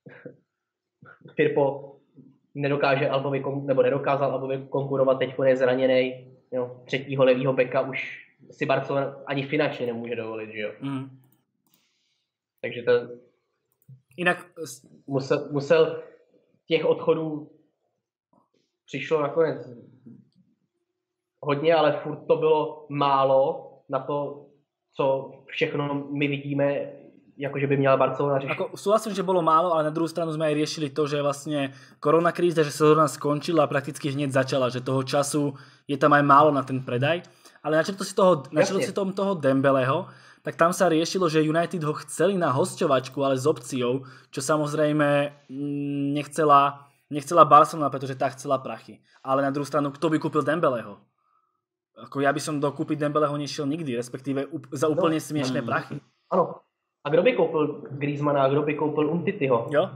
Firpo nedokázal Albovi konkurovat, teď je zraněný. 3. levýho beka už si Barcelona ani finančně nemůže dovolit, že jo. Takže to Inak musel těch odchodů přišlo nakonec hodně, ale furt to bylo málo na to, co všechno my vidíme, jakože by měla Barcelona řešit. Ako, súhlasím, že bolo málo, ale na druhú stranu sme aj riešili to, že vlastne koronakríza, že sezóna skončila a prakticky hneď začala, že toho času je tam aj málo na ten predaj. Ale načrto si toho Dembeleho, tak tam sa riešilo, že United ho chceli na hosťovačku, ale s opciou, čo samozrejme nechcela Barcelona, pretože tá chcela prachy. Ale na druhú stranu, kto by kúpil Dembeleho? Ako ja by som do kúpiť Dembeleho nešiel nikdy, respektíve za úplne smiešné prachy. Ano. A kdo by koupil Griezmana a kdo by koupil Umtityho? Jo?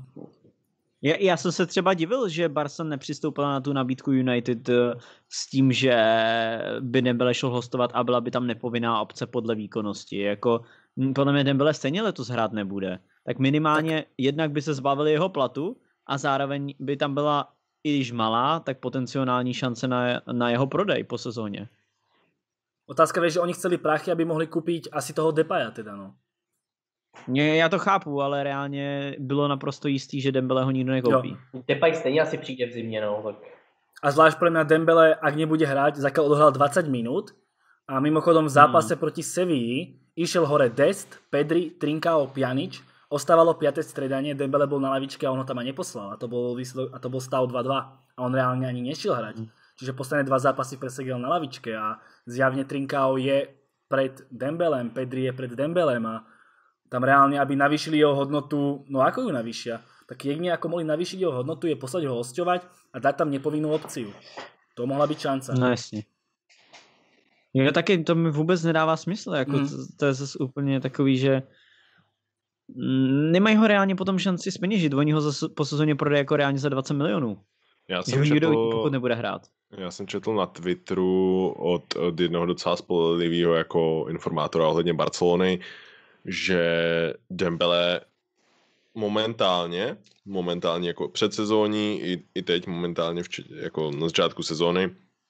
Já jsem se třeba divil, že Barca nepřistoupila na tu nabídku United s tím, že by Dembele šel hostovat a byla by tam nepovinná opce podle výkonnosti. Jako, podle mě Dembele stejně letos hrát nebude. Tak minimálně jednak by se zbavili jeho platu a zároveň by tam byla, i když malá, tak potenciální šance na jeho prodej po sezóně. Otázka je, že oni chceli prachy, aby mohli kúpiť asi toho Depaya teda, no. Já to chápu, ale reálně bylo naprosto jistý, že Dembele ho nikdo nekoupí. Depay stejně asi přijde v zimě, no. Tak. A zvlášť pre mňa Dembele, ak nebude hrať, zatiaľ odohral 20 minút a mimochodom v zápase proti Sevilli išiel hore Dest, Pedri, Trincao, Pjanic, ostávalo 5. stredanie, Dembele bol na lavičke a on ho tam aj neposlal a to bol stav 2-2 a on reálne ani nešiel hrať. Čiže posledné 2 zápasy presedel na lavičke a zjavne Trincao je pred Dembelem, Pedri je pred Dembelem a tam reálne, aby navýšili jeho hodnotu, no ako ju navýšia? Tak jedine ako mohli navýšiť jeho hodnotu je poslať ho hosťovať a dať tam nepovinnú opciu. To mohla byť šanca. No jasně. Jo, taky to mi vůbec nedává smysl, jako to je zase úplně takový, že nemají ho reálně potom šanci zpeněžit, oni ho po sezóně prodají jako reálně za 20 milionů. Pokud nebude hrát. Já jsem četl na Twitteru od jednoho docela spolehlivého jako informátora ohledně Barcelony, že Dembele momentálně jako předsezóní i teď momentálně jako na začátku sezóny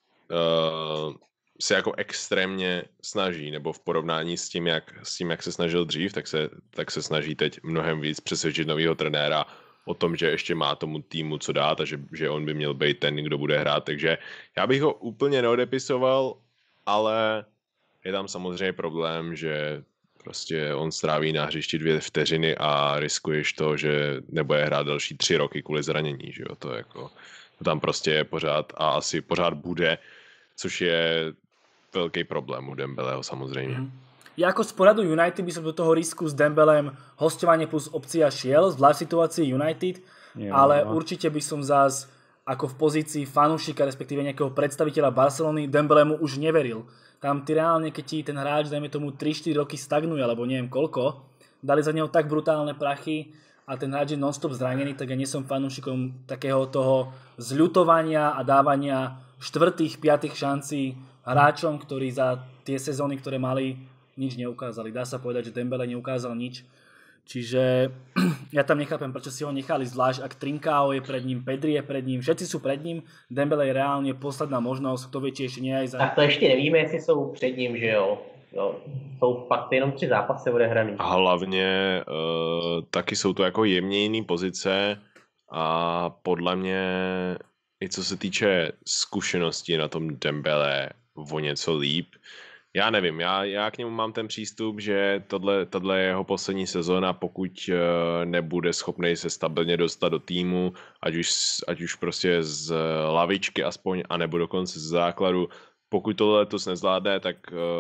se jako extrémně snaží, nebo v porovnání s tím, jak se snažil dřív, tak se snaží teď mnohem víc přesvědčit nového trenéra o tom, že ještě má tomu týmu co dát a že on by měl být ten, kdo bude hrát. Takže já bych ho úplně neodepisoval, ale je tam samozřejmě problém, že prostě on stráví na hřišti 2 vteřiny a riskuješ to, že nebude hrát další 3 roky kvůli zranění, že jo, to tam prostě je pořád a asi pořád bude, což je velký problém u Dembeleho samozřejmě. Ja ako z poradu United by som do toho risku s Dembelem hosťovanie plus opcia šiel, zvlášť v situácii United, ale určite by som zás ako v pozícii fanúšika, respektíve nejakého predstaviteľa Barcelony, Dembelemu už neveril. Tam ty reálne, keď ti ten hráč, dajme tomu 3-4 roky stagnuje, alebo neviem koľko, dali za neho tak brutálne prachy a ten hráč je non-stop zranený, tak ja nie som fanúšikom takého toho zľutovania a dávania 4., 5. šancí hráčom, ktorí za tie sezóny, ktoré mali, nič neukázali. Dá sa povedať, že Dembele neukázal nič. Čiže ja tam nechápem, prečo si ho nechali, zvlášť ak Trincao je pred ním, Pedri je pred ním, všetci sú pred ním, Dembele je reálne posledná možnosť, kto vie, či ešte nie aj za... Tak to ještě nevíme, jestli jsou před ním, že jo. Jsou fakt jenom 3 zápasy odehraný. A hlavně taky jsou to jako jemně jiný pozice a podle mě i co se týče zkušenosti na tom Dembele o něco líp. Já nevím, já k němu mám ten přístup, že tohle je jeho poslední sezóna, pokud nebude schopný se stabilně dostat do týmu, ať už prostě z lavičky aspoň, anebo dokonce z základu. Pokud tohle letos nezvládne, tak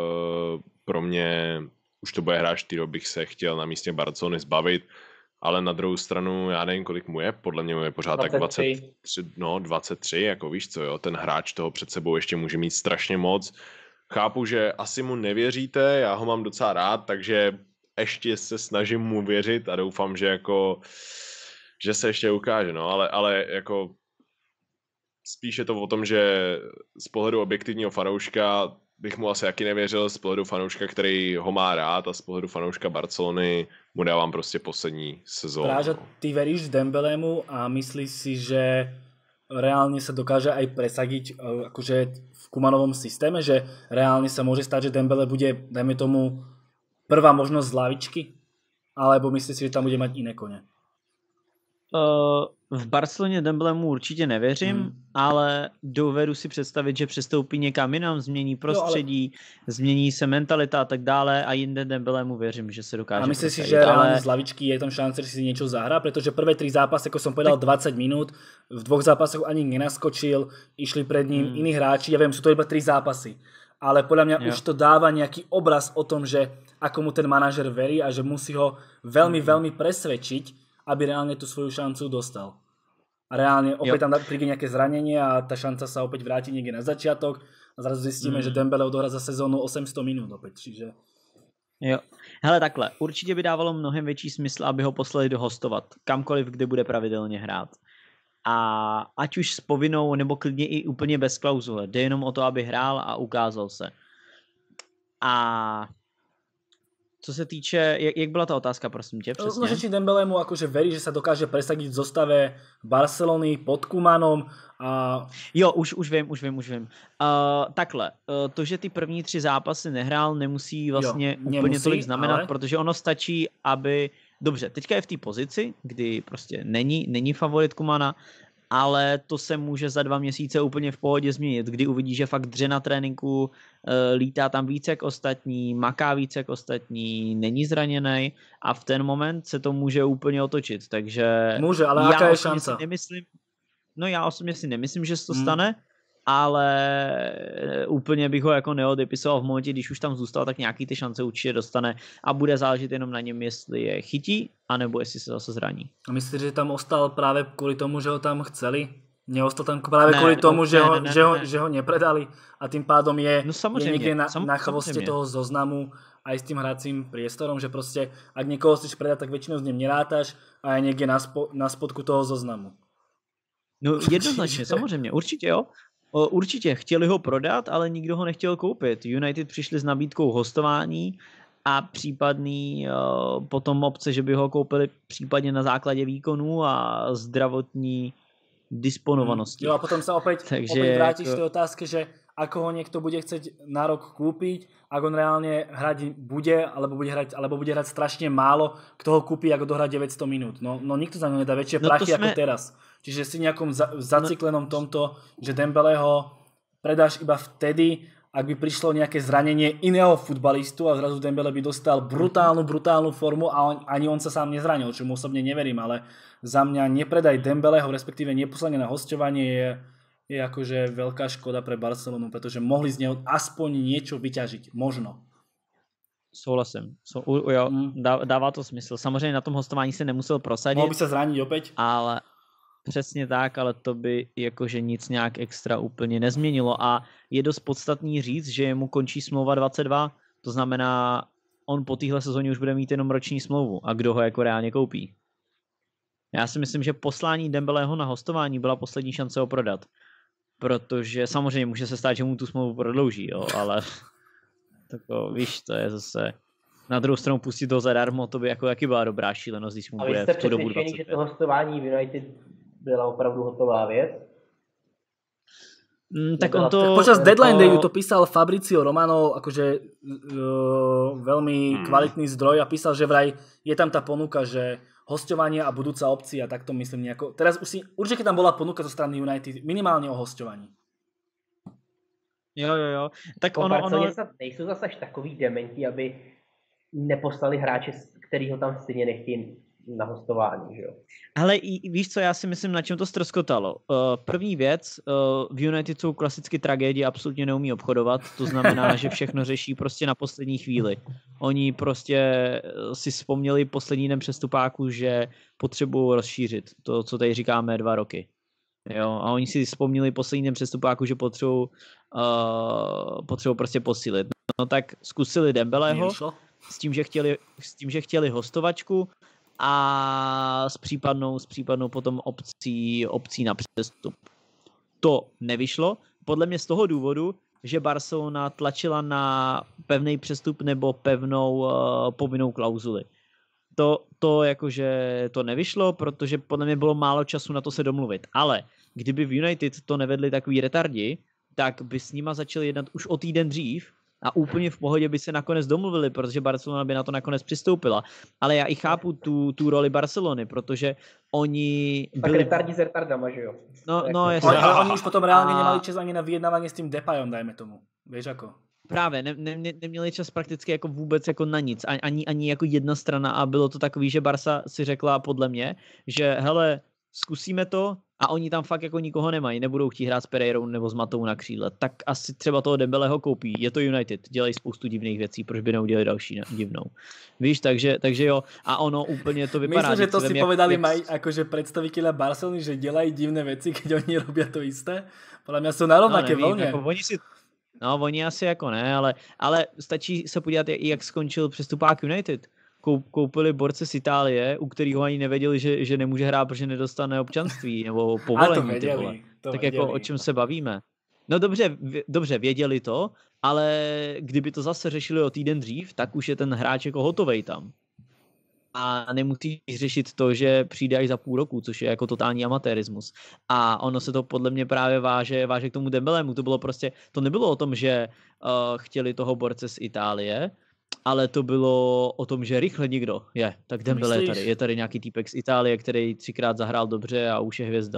pro mě už to bude hráč, kterého bych se chtěl na místě Barcelony zbavit, ale na druhou stranu, já nevím, kolik mu je, podle mě mu je pořád 23. Tak 23, jako víš co, jo, ten hráč toho před sebou ještě může mít strašně moc. Chápu, že asi mu nevěříte, já ho mám docela rád, takže ještě se snažím mu věřit a doufám, že se ještě ukáže, no, ale jako spíš je to o tom, že z pohledu objektivního fanouška bych mu asi taky nevěřil, z pohledu fanouška, který ho má rád a z pohledu fanouška Barcelony mu dávám prostě poslední sezónu. Práža, ty veríš Dembelemu a myslíš si, že reálne sa dokáže aj presadiť akože v Kumanovom systéme, že reálne sa môže stať, že Dembele bude, dajme tomu, prvá možnosť z lavičky? Alebo myslíš si, že tam bude mať iné kone? v Barceloně Dembélemu určitě nevěřím, ale dovedu si představit, že přestoupí někam jinam, změní prostředí, změní se mentalita a tak dále a jinde Dembélemu věřím, že se dokáže. A myslíš si, že reálne z lavičky je tam šance, že si niečo zahrá? Pretože prvé 3 zápasy, ako som povedal, 20 minút, v 2 zápasoch ani nenaskočil, išli pred ním iní hráči, ja viem, sú to iba 3 zápasy. Ale podľa mňa už to dáva nejaký obraz o tom, že ako mu ten manažer verí a že musí ho veľmi, veľmi presvedčiť, aby reálne tú svoju šancu dostal. A reálne opäť tam príde nejaké zranenie a tá šanca sa opäť vráti niekde na začiatok a zrazu zistíme, že Dembele odohrá za sezónu 800 minút opäť, čiže... Jo. Hele, takhle, určitě by dávalo mnohem větší smysl, aby ho poslali dohostovat, kamkoliv, kde bude pravidelně hrát. A ať už s povinnou, nebo klidně i úplně bez klauzule, jde jenom o to, aby hrál a ukázal se. A co se týče, jak byla ta otázka, prosím tě, přesně? No, že či Dembelemu akože verí, že sa dokáže presadiť v zostave Barcelony pod Koemanom a... Jo, už vím. Takhle, to, že ty první 3 zápasy nehrál, nemusí vlastně úplně tolik znamenat, ale... protože ono stačí, aby... Dobře, teďka je v té pozici, kdy prostě není favorit Koemana, ale to se může za 2 měsíce úplně v pohodě změnit, kdy uvidí, že fakt dře na tréninku, lítá tam víc jak ostatní, maká víc jak ostatní, není zraněný a v ten moment se to může úplně otočit, takže... Může, ale jaká je šance? Já osobně si nemyslím, že se to stane, ale úplně bych ho jako neodepisoval v momentě, když už tam zůstal, tak nějaký ty šance určitě dostane a bude záležet jenom na něm, jestli je chytí, anebo jestli se zase zraní. A myslíš, že tam ostal právě kvůli tomu, že ho tam chceli? Neostal tam právě kvůli tomu, že ho nepredali a tým pádom je niekde na chvoste toho zoznamu aj s tým hracím priestorom, že proste ak niekoho chceš predať, tak väčšinou s ním nerátaš a je niekde na spodku toho zoznamu. No jednoznačně, samozřejmě, určitě jo. Určitě chtěli ho prodat, ale nikdo ho nechtěl koupit. United přišli s nabídkou hostování a případný potom opce, že by ho koupili případně na základě výkonů a zdravotní disponovanosti. Jo a potom sa opäť vrátiš k tej otázke, že ako ho niekto bude chcieť na rok kúpiť, ak on reálne hrať bude, alebo bude hrať strašne málo, kto ho kúpi, ako dohrá 900 minút. No nikto za ňo nedá väčšie prachy ako teraz. Čiže si nejakom zaciklenom tomto, že Dembeleho predáš iba vtedy, ak by prišlo nejaké zranenie iného futbalistu a zrazu Dembele by dostal brutálnu formu a ani on sa sám nezranil, čo mu osobne neverím, ale za mňa nepredaj Dembeleho, respektíve neposlanie na hosťovanie je akože veľká škoda pre Barcelonu, pretože mohli z neho aspoň niečo vyťažiť. Možno. Souhlasím. Dává to smysl. Samozřejmě na tom hostování se nemusel prosadit. Mohl by se zranit opět. Ale přesně tak, ale to by jakože nic nějak extra úplně nezměnilo a je dost podstatný říct, že mu končí smlouva 22, to znamená, on po téhle sezóně už bude mít jenom roční smlouvu a kdo ho jako reálně koupí. Já si myslím, že poslání Dembeleho na hostování byla poslední šance ho prodat, protože samozřejmě může se stát, že mu tu smlouvu prodlouží, jo, ale tako, víš, to je zase... Na druhou stranu pustit ho zadarmo, to by jako taky byla dobrá šílenost, když mu bude v tu dobu 25. A vy jste přesvědčený, že to hostování v United byla opravdu hotová věc? Tak on to... Počas deadline dayu to písal Fabrizio Romano, akože veľmi kvalitný zdroj a písal, že vraj je tam tá ponuka, že hosťovanie a budúca opcia, tak to myslím nejako... Teraz určite tam bola ponuka zo strany United minimálne o hosťovaní. Jo. Tak ono... Nejsou zase až takový dementi, aby neposlali hráče, který ho tam stejně nechtějí na hostování, že jo? Hele, víš co, já si myslím, na čem to ztroskotalo. První věc, v United jsou klasicky tragédie, absolutně neumí obchodovat, to znamená, že všechno řeší prostě na poslední chvíli. Oni prostě si vzpomněli poslední den přestupáku, že potřebují rozšířit to, co tady říkáme 2 roky. Jo, a oni si vzpomněli poslední den přestupáku, že potřebují prostě posílit. No tak zkusili Dembeleho s tím, že chtěli hostovačku a s případnou potom opcí na přestup. To nevyšlo, podle mě z toho důvodu, že Barcelona tlačila na pevný přestup nebo pevnou povinnou klauzuli. To jakože to nevyšlo, protože podle mě bylo málo času na to se domluvit. Ale kdyby v United to nevedli takový retardi, tak by s nima začali jednat už o týden dřív a úplně v pohodě by se nakonec domluvili, protože Barcelona by na to nakonec přistoupila. Ale já i chápu tu roli Barcelony, protože oni byli... Tak retardi z retardama, že jo? No jasně. Ale oni už potom reálně nemali čas ani na vyjednávání s tím Depayom, dajme tomu. Víš jako? Právě, neměli čas prakticky jako vůbec jako na nic, ani jako jedna strana a bylo to takový, že Barca si řekla podle mě, že hele, zkusíme to a oni tam fakt jako nikoho nemají, nebudou chtít hrát s Pereirou nebo s Matou na křídle, tak asi třeba toho Dembeleho koupí, je to United, dělají spoustu divných věcí, proč by neudělali další divnou. Víš, takže jo, a ono úplně to vypadá. Myslím, že to si povedali mají akože predstaviteľa Barcelony, že dělají divné věci, keď oni robí to isté, podle mě jsou na rovnaké vlně. Jako oni asi jako ne, ale stačí se podívat, jak skončil přestupák United. Koupili borce z Itálie, u kterého ani nevěděli, že nemůže hrát, protože nedostane občanství nebo povolení. To věděli. Tak věděli. Jako o čem se bavíme. No dobře, věděli to, ale kdyby to zase řešili o týden dřív, tak už je ten hráč jako hotovej tam. A nemusíš řešit to, že přijde až za půl roku, což je jako totální amatérismus. A ono se to podle mě právě váže k tomu Dembelemu. To nebylo o tom, že chtěli toho borce z Itálie, ale to bylo o tom, že rychle někdo je. Tak Dembele je tady. Je tady nějaký týpek z Itálie, který 3krát zahrál dobře a už je hvězda.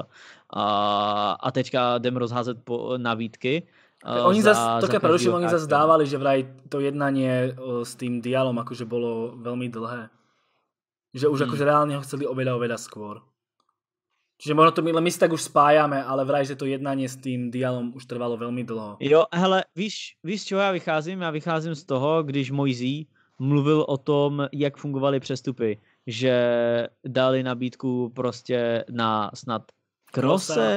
A teďka jdem rozházet na výtky. Oni zase dávali, že vraj to jednanie s tým Dialom akože bolo veľmi dlhé. Že už akože reálne ho chceli oveľa skôr. Čiže možno to my si tak už spájame, ale vraj, že to jednanie s tým Dialom už trvalo veľmi dlho. Jo, hele, víš, čeho já vycházím? Já vycházím z toho, když Moisí mluvil o tom, jak fungovaly přestupy. Že dali nabídku prostě na snad Kroose.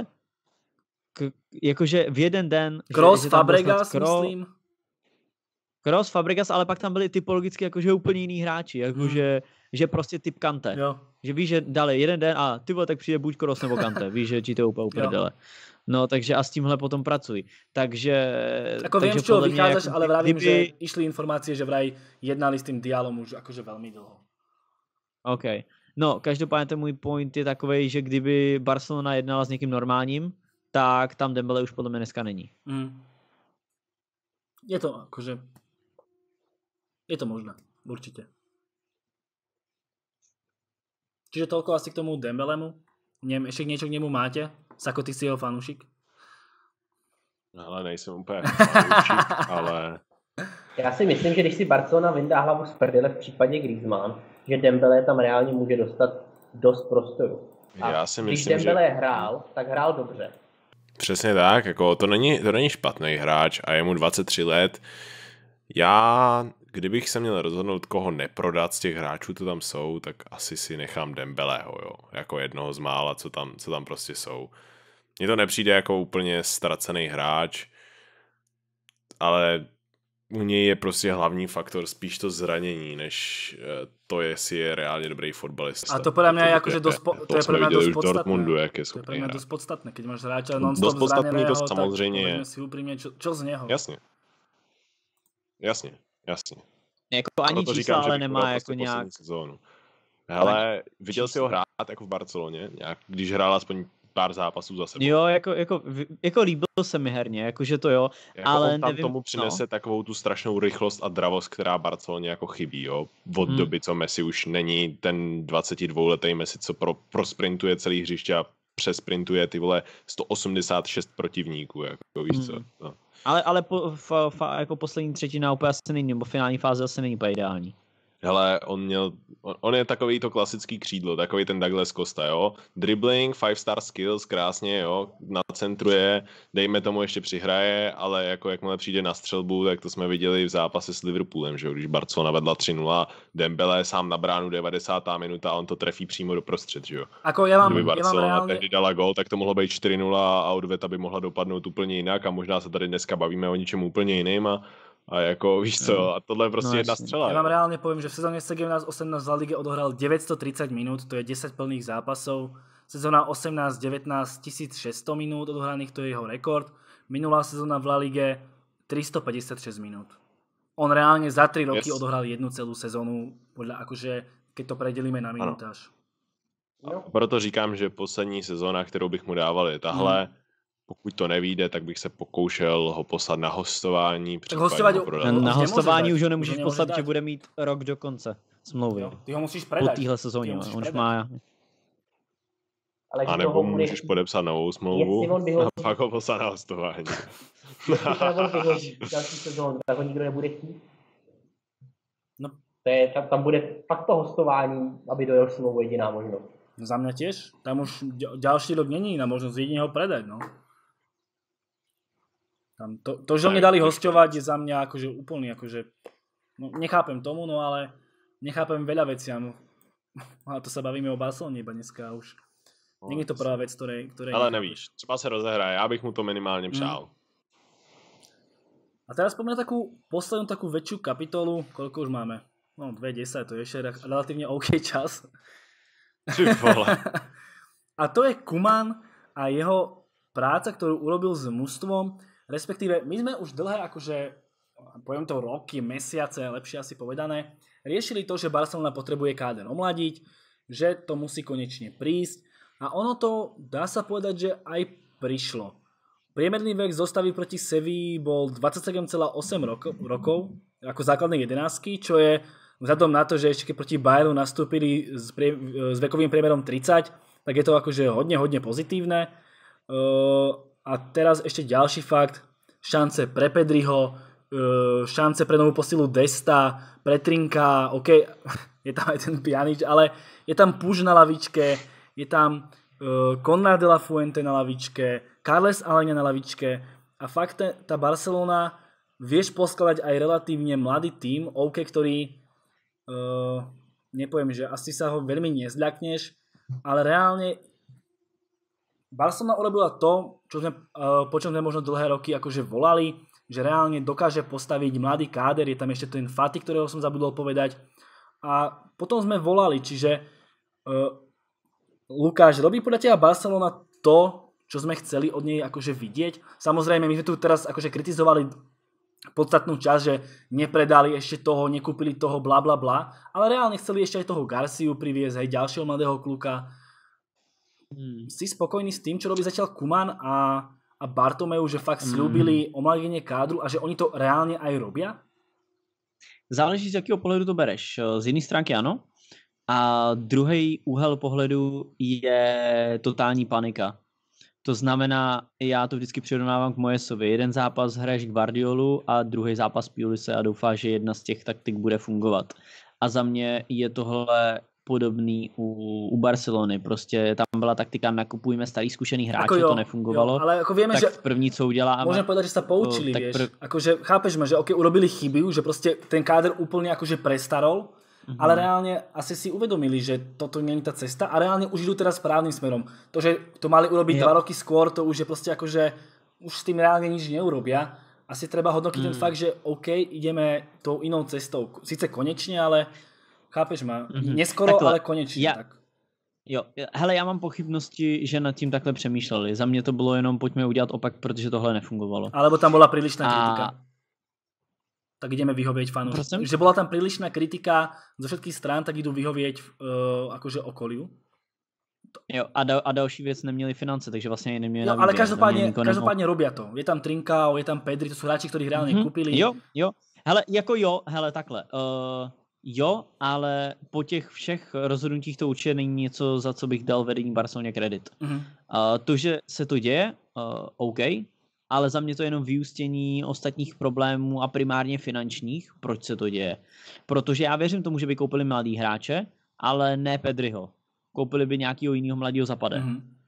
Jakože v jeden den... Kroos, Fabregas, myslím. Kroos, Fabregas, ale pak tam byli typologicky jakože úplně jiný hráči. Jakože že prostě typ Kante. Jo. Že víš, že dali jeden den a ty vole, tak přijde buď Kroos nebo Kante. Víš, že ti to úplně uprdele. No, takže a s tímhle potom pracuj. Takže... Ako viem, z čoho vychádzaš, ale vravím, že išli informácie, že vraj jednali s tým Dialom už akože veľmi dlho. OK. No, každopádně ten můj point je takovej, že kdyby Barcelona jednala s někým normálním, tak tam Dembele už podle mě dneska není. Je to akože... Je to možné, určite. Čiže toľko asi k tomu Dembelemu. Ešte niečo k nemu máte? Sako, ty si jeho fanúšik? Ale nejsem úplně fanúšik, ale... Já si myslím, že když si Barcelona vyndá hlavu z prdele v případě Griezmann, že Dembele tam reálně může dostat dost prostoru. A já si myslím, když Dembele hrál, tak hrál dobře. Přesně tak, jako to není špatný hráč a je mu 23 let. Kdybych se měl rozhodnout, koho neprodat z těch hráčů, co tam jsou, tak asi si nechám Dembeleho, jo, jako jednoho z mála, co tam prostě jsou. Mně to nepřijde jako úplně ztracený hráč, ale u něj je prostě hlavní faktor spíš to zranění, než to, jestli je reálně dobrý fotbalista. A to podľa mňa je akože dosť Dortmundu, jak je schopný. To je pre mňa dosť podstatné, keď máš hráča non-stop zraneného, tak samozrejme je. Si úprimne, čo z neho? Jasně. Jako ani čísla, ale nemá jako nějak... Hele, viděl jsi ho hrát jako v Barceloně, když hrál aspoň pár zápasů za sebou. Jo, jako líbil se mi herně, jakože to jo, jako ale on tam nevím, tomu přinese takovou tu strašnou rychlost a dravost, která Barceloně jako chybí, jo. Od doby, co Messi už není ten 22letý Messi, co prosprintuje celý hřiště a přesprintuje ty vole 186 protivníků, jako víš co. No. Ale jako poslední třetina úplně asi není, nebo finální fáze asi není úplně ideální. Hele, on je takový to klasický křídlo, takový ten Douglas Costa, jo. Dribbling, 5-star skills, krásně, jo, nacentruje, dejme tomu ještě přihraje, ale jako jakmile přijde na střelbu, tak to jsme viděli v zápase s Liverpoolem, že jo, když Barcelona vedla 3-0, Dembele sám na bránu 90. minuta a on to trefí přímo do prostřed, že jo. Kdyby Barcelona tehdy dala gól, tak to mohlo být 4-0 a odveta by mohla dopadnout úplně jinak a možná se tady dneska bavíme o ničem úplně jiným a jako víš co, a tohle je prostě jedna střela. Ja vám reálne poviem, že v sezóne 17-18 v La Lige odohral 930 minút, to je 10 plných zápasov. Sezóna 18-19 1600 minút odohraných, to je jeho rekord. Minulá sezóna v La Lige 356 minút. On reálne za 3 roky odohral jednu celú sezónu, podľa akože, keď to predelíme na minutáž. Proto říkám, že poslední sezóna, kterou bych mu dával, je tahle. pokud to nevyjde, tak bych se pokoušel ho poslat na hostování. Tak hostovať na hostování už ho nemůžeš poslat, že bude mít rok do konce smlouvy. Jo, ty ho musíš predať. Po téhle sezóně, on už má... A nebo můžeš podepsat novou smlouvu a pak ho poslat na hostování. Další sezónu, tak ho nikdo nebude chtít. No. Tam bude fakt to hostování, aby dojel smlouvu jediná možnost. No za mňa tiež. Tam už ďalší rok není na možnosť jedine ho predať, no. Tam to, že ho nedali hosťovať, je za mňa akože úplný, akože... No, nechápem tomu, no ale nechápem veľa veciam. A to sa bavíme o Barcelone iba dneska už. Nie je to prvá vec, ktorej ale nevíš, třeba se rozehraje, já bych mu to minimálně přál. A teraz poďme na takú poslednú takú väčšiu kapitolu, koľko už máme? No 2:10, to je ešte relatívne OK čas. A to je Koeman a jeho práca, ktorú urobil s mužstvom, respektíve my sme už dlhé, akože poviem to roky, mesiace, lepšie asi povedané, riešili to, že Barcelona potrebuje káder omladiť, že to musí konečne prísť a ono to, dá sa povedať, že aj prišlo. Priemerný vek zostavy proti Sevii bol 27,8 rokov ako základnej jedenáctky, čo je vzhľadom na to, že ešte keď proti Bayernu nastúpili s vekovým priemerom 30, tak je to akože hodne pozitívne. A teraz ešte ďalší fakt, šance pre Pedriho, šance pre novú posilu Desta, pre Trinka, OK, je tam aj ten Pjanic, ale je tam Puš na lavičke, je tam Konrad de la Fuente na lavičke, Carles Aleñá na lavičke a fakt tá Barcelona vieš poskladať aj relatívne mladý tím, OK, ktorý nepoviem, že asi sa ho veľmi nezľakneš, ale reálne Barcelona urobila to, po čom sme možno dlhé roky akože volali, že reálne dokáže postaviť mladý káder, je tam ešte ten Fati, ktorého som zabudol povedať a potom sme volali, čiže Lukáš, robí podľa teba Barcelona to, čo sme chceli od nej akože vidieť? Samozrejme, my sme tu teraz akože kritizovali podstatnú časť, že nepredali ešte toho, nekúpili toho, bla bla bla, ale reálne chceli ešte aj toho Garciu priviesť, aj ďalšieho mladého kluka. Si spokojný s tým, čo robí zatiaľ Koeman a Bartomeu, že fakt slúbili omladenie kádru a že oni to reálne aj robia? Záleží, z jakého pohledu to bereš. Z jedné stránky ano, a druhý úhel pohledu je totální panika. To znamená, já to vždycky přirovnávám k Moyesovi. Jeden zápas hraješ Guardiolu a druhý zápas Pulise a doufáš, že jedna z těch taktik bude fungovat. A za mě je tohle podobný u Barcelony. Prostě tam byla taktika, nakupujeme starý zkušený hráče, to nefungovalo. Jo, ale ako vieme, tak že první, co uděláme... Môžem povedať, že sa poučili, vieš. Akože chápeš ma, že OK, urobili chyby, že proste ten káder úplne akože prestarol, ale reálne asi si uvedomili, že toto nie je tá cesta a reálne už idú teraz správnym smerom. To, že to mali urobiť 2 roky skôr, to už je proste akože už s tým reálne nič neurobia. Asi treba hodnotiť ten fakt, že OK, ideme tou inou cestou. Sice konečne, ale chápeš ma, neskoro, takhle, ale konečne. Tak. Jo, hele, já mám pochybnosti, že nad tím takhle přemýšleli. Za mě to bylo jenom pojďme udělat opak, protože tohle nefungovalo. Alebo tam bola prílišná kritika. Tak ideme vyhovieť fanúšikom. Že bola tam prílišná kritika zo všetkých strán, tak idú vyhovieť akože okoliu. Jo, a další věc, neměli finance, takže vlastně je neměli. No, ale každopádně robia to. Je tam Trincao, je tam Pedri, to sú hráči, ktorí reálne kúpili. Jo. Hele, takhle. Jo, ale po těch všech rozhodnutích to určitě není něco, za co bych dal vedení Barceloně kredit. To, že se to děje, OK, ale za mě to je jenom vyústění ostatních problémů a primárně finančních. Proč se to děje? Protože já věřím tomu, že by koupili mladý hráče, ale ne Pedriho. Koupili by nějakého jiného mladého Zapade.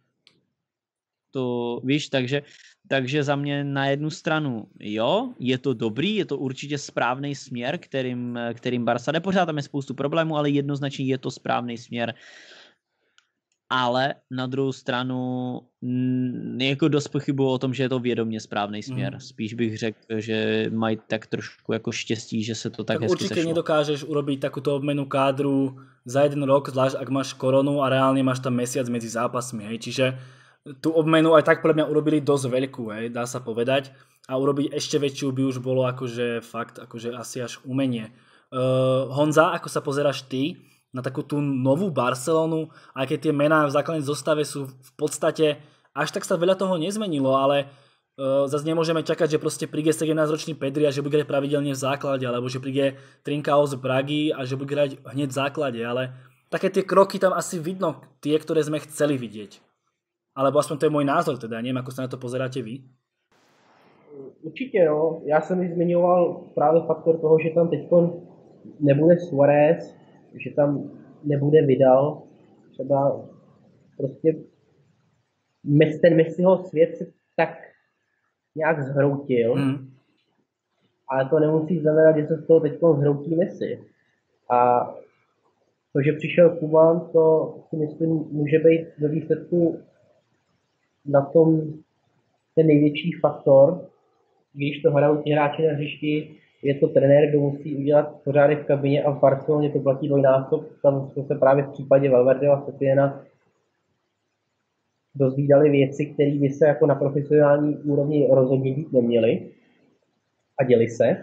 To víš, takže za mě na jednu stranu jo, je to dobrý, je to určitě správný směr, kterým Barca jde. Pořád tam je spoustu problémů, ale jednoznačně je to správný směr. Ale na druhou stranu jako dost pochybuju o tom, že je to vědomě správný směr. Spíš bych řekl, že mají tak trošku jako štěstí, že se to tak hezky sešlo. Určite nedokážeš urobiť takúto obmenu kádru za jeden rok, zvlášť ak máš koronu a reálne máš tam mesiac medzi zápasmi. Hej. Čiže tú obmenu aj tak podľa mňa urobili dosť veľkú, hej, dá sa povedať. A urobiť ešte väčšiu by už bolo akože fakt, akože asi až umenie. Honza, ako sa pozeráš ty na takú tú novú Barcelonu, aj keď tie mená v základnej zostave sú v podstate až tak sa veľa toho nezmenilo, ale zase nemôžeme čakať, že proste príde 17-ročný Pedri a že bude hrať pravidelne v základe, alebo že príde Trincao z Pragy a že bude hrať hneď v základe, ale také tie kroky tam asi vidno, tie, ktoré sme chceli vidieť. Alebo aspoň to je môj názor teda, neviem, ako sa na to pozeráte vy. Určitě, no. Já jsem i zmiňoval právě faktor toho, že tam teď nebude Suárez, že tam nebude Vidal, třeba prostě ten Messiho svět se tak nějak zhroutil, ale to nemusí znamenat, že se z toho teď zhroutí Messi. A to, že přišel Koeman, to si myslím může být ve výsledku na tom ten největší faktor, když to hrajou ti hráči na hřišti, je to trenér, kdo musí udělat pořádek v kabině a v Barceloně to platí dvojnásob. Tam jsme se právě v případě Valverdeho a Setiena dozvídali věci, které by se jako na profesionální úrovni rozhodně dít neměly a děli se.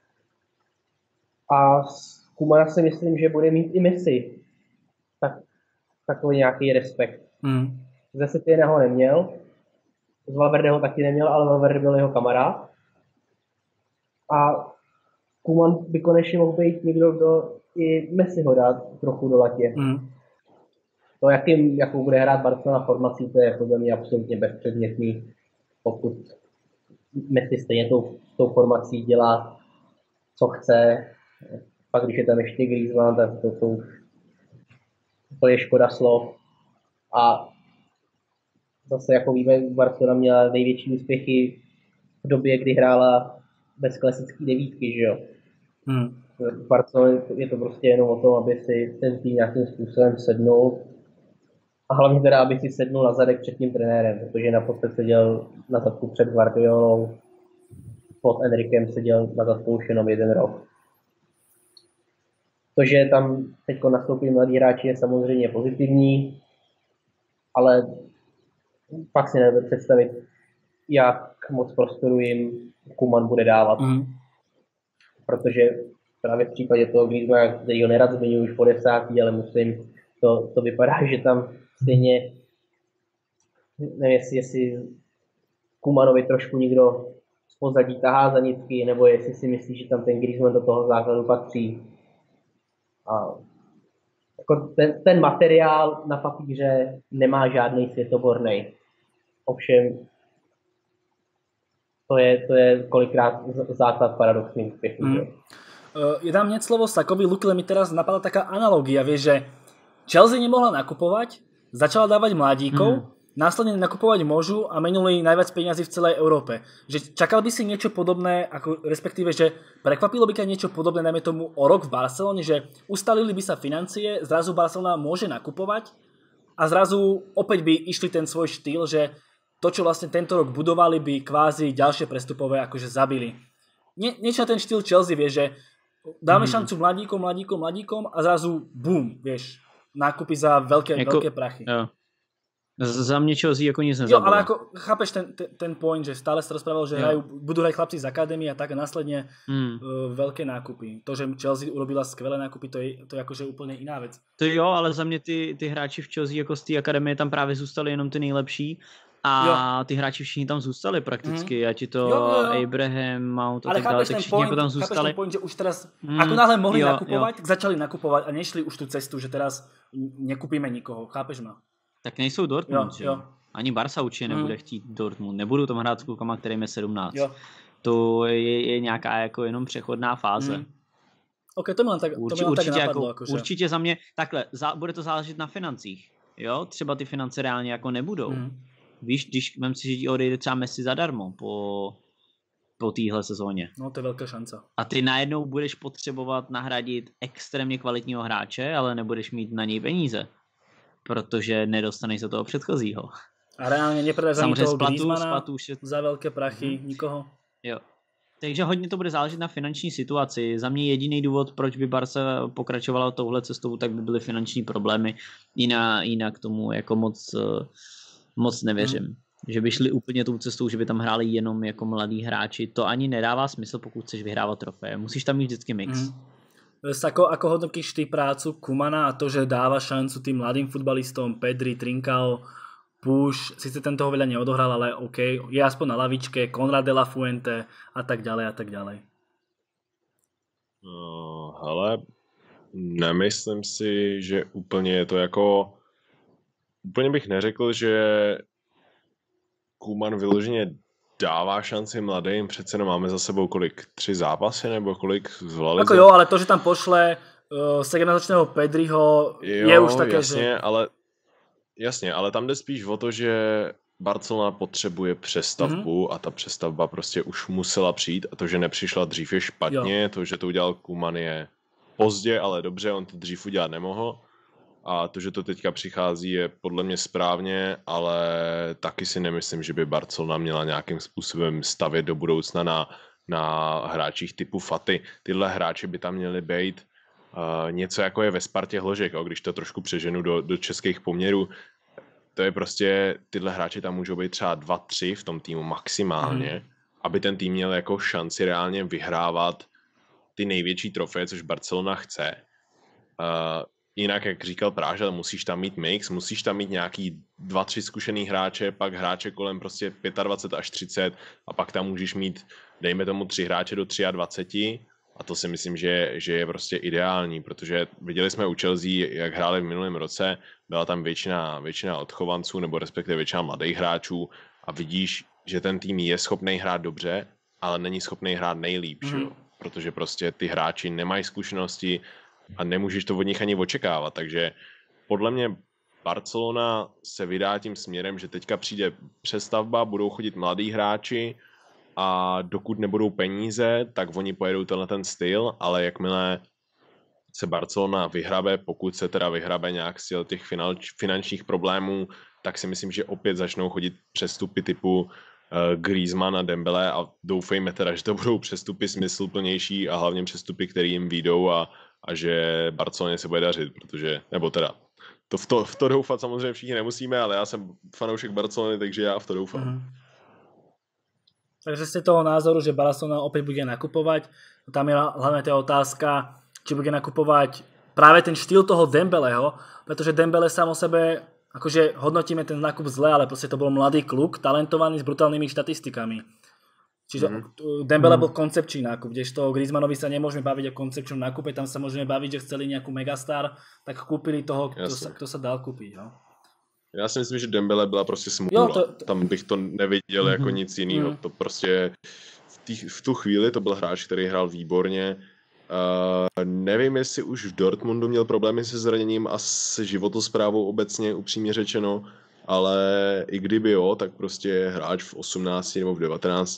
A z Koemana si myslím, že bude mít i Messi takový nějaký respekt. Ze Setiena ho neměl, z Valverdeho taky neměl, ale Valverde byl jeho kamarád. A Koeman by konečně mohl být někdo, kdo i Messi ho dá trochu do latě. To, jakou bude hrát Barcelona formací, to je podle mě absolutně bezpředmětný, pokud Messi stejně tou formací dělá, co chce. Pak, když je tam ještě Griezmann, tak to je škoda slov. A zase, jako víme, Barcelona měla největší úspěchy v době, kdy hrála bez klasické devítky, že jo. V Barceloně je to prostě jenom o tom, aby si ten tým nějakým způsobem sednul. A hlavně teda, aby si sednul na zadek před tím trenérem, protože naposled seděl na zadku před Guardiolou, pod Enrikem seděl na zadku už jenom 1 rok. To, že tam teď nastoupí mladí hráči, je samozřejmě pozitivní, ale pak si nebudu představit, jak moc prostoru jim Koeman bude dávat. Protože právě v případě toho Griezmana, který ho nerad zmiňuji už po 10., ale musím, to vypadá, že tam stejně, nevím, jestli Koemanovi trošku někdo z pozadí tahá za nitky, nebo jestli si myslí, že tam ten Griezmann do toho základu patří. A jako ten materiál na papíře nemá žádný světobornej. Ovšem, to je kolikrát základ paradoxných úspěchů. Ja dám hneď slovo Sakovi. Luky, mi teraz napadla taká analogia, vieš, že Chelsea nemohla nakupovať, začala dávať mladíkov, následne nakupovať môžu a menuli najviac peniazy v celej Európe. Že čakal by si niečo podobné, ako respektíve, že prekvapilo by ťa niečo podobné, najmä tomu o rok v Barcelone, že ustalili by sa financie, zrazu Barcelona môže nakupovať a zrazu opäť by išli ten svoj štýl, že to, čo vlastne tento rok budovali, by kvázi ďalšie prestupové akože zabili. Niečo na ten štýl Chelsea, vieš, že dáme šancu mladíkom a zrazu boom, vieš, nákupy za veľké prachy. Jo. Za mě Chelsea jako nic nezabilo. Jo, ale ako, chápeš ten point, že stále sa rozprával, že budú hrať chlapci z akadémie a tak a následne veľké nákupy. To, že Chelsea urobila skvelé nákupy, to je akože úplne iná vec. To jo, ale za mě ty hráči v Chelsea jako z té akademie tam právě zůstali jenom ty nejlepší. A ty hráči všichni tam zůstali prakticky, ať je to Abraham, Mount a tak dále, tak všichni jako tam zůstali. Ale chápeš ten point, že už teraz, ako náhle mohli nakupovať, tak začali nakupovať a nešli už tú cestu, že teraz nekupíme nikoho, chápeš ma? Tak nejsou Dortmund, že jo? Ani Barca určitě nebude chtít Dortmund, nebudou tam hrát s klukama, kterým je 17. Jo. To je nějaká jako jenom přechodná fáze. Ok, to mi len tak napadlo. Jako, určitě za mě, takhle, bude to záležet na financích, jo? Třeba ty finance reálně jako nebudou. Víš, když vem si, že ti odejde třeba Messi zadarmo po téhle sezóně. No, to je velká šance. A ty najednou budeš potřebovat nahradit extrémně kvalitního hráče, ale nebudeš mít na něj peníze, protože nedostaneš za toho předchozího. A reálně nepredáš ani toho Griezmana za velké prachy, nikoho. Jo. Takže hodně to bude záležet na finanční situaci. Za mě jediný důvod, proč by Barca pokračovala touhle cestou, tak by byly finanční problémy. Jinak tomu jako moc nevěřím. Že by šli úplně tou cestou, že by tam hráli jenom jako mladí hráči. To ani nedává smysl, pokud chceš vyhrávat trofeje. Musíš tam mít vždycky mix. Ako hodnotíš ty prácu Koemana a to, že dáva šancu tým mladým futbalistom, Pedri, Trincao, Puš, síce ten toho veľa neodohral, ale OK, je aspoň na lavičke, Konrad de la Fuente a tak ďalej a tak ďalej. No, hele, nemyslím si, že úplně je to jako... Úplně bych neřekl, že Koeman vyloženě dává šanci mladým, přece máme za sebou kolik? 3 zápasy nebo kolik zvolali? Ako jo, ale to, že tam pošle 17-ročného Pedriho, je už také, jasně, že... Jasně, ale tam jde spíš o to, že Barcelona potřebuje přestavbu a ta přestavba prostě už musela přijít a to, že nepřišla dřív je špatně, jo. To, že to udělal Koeman je pozdě, ale dobře, on to dřív udělat nemohl a to, že to teďka přichází je podle mě správně, ale taky si nemyslím, že by Barcelona měla nějakým způsobem stavět do budoucna na hráčích typu Fati. Tyhle hráči by tam měli být něco jako je ve Spartě Hložek, když to trošku přeženu do českých poměrů. To je prostě, tyhle hráči tam můžou být třeba 2-3 v tom týmu maximálně, aby ten tým měl jako šanci reálně vyhrávat ty největší trofeje, což Barcelona chce. Jinak, jak říkal Práža, musíš tam mít mix, musíš tam mít nějaký 2-3 zkušený hráče, pak hráče kolem prostě 25 až 30 a pak tam můžeš mít, dejme tomu 3 hráče do 23 a to si myslím, že je prostě ideální, protože viděli jsme u Chelsea, jak hráli v minulém roce, byla tam většina odchovanců nebo respektive většina mladých hráčů a vidíš, že ten tým je schopný hrát dobře, ale není schopný hrát nejlíp, protože prostě ty hráči nemají zkušenosti a nemůžeš to od nich ani očekávat, takže podle mě Barcelona se vydá tím směrem, že teďka přijde přestavba, budou chodit mladí hráči a dokud nebudou peníze, tak oni pojedou ten styl, ale jakmile se Barcelona vyhrabe, pokud se teda vyhrabe nějak z těch finančních problémů, tak si myslím, že opět začnou chodit přestupy typu Griezmann a Dembele a doufejme teda, že to budou přestupy smysluplnější a hlavně přestupy, které jim vyjdou a že Barceloně se bude dařit, protože, nebo teda, v to doufat samozřejmě všichni nemusíme, ale já jsem fanoušek Barcelony, takže já v to doufám. Takže ste toho názoru, že Barcelona opäť bude nakupovať. Tam je hlavne tá otázka, či bude nakupovať práve ten štýl toho Dembeleho, pretože Dembele sám o sebe, akože hodnotíme ten nákup zle, ale proste to bol mladý kluk, talentovaný s brutálnymi štatistikami. Čiže Dembele bol koncepčný nákup, kdežto Griezmannovi sa nemôžeme baviť o koncepčnom nákupe, tam sa môžeme baviť, že chceli nejakú megastar, tak kúpili toho, kto sa dal kúpiť. No? Já si myslím, že Dembele byla prostě smůla. Tam bych to neviděl jako nic jiného. To prostě v tu chvíli to byl hráč, který hrál výborně. Nevím, jestli už v Dortmundu měl problémy se zraněním a se životosprávou obecně, upřímně řečeno, ale i kdyby jo, tak prostě hráč v 18 nebo v 19.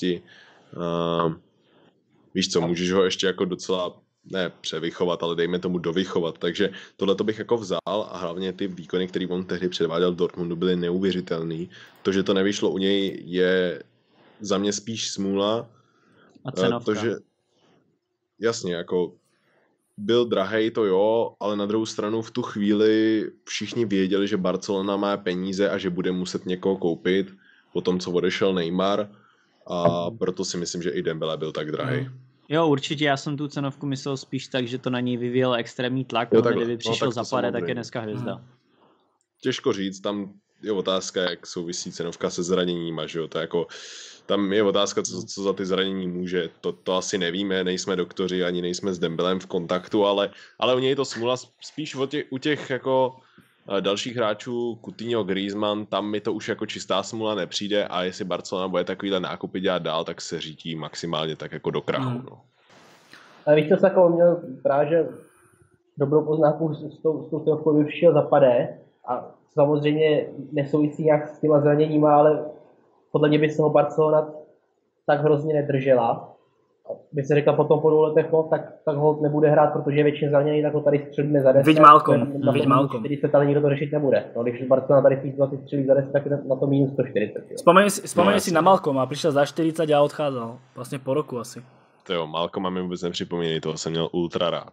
Víš co, můžeš ho ještě jako docela ne převychovat, ale dejme tomu dovychovat. Takže tohle to bych jako vzal a hlavně ty výkony, které on tehdy předváděl v Dortmundu, byly neuvěřitelný. To, že to nevyšlo u něj, je za mě spíš smůla. A cenovka. To, že jasně, jako byl drahej, to jo, ale na druhou stranu v tu chvíli všichni věděli, že Barcelona má peníze a že bude muset někoho koupit po tom, co odešel Neymar a proto si myslím, že i Dembele byl tak drahej. Jo, určitě, já jsem tu cenovku myslel spíš tak, že to na něj vyvíjel extrémní tlak, ale kdyby přišel za pade, tak je dneska hvězda. Těžko říct, tam je otázka, jak souvisí cenovka se zraněníma, že jo, to jako, tam je otázka, co za ty zranění může, to asi nevíme, nejsme doktoři, ani nejsme s Dembelem v kontaktu, ale u něj to smůla spíš u těch jako dalších hráčů, Coutinho, Griezmann, tam mi to už jako čistá smůla nepřijde a jestli Barcelona bude takovýhle nákupy dělat dál, tak se řítí maximálně tak jako do krachu. No. Ale víš, co jako měl právě dobrou poznámku s tou chodu přišel za Padé a samozřejmě nesouvisí nějak s těma zraněníma, ale podle mě by se ho Barcelona tak hrozně nedržela. By se řekla potom po 2 letech, no, tak holt nebude hrát, protože je většině zraněný, tak ho tady střelíme za 10. Viď Malcolm. 40, ale nikdo to řešit nebude. No, když Barcelona tady v 20 střelí za 10, tak na to minus 140. Spomeň si na Malcolma, přišel za 40 a odcházel. Vlastně po roku asi. To jo, Malcolma mi vůbec nepřipomínej, toho jsem měl ultra rád.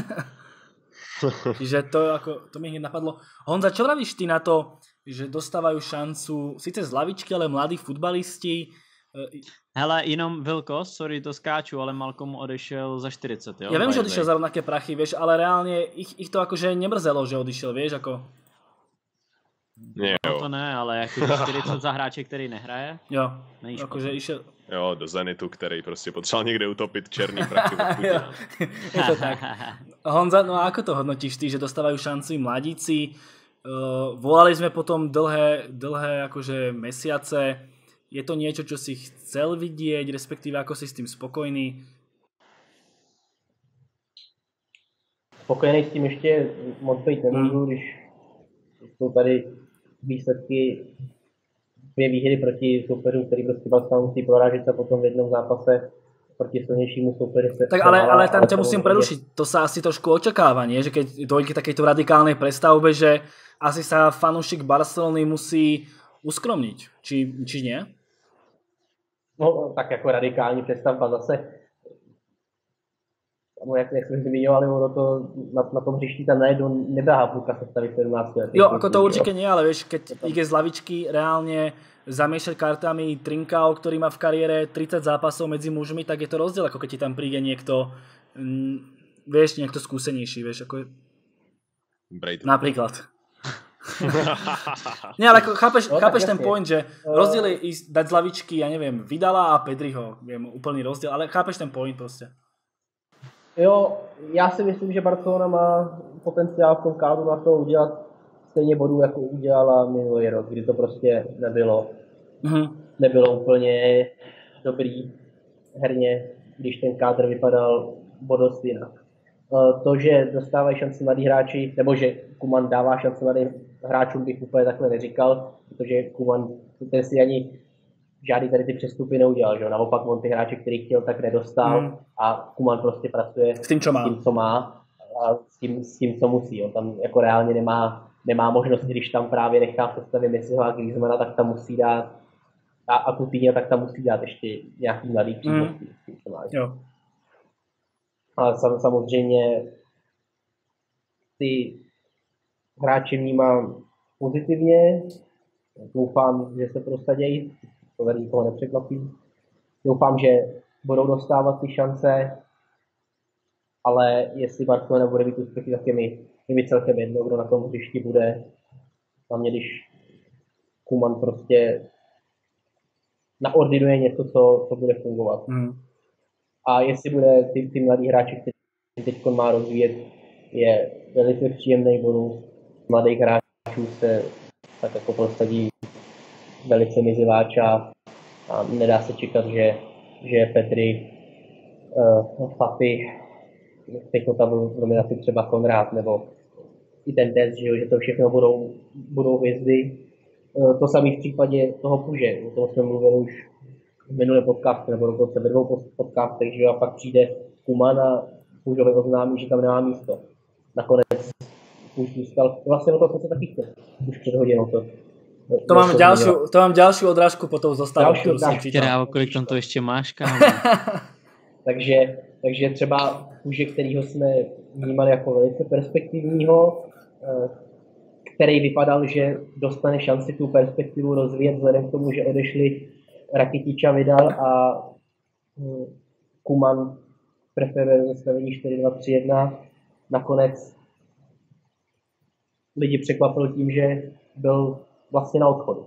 Čiže to mi hneď napadlo. Honza, čo vravíš ty na to, že dostávajú šancu, síce z lavičky, ale mladí futbalisti? Hele, jenom Vilko, sorry, to skáču, ale Malcolm odešel za 40, jo? Ja viem, že odišiel za rovnaké prachy, vieš, ale reálne ich to akože nemrzelo, že odišiel, vieš, ako... Jo. To ne, ale jako 40 za hráče, který nehraje. Jo, Není akože išel... Jo, do Zenitu, který prostě potřeboval někde utopit černý prachy od Putina. Je to tak. Honza, no a ako to hodnotíš ty, že dostávajú šancu mladíci? Volali sme potom dlhé akože mesiace. Je to niečo, čo si chcel vidieť, respektíve ako si s tým spokojný? Spokojený s tím ještě moc být nemůžu, když jsou tady výsledky 2 výhry proti soupeřům, který prostě Barcelona musí prorážet a potom v jednom zápase proti silnějšímu soupeři se... Tak ale tam ťa musím prerušiť. To sa asi trošku očakáva, nie? Že keď dojde k takejto radikálnej prestavbe, že asi sa fanúšik Barcelony musí uskromniť. Či nie? No, tak jako radikální přestavba zase. No, jak jsme zmiňovali, ono to na tom hřišti tam najednou nebáhá půlka sestavy 17 let. Jo, ako to určite nie, ale vieš, keď ide z lavičky reálne zamiešať kartami Trincao, ktorý má v kariére 30 zápasov medzi mužmi, tak je to rozdiel, ako keď ti tam príde niekto, vieš, niekto skúsenejší, vieš, ako je... Brayton. Napríklad. Nie, ale ako chápeš ten point, že rozdiel je ísť dať z lavičky, ja neviem, Vidala a Pedriho, viem, úplný rozdiel, ale chápeš ten point proste. Jo, já si myslím, že Barcelona má potenciál v tom kádru na to udělat stejně bodů, jako udělala minulý rok, kdy to prostě nebylo úplně dobrý herně, když ten kádr vypadal dost jinak. To, že dostávají šanci mladí hráči, nebo že Koeman dává šanci mladým hráčům, bych úplně takhle neříkal, protože Koeman ten si ani žádný tady ty přestupy neudělal, že jo? Naopak on ty hráče, který chtěl, tak nedostal a Koeman prostě pracuje s tím, co má a s tím, co musí. Jo? Tam jako reálně nemá možnost, když tam právě nechá v sestavě Messiho a Griezmana, tak tam musí dát a Coutinho, tak tam musí dát ještě nějaký mladý příležitosti s tím, co má. Jo. Ale samozřejmě ty hráče vnímám pozitivně, doufám, že se prosadějí, to nikoho nepřekvapí. Doufám, že budou dostávat ty šance, ale jestli Barcelona bude být úspěchy, tak je mi celkem jedno, kdo na tom hřišti bude. Hlavně když Koeman prostě naordinuje něco, co bude fungovat. A jestli bude ty mladý hráči, který teď má rozvíjet, je velice příjemný bonus. Mladých hráčů se tak jako prosadí velice mizivá část a nedá se čekat, že Pedri, Fati, teď tam v nominaci třeba Konrad, nebo i ten test, že to všechno budou hvězdy. To samé v případě toho Puže, o tom jsme mluvili už v minulém podcastu, nebo dokonce ve 2 podcastech, že a pak přijde Koeman a Pužovi oznámí, že tam nemá místo. Nakonec Puž získal, vlastně o to jsem se taky chtěl, už před hodinou to. To mám ďalšiu odrážku potom zostávám, ktorú som čítal. Kolik tam to ještě máš, kámo? takže třeba Puže, kterýho jsme vnímali jako velice perspektivního, který vypadal, že dostane šanci tu perspektivu rozvíjet vzhledem k tomu, že odešli Rakitič a Vidal a Koeman preferuje zastavení 4-2-3-1. Nakonec lidi překvapil tím, že byl vlastně na odchodu.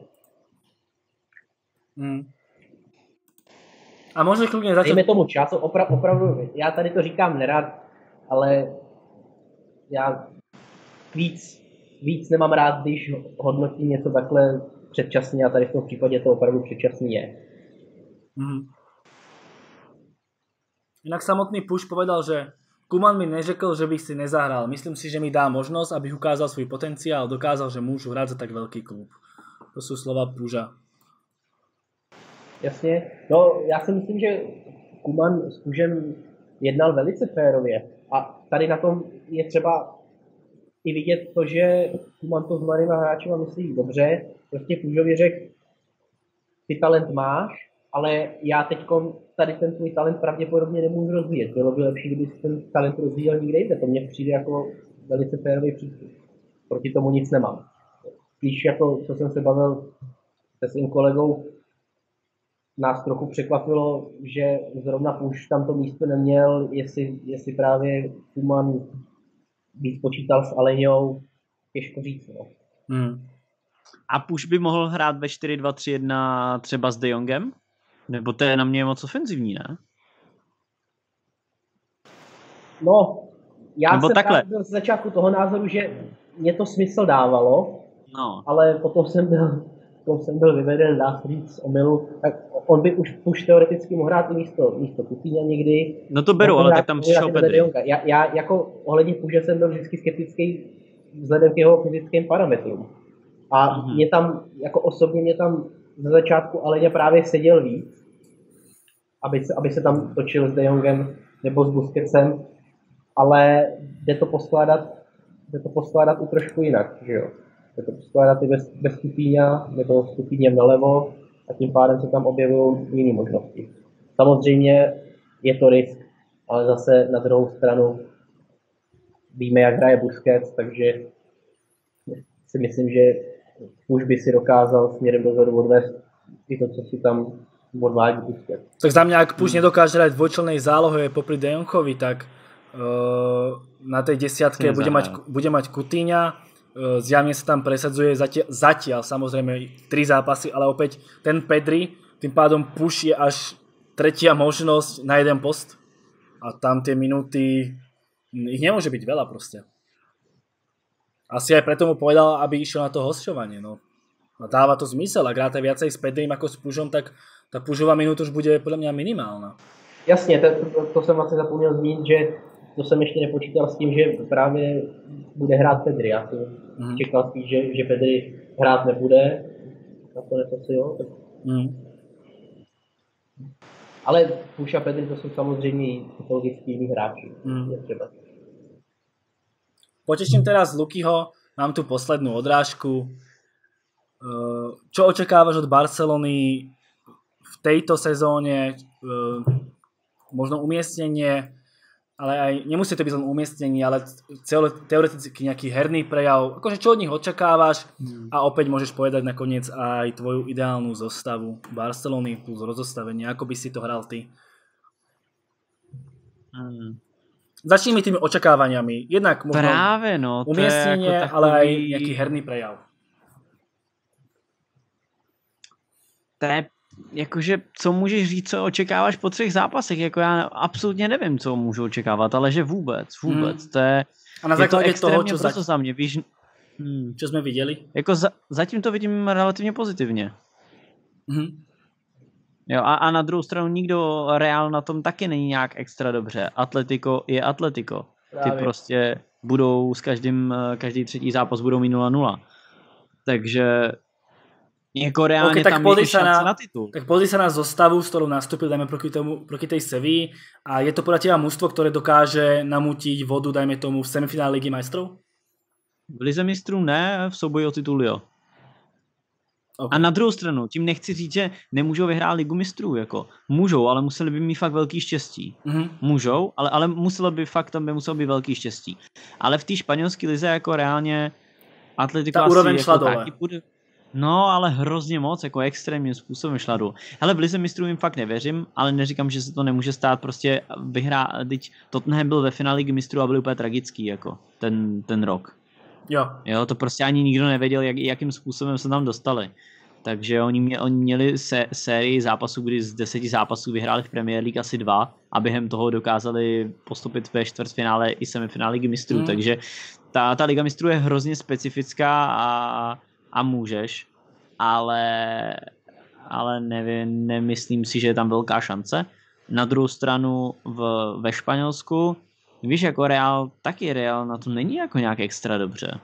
A možná klidně začít... Dejme tomu čas, opravdu, já tady to říkám nerad, ale já víc nemám rád, když hodnotím něco takhle předčasně a tady v tom případě to opravdu předčasný je. Inak samotný Puš povedal, že Koeman mi neřekl, že bych si nezahral. Myslím si, že mi dá možnosť, aby ukázal svůj potenciál a dokázal, že môžu hrať za tak veľký klub. To sú slova Puža. Jasně. No, já si myslím, že Koeman s Pužem jednal velice férově. A tady na tom je třeba i vidět to, že Koeman to s mladýma hráčima myslí dobře. Prostě Pužovi řekl, ty talent máš, ale já teď tady ten tvůj talent pravděpodobně nemůžu rozvíjet. Bylo by lepší, kdyby ten talent rozvíjel někde jinde. To mně přijde jako velice férový přístup. Proti tomu nic nemám. Spíš jako, co jsem se bavil se svým kolegou, nás trochu překvapilo, že zrovna Puš tam to místo neměl, jestli právě Koeman víc počítal s Aleňou, těžko říct. No. A Puš by mohl hrát ve 4-2-3-1 třeba s De Jongem? Nebo to je na mě moc ofenzivní, ne? No, já Nebo jsem takhle. byl z začátku toho názoru, že mě to smysl dávalo, No. ale potom jsem byl vyveden, dá se říct, z omylu. Tak on by už teoreticky mohl hrát i místo Coutinha někdy. No to beru, ale tak tam přišel Pedri. Já jako ohledně Puše jsem byl vždycky skeptický vzhledem k jeho fyzickým parametrům. A mě tam, jako osobně mě tam ze začátku Aleňa právě seděl víc, aby se tam točil s De Jongem nebo s Busquetsem, ale jde to poskládat i trošku jinak, že jo. Jde to poskládat i bez Coutinha nebo s Coutinhem nalevo a tím pádem se tam objevují jiné možnosti. Samozřejmě je to risk, ale zase na druhou stranu víme, jak hraje Busquets, takže si myslím, že už by si dokázal směrem dozadu odvést i to, co si tam odvádí Busquets. Tak za mňa, ak Puš nedokáže hrať v dvojčlennej zálohe popri De Jongovi, tak na tej desiatke bude mať Coutinha, zjavne sa tam presadzuje zatiaľ samozrejme 3 zápasy, ale opäť ten Pedri, tým pádom Puš je až tretia možnosť na jeden post a tam tie minúty ich nemôže byť veľa proste. Asi aj preto mu povedal, aby išiel na to hosťovanie. No. A dáva to zmysel, ak hráte viacej s Pedrim ako s Pužom, tak tá Pužová minúta už bude podľa mňa minimálna. Jasně, to jsem vlastně zapomněl zmínit, že to jsem ještě nepočítal s tím, že právě bude hrát Pedri. Já jsem čekal spíš, že Pedri hrát nebude. Nakonec asi jo. Tak... Ale Puš a Pedri to jsou samozřejmě psychologicky jiní hráči. Poteším teraz Lukyho, mám tu poslednú odrážku. Čo očakávaš od Barcelony v tejto sezóne? Možno umiestnenie, ale aj nemusí to byť len umiestnenie, ale teoreticky nejaký herný prejav. Akože čo od nich očakávaš? A opäť môžeš povedať nakoniec aj tvoju ideálnu zostavu Barcelony plus rozostavenie. Ako by si to hral ty? Začneme tými očakávaniami. Jednak možno právě, no, umiestnenie, jako takový... ale aj nejaký herný prejav. To je jakože, co můžeš říct, co očekáváš po 3 zápasech, jako já absolutně nevím, co můžu očekávat, ale že vůbec, to je... A na základě toho, čo za mě, víš... Čo jsme viděli? Jako zatím to vidím relativně pozitivně. Jo, a na druhou stranu nikdo Real na tom taky není nějak extra dobře. Atletico je Atletico. Ty prostě budou s každý 3. zápas budou mít 0-0. Takže jako reálně tam je šance na titul. Tak pozri sa na zostavu, s ktorou nastúpil, dajme proti tej Sevilli, a je to podľa teba mužstvo, ktoré dokáže namútiť vodu, dajme tomu, v semifinále Ligy majstrov? V Lize mistrů ne, v souboji o titul jo. Okay. A na druhou stranu, tím nechci říct, že nemůžou vyhrát Ligu mistrů, jako můžou, ale museli by mít fakt velký štěstí. Můžou, ale muselo by být velký štěstí. Ale v té španělské lize jako reálně Atletico ta úroveň šla dole. No, ale hrozně moc, jako extrémním způsobem šla dolů. Hele, v Lize mistrů jim fakt nevěřím, ale neříkám, že se to nemůže stát, prostě teď Tottenham byl ve finále Ligy mistrů a byl úplně tragický, jako ten rok. Jo, to prostě ani nikdo nevěděl, jakým způsobem se tam dostali. Takže oni měli sérii zápasů, kdy z 10 zápasů vyhráli v Premier League asi 2 a během toho dokázali postupit ve čtvrtfinále i semifinále Ligy mistrů. Takže ta Liga mistrů je hrozně specifická a můžeš, ale nemyslím si, že je tam velká šance. Na druhou stranu ve Španělsku, víš, jako Real, taky Real na to není jako nějak extra dobře.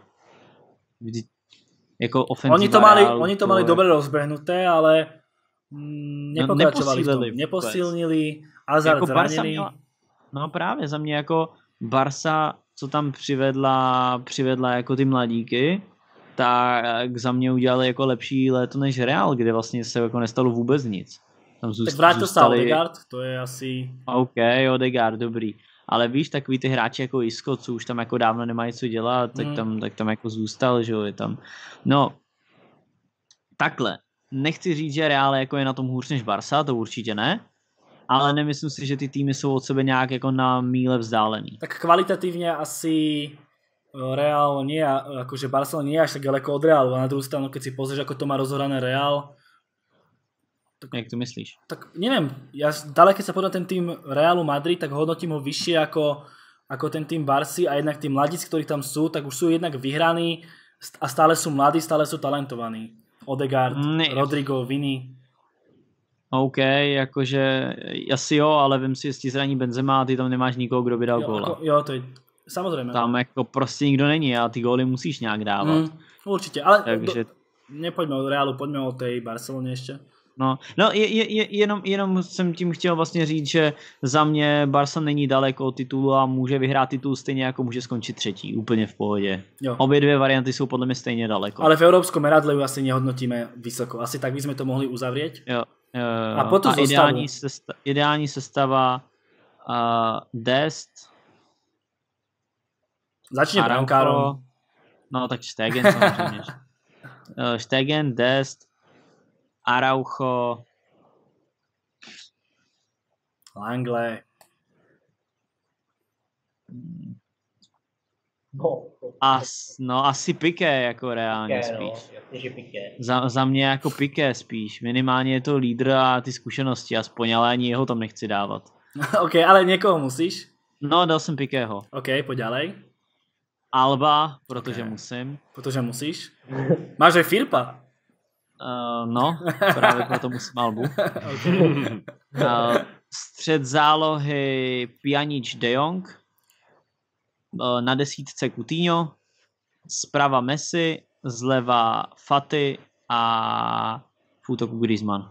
Jako ofenzíva oni to mali dobre rozbehnuté, ale nepokračovali v tom. Neposilnili, Hazard jako zranený. No právě za mě jako Barsa, co tam přivedla jako ty mladíky, tak za mě udělali jako lepší léto než Real, kde vlastně se jako nestalo vůbec nic. Tam tak vrátil se Odegaard, to je asi... OK, Odegaard, dobrý. Ale víš, takový ty hráči jako Isco, co už tam jako dávno nemají co dělat, tak tam jako zůstal, že jo, je tam. No, takhle. Nechci říct, že Real jako je na tom hůř než Barsa, to určitě ne, ale nemyslím si, že ty týmy jsou od sebe nějak jako na míle vzdálený. Tak kvalitativně asi Real nie, akože Barcelona nie je až tak ďaleko od Realu, a na druhú stranu, keď si pozrieš, ako to má rozhorané Real, Jak to myslíš? tak neviem, ja dále keď sa podám ten tým Realu Madrid, tak hodnotím ho vyššie ako ten tým Barcy a jednak tí mladíci, ktorí tam sú, tak už sú jednak vyhraní a stále sú mladí, stále sú talentovaní. Odegaard, Rodrigo, Vini. OK, jakože asi jo, ale vem si, jestli zraní Benzema a ty tam nemáš nikoho, kdo by dal góla. Jo, to je samozrejme. Tam jako prostě nikdo není a ty góly musíš nějak dávat. Určite, ale takže... nepoďme od Realu, poďme o tej Barceloně ještě. No jenom jsem tím chtěl vlastně říct, že za mě Barca není daleko od titulu a může vyhrát titul stejně jako může skončit třetí, úplně v pohodě. Jo. Obě dvě varianty jsou podle mě stejně daleko. Ale v európskom meradle ju asi nehodnotíme vysoko. Asi tak by sme to mohli uzavrieť. Jo. A potom ideální sestava Dest. Začne brankárom. No tak Stegen samozřejmě. Stegen, Dest, Araujo, Langley. Asi Piqué jako reálně Piqué, spíš. No, Piqué. Za mě jako Piqué spíš. Minimálně je to lídr a ty zkušenosti aspoň, ale ani jeho tam nechci dávat. OK, ale někoho musíš? No, dal jsem Piquého. OK, pojď ďalej. Alba, protože musím. Protože musíš. Máš aj Filipa? No, právě proto musím Albu. Střed zálohy Pjanic, De Jong. Na desítce Coutinho. Zprava Messi, zleva Fati a v útoku Griezmann.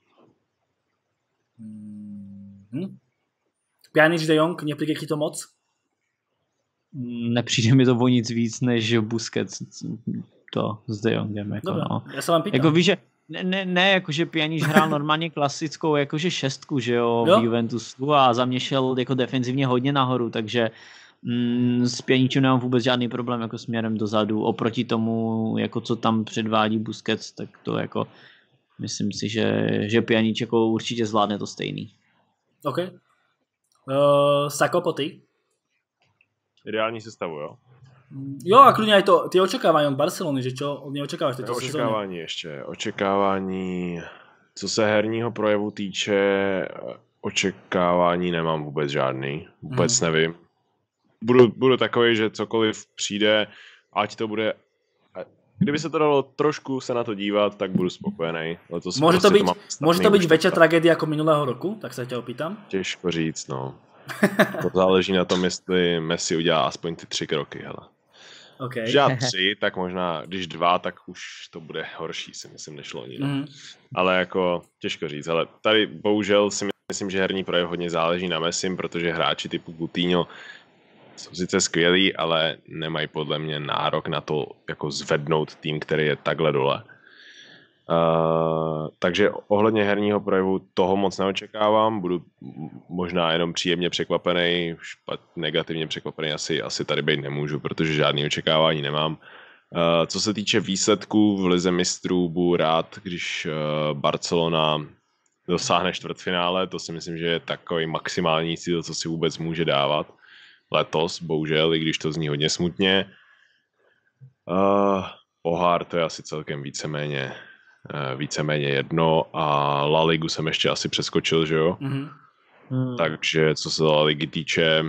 Pjanic, De Jong, nepríde ti to moc? Nepřijde mi to o nic víc než Busquets to s De Jongem. Jako, Dobre, no. ja sa vám pýtam. Jako víš, že ne jakože Pjanic hrál normálně klasickou jakože šestku, že jo, v Juventusu a za mě šel jako defenzivně hodně nahoru, takže s Pjanicem nemám vůbec žádný problém jako směrem dozadu. Oproti tomu, jako co tam předvádí Busquets, tak to jako myslím si, že Pjanic jako určitě zvládne to stejný. OK. Sako, ty? Ideální sestavu, jo? Jo, a kľudne aj to, tie očekávania od Barcelony, že čo od nej očekávaš v tejto sezóně? Očekávání ještě. Očekávání, co se herního projevu týče, očekávání nemám vůbec žádný. Vůbec nevím. Budu takový, že cokoliv přijde, ať to bude... Kdyby se to dalo trošku se na to dívat, tak budu spokojený. Môže to byť väčšia tragédia ako minulého roku? Tak sa ťa opýtam. Těžko říct, no. To záleží na tom, jestli Messi udělá aspoň ty 3 kroky, hele. Okay. Když dá 3, tak možná, když 2, tak už to bude horší, si myslím, než loni. No. Ale jako, těžko říct, ale tady bohužel si myslím, že herní projev hodně záleží na Messim, protože hráči typu Coutinho jsou sice skvělí, ale nemají podle mě nárok na to jako zvednout tým, který je takhle dole. Takže ohledně herního projevu toho moc neočekávám, budu možná jenom příjemně překvapený, negativně překvapený asi tady být nemůžu, protože žádný očekávání nemám. Co se týče výsledků v Lize mistrů, budu rád, když Barcelona dosáhne čtvrtfinále, to si myslím, že je takový maximální cíl, co si vůbec může dávat letos, bohužel, i když to zní hodně smutně. Pohár to je asi celkem víceméně jedno a La Ligu jsem ještě asi přeskočil, že jo? Takže co se La Ligy týče,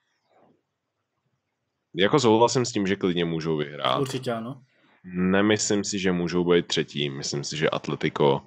jako souhlasím s tím, že klidně můžou vyhrát. Určitě ano. Nemyslím si, že můžou být třetí, myslím si, že Atletico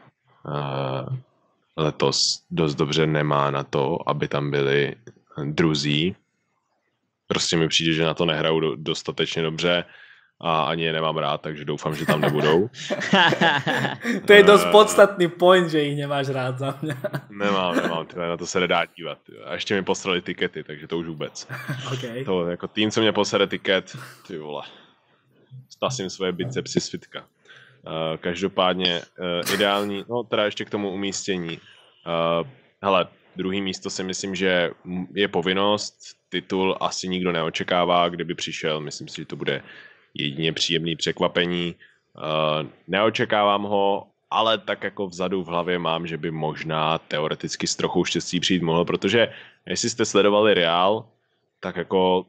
letos dost dobře nemá na to, aby tam byli druzí. Prostě mi přijde, že na to nehrajou dostatečně dobře a ani je nemám rád, takže doufám, že tam nebudou. To je dost podstatný point, že jich nemáš rád za mě. Nemám, na to se nedá dívat. A ještě mi poslali tikety, takže to už vůbec. Okay. To jako tým, co mě posere tiket, ty vole, stasím svoje bicepsy z fitka. Každopádně ideální, no teda ještě k tomu umístění. Hele, druhý místo si myslím, že je povinnost, titul asi nikdo neočekává, kdyby přišel, myslím si, že to bude jedině příjemný překvapení. Neočekávám ho, ale tak jako vzadu v hlavě mám, že by možná teoreticky s trochou štěstí přijít mohl, protože jestli jste sledovali Real, tak jako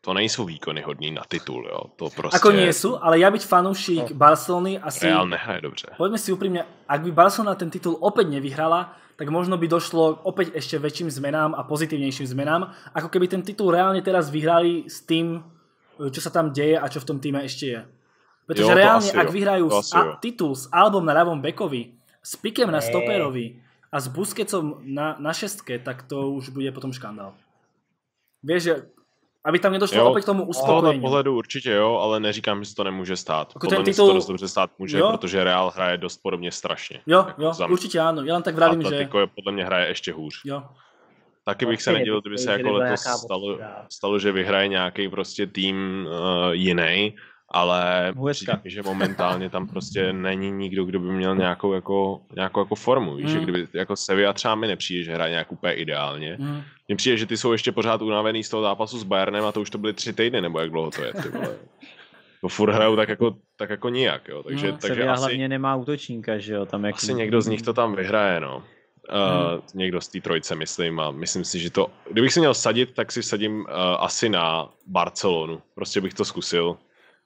to nejsou výkony hodný na titul, jo. To prostě... Ako nie sú, ale ja byť fanúšik Barcelony asi... Real nehraje dobře. Poďme si úprimne, ak by Barcelona ten titul opäť nevyhrala, tak možno by došlo opäť ešte väčším zmenám a pozitívnejším zmenám, ako keby ten titul reálne teraz vyhrali s tým, čo sa tam deje a čo v tom týme ešte je. Pretože reálne, ak vyhrajú titul s Albom na ľavom bekovi, s Pikem na stoperovi a s Busquetsom na šestke, tak to už bude potom škandál. Vieš, že aby tam nedošlo opět k tomu uspokojení. Z tohoto pohledu určitě jo, ale neříkám, že se to nemůže stát. Podle mě se to dost dobře stát může, protože Real hraje dost podobně strašně. Jo, určitě ano. Já jen tak vravím, že... Atletico podle mě hraje ještě hůř. Jo. Taky bych se nedivil, kdyby se jako letos stalo, že vyhraje nějaký prostě tým jiný, ale přijde, že momentálně tam prostě není nikdo, kdo by měl nějakou jako formu. Víš, že kdyby jako Sevilla třeba mi nepřijde, že hraje nějak úplně ideálně. Mně přijde, že ty jsou ještě pořád unavený z toho zápasu s Bayernem a to už to byly 3 týdny, nebo jak dlouho to je, ty vole. To furt hrajou tak jako nijak, jo. Takže Sevilla asi hlavně nemá útočníka, že jo. Tam asi někdo z nich to tam vyhraje, no. Někdo z té trojce, myslím, a myslím si, že to... Kdybych si měl sadit, tak si sadím asi na Barcelonu. Prostě bych to zkusil.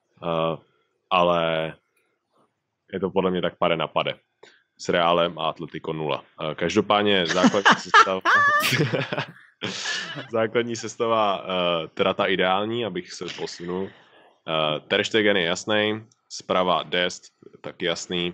Ale je to podle mě tak pade na pade. S Realem a Atletico 0. Každopádně základní sestava teda ta ideální, abych se posunul. Ter Stegen je jasný, zprava Dest, taky jasný.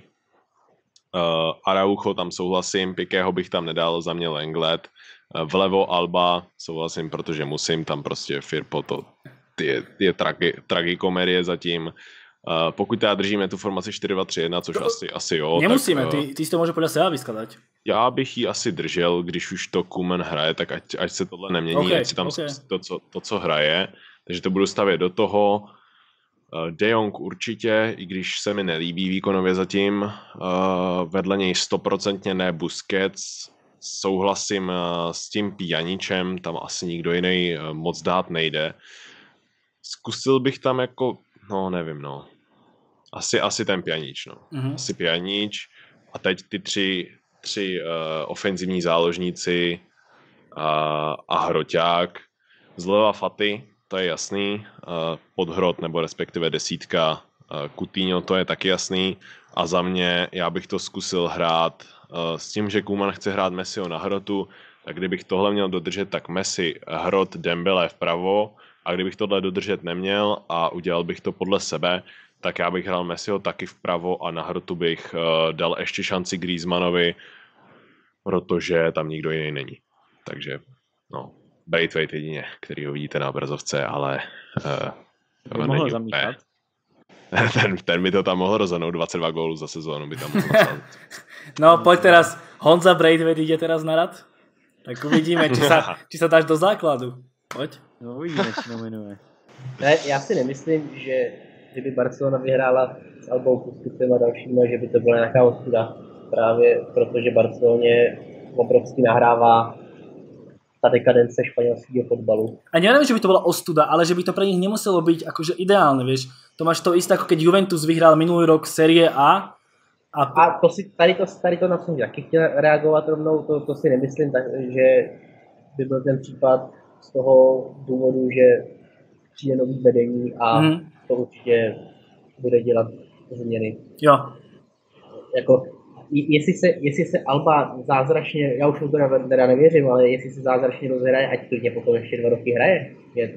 Araujo tam souhlasím, Pikého bych tam nedal, za mě Lenglet. Vlevo Alba souhlasím, protože musím, tam prostě Firpo to je tragikomedie zatím. Pokud teda držíme tu formaci 4-2-3-1, což asi jo. Nemusíme, tak, ty si to může podle sebe vyskladať. Já bych ji asi držel, když už to Koeman hraje, tak ať se tohle nemění, ať si tam to, co hraje. Takže to budu stavět do toho. De Jong určitě, i když se mi nelíbí výkonově zatím. Vedle něj 100% ne Busquets. Souhlasím s tím Pjaničem, tam asi nikdo jiný moc dát nejde. Zkusil bych tam jako, no nevím, no. Asi ten Pjanič, no. Asi Pjanič a teď ty tři ofenzivní záložníci a Hroťák. Zleva Fati, to je jasný. Podhrot nebo respektive desítka Coutinho, to je taky jasný. A za mě, já bych to zkusil hrát s tím, že Koeman chce hrát Messiho na Hrotu, tak kdybych tohle měl dodržet, tak Messi, Hrot, Dembele vpravo. A kdybych tohle dodržet neměl a udělal bych to podle sebe, tak já bych hrál Messiho taky vpravo a na Hrotu bych dal ještě šanci Griezmannovi, protože tam nikdo jiný není. Takže, no, Braithwaite jedině, který ho vidíte na obrazovce, ale mohl zamíchat. Ten by to tam mohl rozhodnout, 22 gólů za sezónu by tam mohl napsat. No, poď teraz, Honza Braithwaite ide teraz na rad? Tak uvidíme, či sa dáš do základu. Pojď. No uvidíme, či nominuje. Ne, já si nemyslím, že kdyby Barcelona vyhrála s Albou, Busquetsem a dalšími, že by to byla nějaká ostuda. Právě protože Barceloně obrovsky nahrává ta dekadence španělského fotbalu. A neviem, že by to bola ostuda, ale že by to pre nich nemuselo byť akože ideálne, vieš. To máš to isté, ako keď Juventus vyhral minulý rok Serie A. A to si, tady to na co taky chtěl reagovat rovnou, to si nemyslím, že by byl ten případ z toho důvodu, že přijde nový vedení a to určitě bude dělat změny. Jo. Jako, jestli se Alba zázračně, já už mu teda nevěřím, ale jestli se zázračně rozhraje, ať klidně potom ještě 2 roky hraje.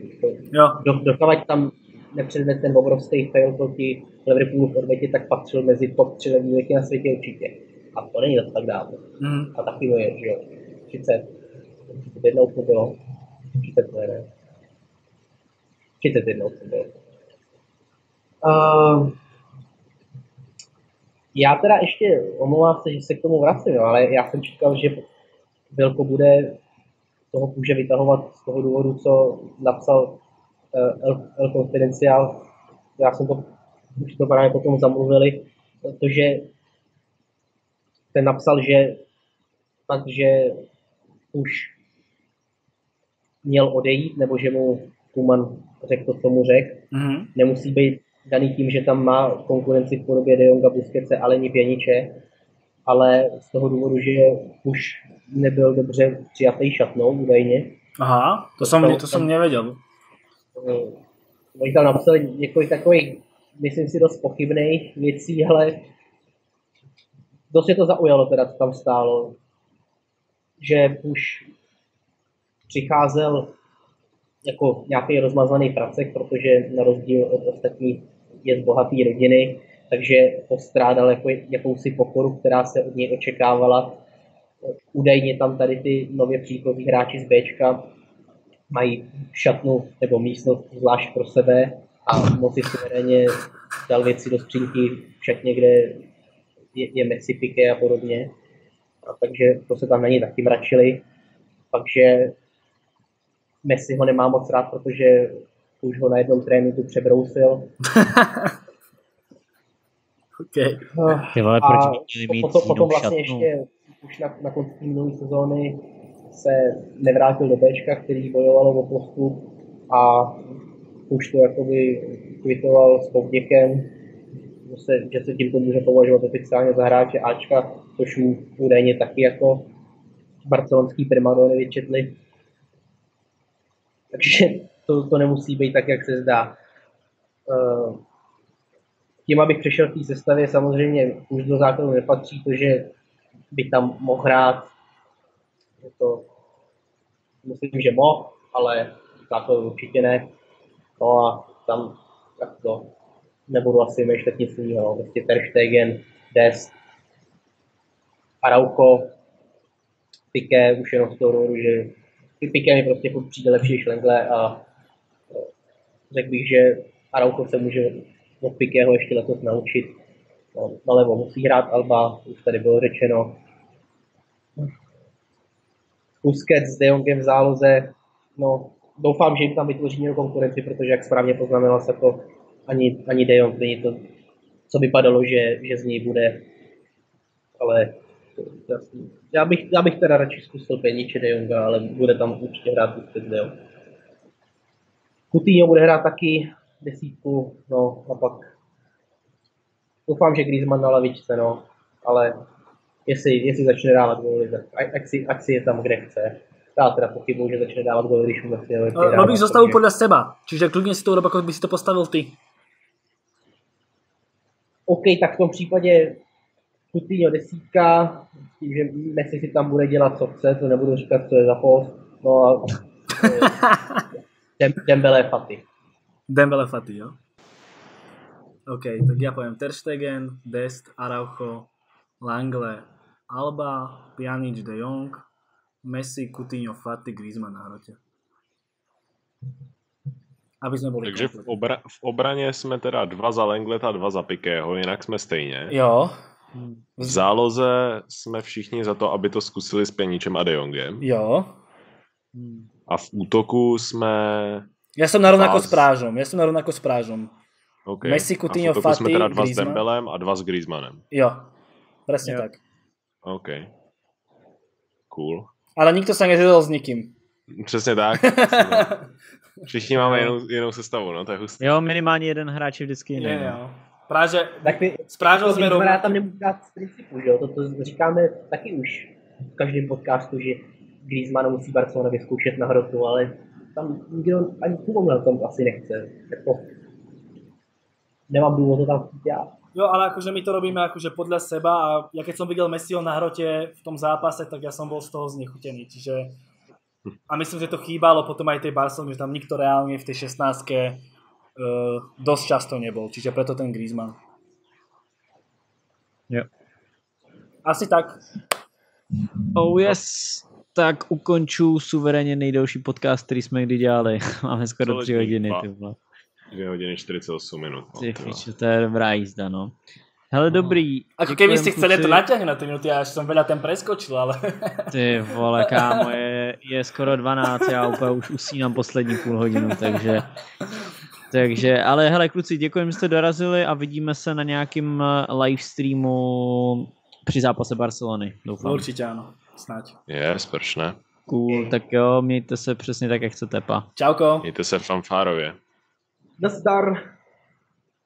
Dokavať tam nepředved ten obrovský fail proti Liverpoolu v odvětě, tak patřil mezi top 3 levníky na světě určitě. A to není tak dávno. A taky to je, že jo. 31 to bylo. 30 ne. 31 to bylo. Já teda ještě omlouvám se, že se k tomu vracím, no, ale já jsem čekal, že Vilko bude toho kůže vytahovat z toho důvodu, co napsal El Confidencial. Já jsem to, už to právě potom zamluvili, protože ten napsal, že už měl odejít, nebo že mu Koeman řekl to, co mu řekl. Nemusí být daný tím, že tam má konkurenci v podobě De Jonga, Busquetse, ale ani Pjaniče, ale z toho důvodu, že už nebyl dobře přijatý šatnou údajně. Aha, to jsem nevěděl. Oni tam napsali několik takových, myslím si, dost pochybných věcí, ale dost mě to zaujalo teda, co tam stálo. Že už přicházel jako nějaký rozmazaný pracek, protože na rozdíl od ostatních je z bohaté rodiny, takže postrádal jakousi pokoru, která se od něj očekávala. Údajně tam tady ty nově příchozí hráči z Bčka mají šatnu nebo místnost zvlášť pro sebe a moci suverénně dal věci do skřínky v šatně, kde je Messi, Piqué a podobně. A takže to se tam na něj taky mračili. Takže Messi ho nemá moc rád, protože už ho na jednom tréninku přebrousil. Okay. Ty vole, proč by měli mít potom vlastně ještě už na konci minulé sezóny se nevrátil do Bčka, který bojovalo o postup a už to jakoby kvitoval s Povděkem, že se tímto může považovat oficiálně za hráče Ačka, což mu údajně taky jako barcelonský primadony vyčetli. Takže to nemusí být tak, jak se zdá. Tím, abych přešel v té sestavě, samozřejmě už do základu nepatří to, že by tam mohl hrát. To myslím, že mohl, ale základu určitě ne. No a tam tak to nebudu asi vymýšlet nic jiného. Vlastně Ter Stegen, Dest, Araujo, Piqué, už jenom z toho důvodu, že Piqué mi prostě přijde lepší než Lenglet a řekl bych, že Araujo se může od Piquého ještě letos naučit. No, nalevo musí hrát Alba, už tady bylo řečeno. Busquets s De Jongem v záloze, no doufám, že jim tam vytvoří nějakou konkurenci, protože jak správně poznamenal se to, ani De Jong není to, co vypadalo, že z něj bude, ale já bych teda radši zkusil Pjaniče De Jonga, ale bude tam určitě hrát Busquets De Jong. Coutinho bude hrát taky desítku, no a pak doufám, že Griezmann na lavičce, no, ale jestli začne dávat góly, tak ať si je tam, kde chce. Já teda pochybuju, že začne dávat góly, když mu vlastně robíš zostavu podľa seba, čiže kľudne si to urob, ako by si to postavil ty. OK, tak v tom případě Coutinho desítka, tím, že Messi si tam bude dělat, co chce, to nebudu říkat, co je za post, no a Dembele Fati. Dembele Fati, jo? OK, tak ja poviem Ter Stegen, Dest, Araujo, Langle, Alba, Pjanič, De Jong, Messi, Coutinho, Fati, Griezmann na hrote. Aby sme boli... Takže v obraně jsme teda 2 za Lengleta, 2 za Piquého, jinak jsme stejně. Jo. V záloze jsme všichni za to, aby to zkusili s Pjaničem a De Jongem. Jo. A v útoku jsme... Ja som na rovnako s Prážom. Okay. Messi, Coutinho, a v útoku Fati, jsme teda 2 s Griezmann. Dembelem a 2 s Griezmannem. Jo, presne tak. OK. Cool. Ale nikto sa nezvedol s nikým. Přesně tak. Všichni máme jinou sestavu, no, to je hustý. Jo, minimálně jeden hráč je vždycky jiný. Jo. Práže, tak ty, s Prážou sme rovná. tam nemůžu dát z principu, že jo? To říkáme taky už v každém podcastu, že Griezmann musí Barcelona vyzkoušet na hrotu, ale tam nikdo ani Kubomlel tam asi nechce. Jako, nemám důvod to tam chtít já. Jo, ale akože my to robíme akože podľa seba a ja keď som videl Messiho na hrote v tom zápase, tak ja som bol z toho znechutený, čiže a myslím, že to chýbalo potom aj tej Barcelone, že tam nikto reálne v tej 16-ke dosť často nebol, čiže preto ten Griezmann. Jo. Asi tak. Oh yes, tak ukonču suverénně nejdelší podcast, který jsme kdy dělali. Máme skoro 3 hodiny. 2 hodiny 48 minut. No, to je dobrá jízda, no. Hele, dobrý. Ako keby ste chceli to naťahnuť na 3 minúty, ja až som veľa ten preskočil, ale... Ty vole, kámo, je skoro 12, já úplně už usínám poslední půl hodinu, takže, ale hele kluci, děkujeme, že jste dorazili a vidíme se na nějakým livestreamu při zápase Barcelony, doufám. Určitě ano, snáď. spršné. Cool, tak jo, mějte se přesně tak, jak chcete, pa. Čauko. Mějte se fanfárově. Nazdar.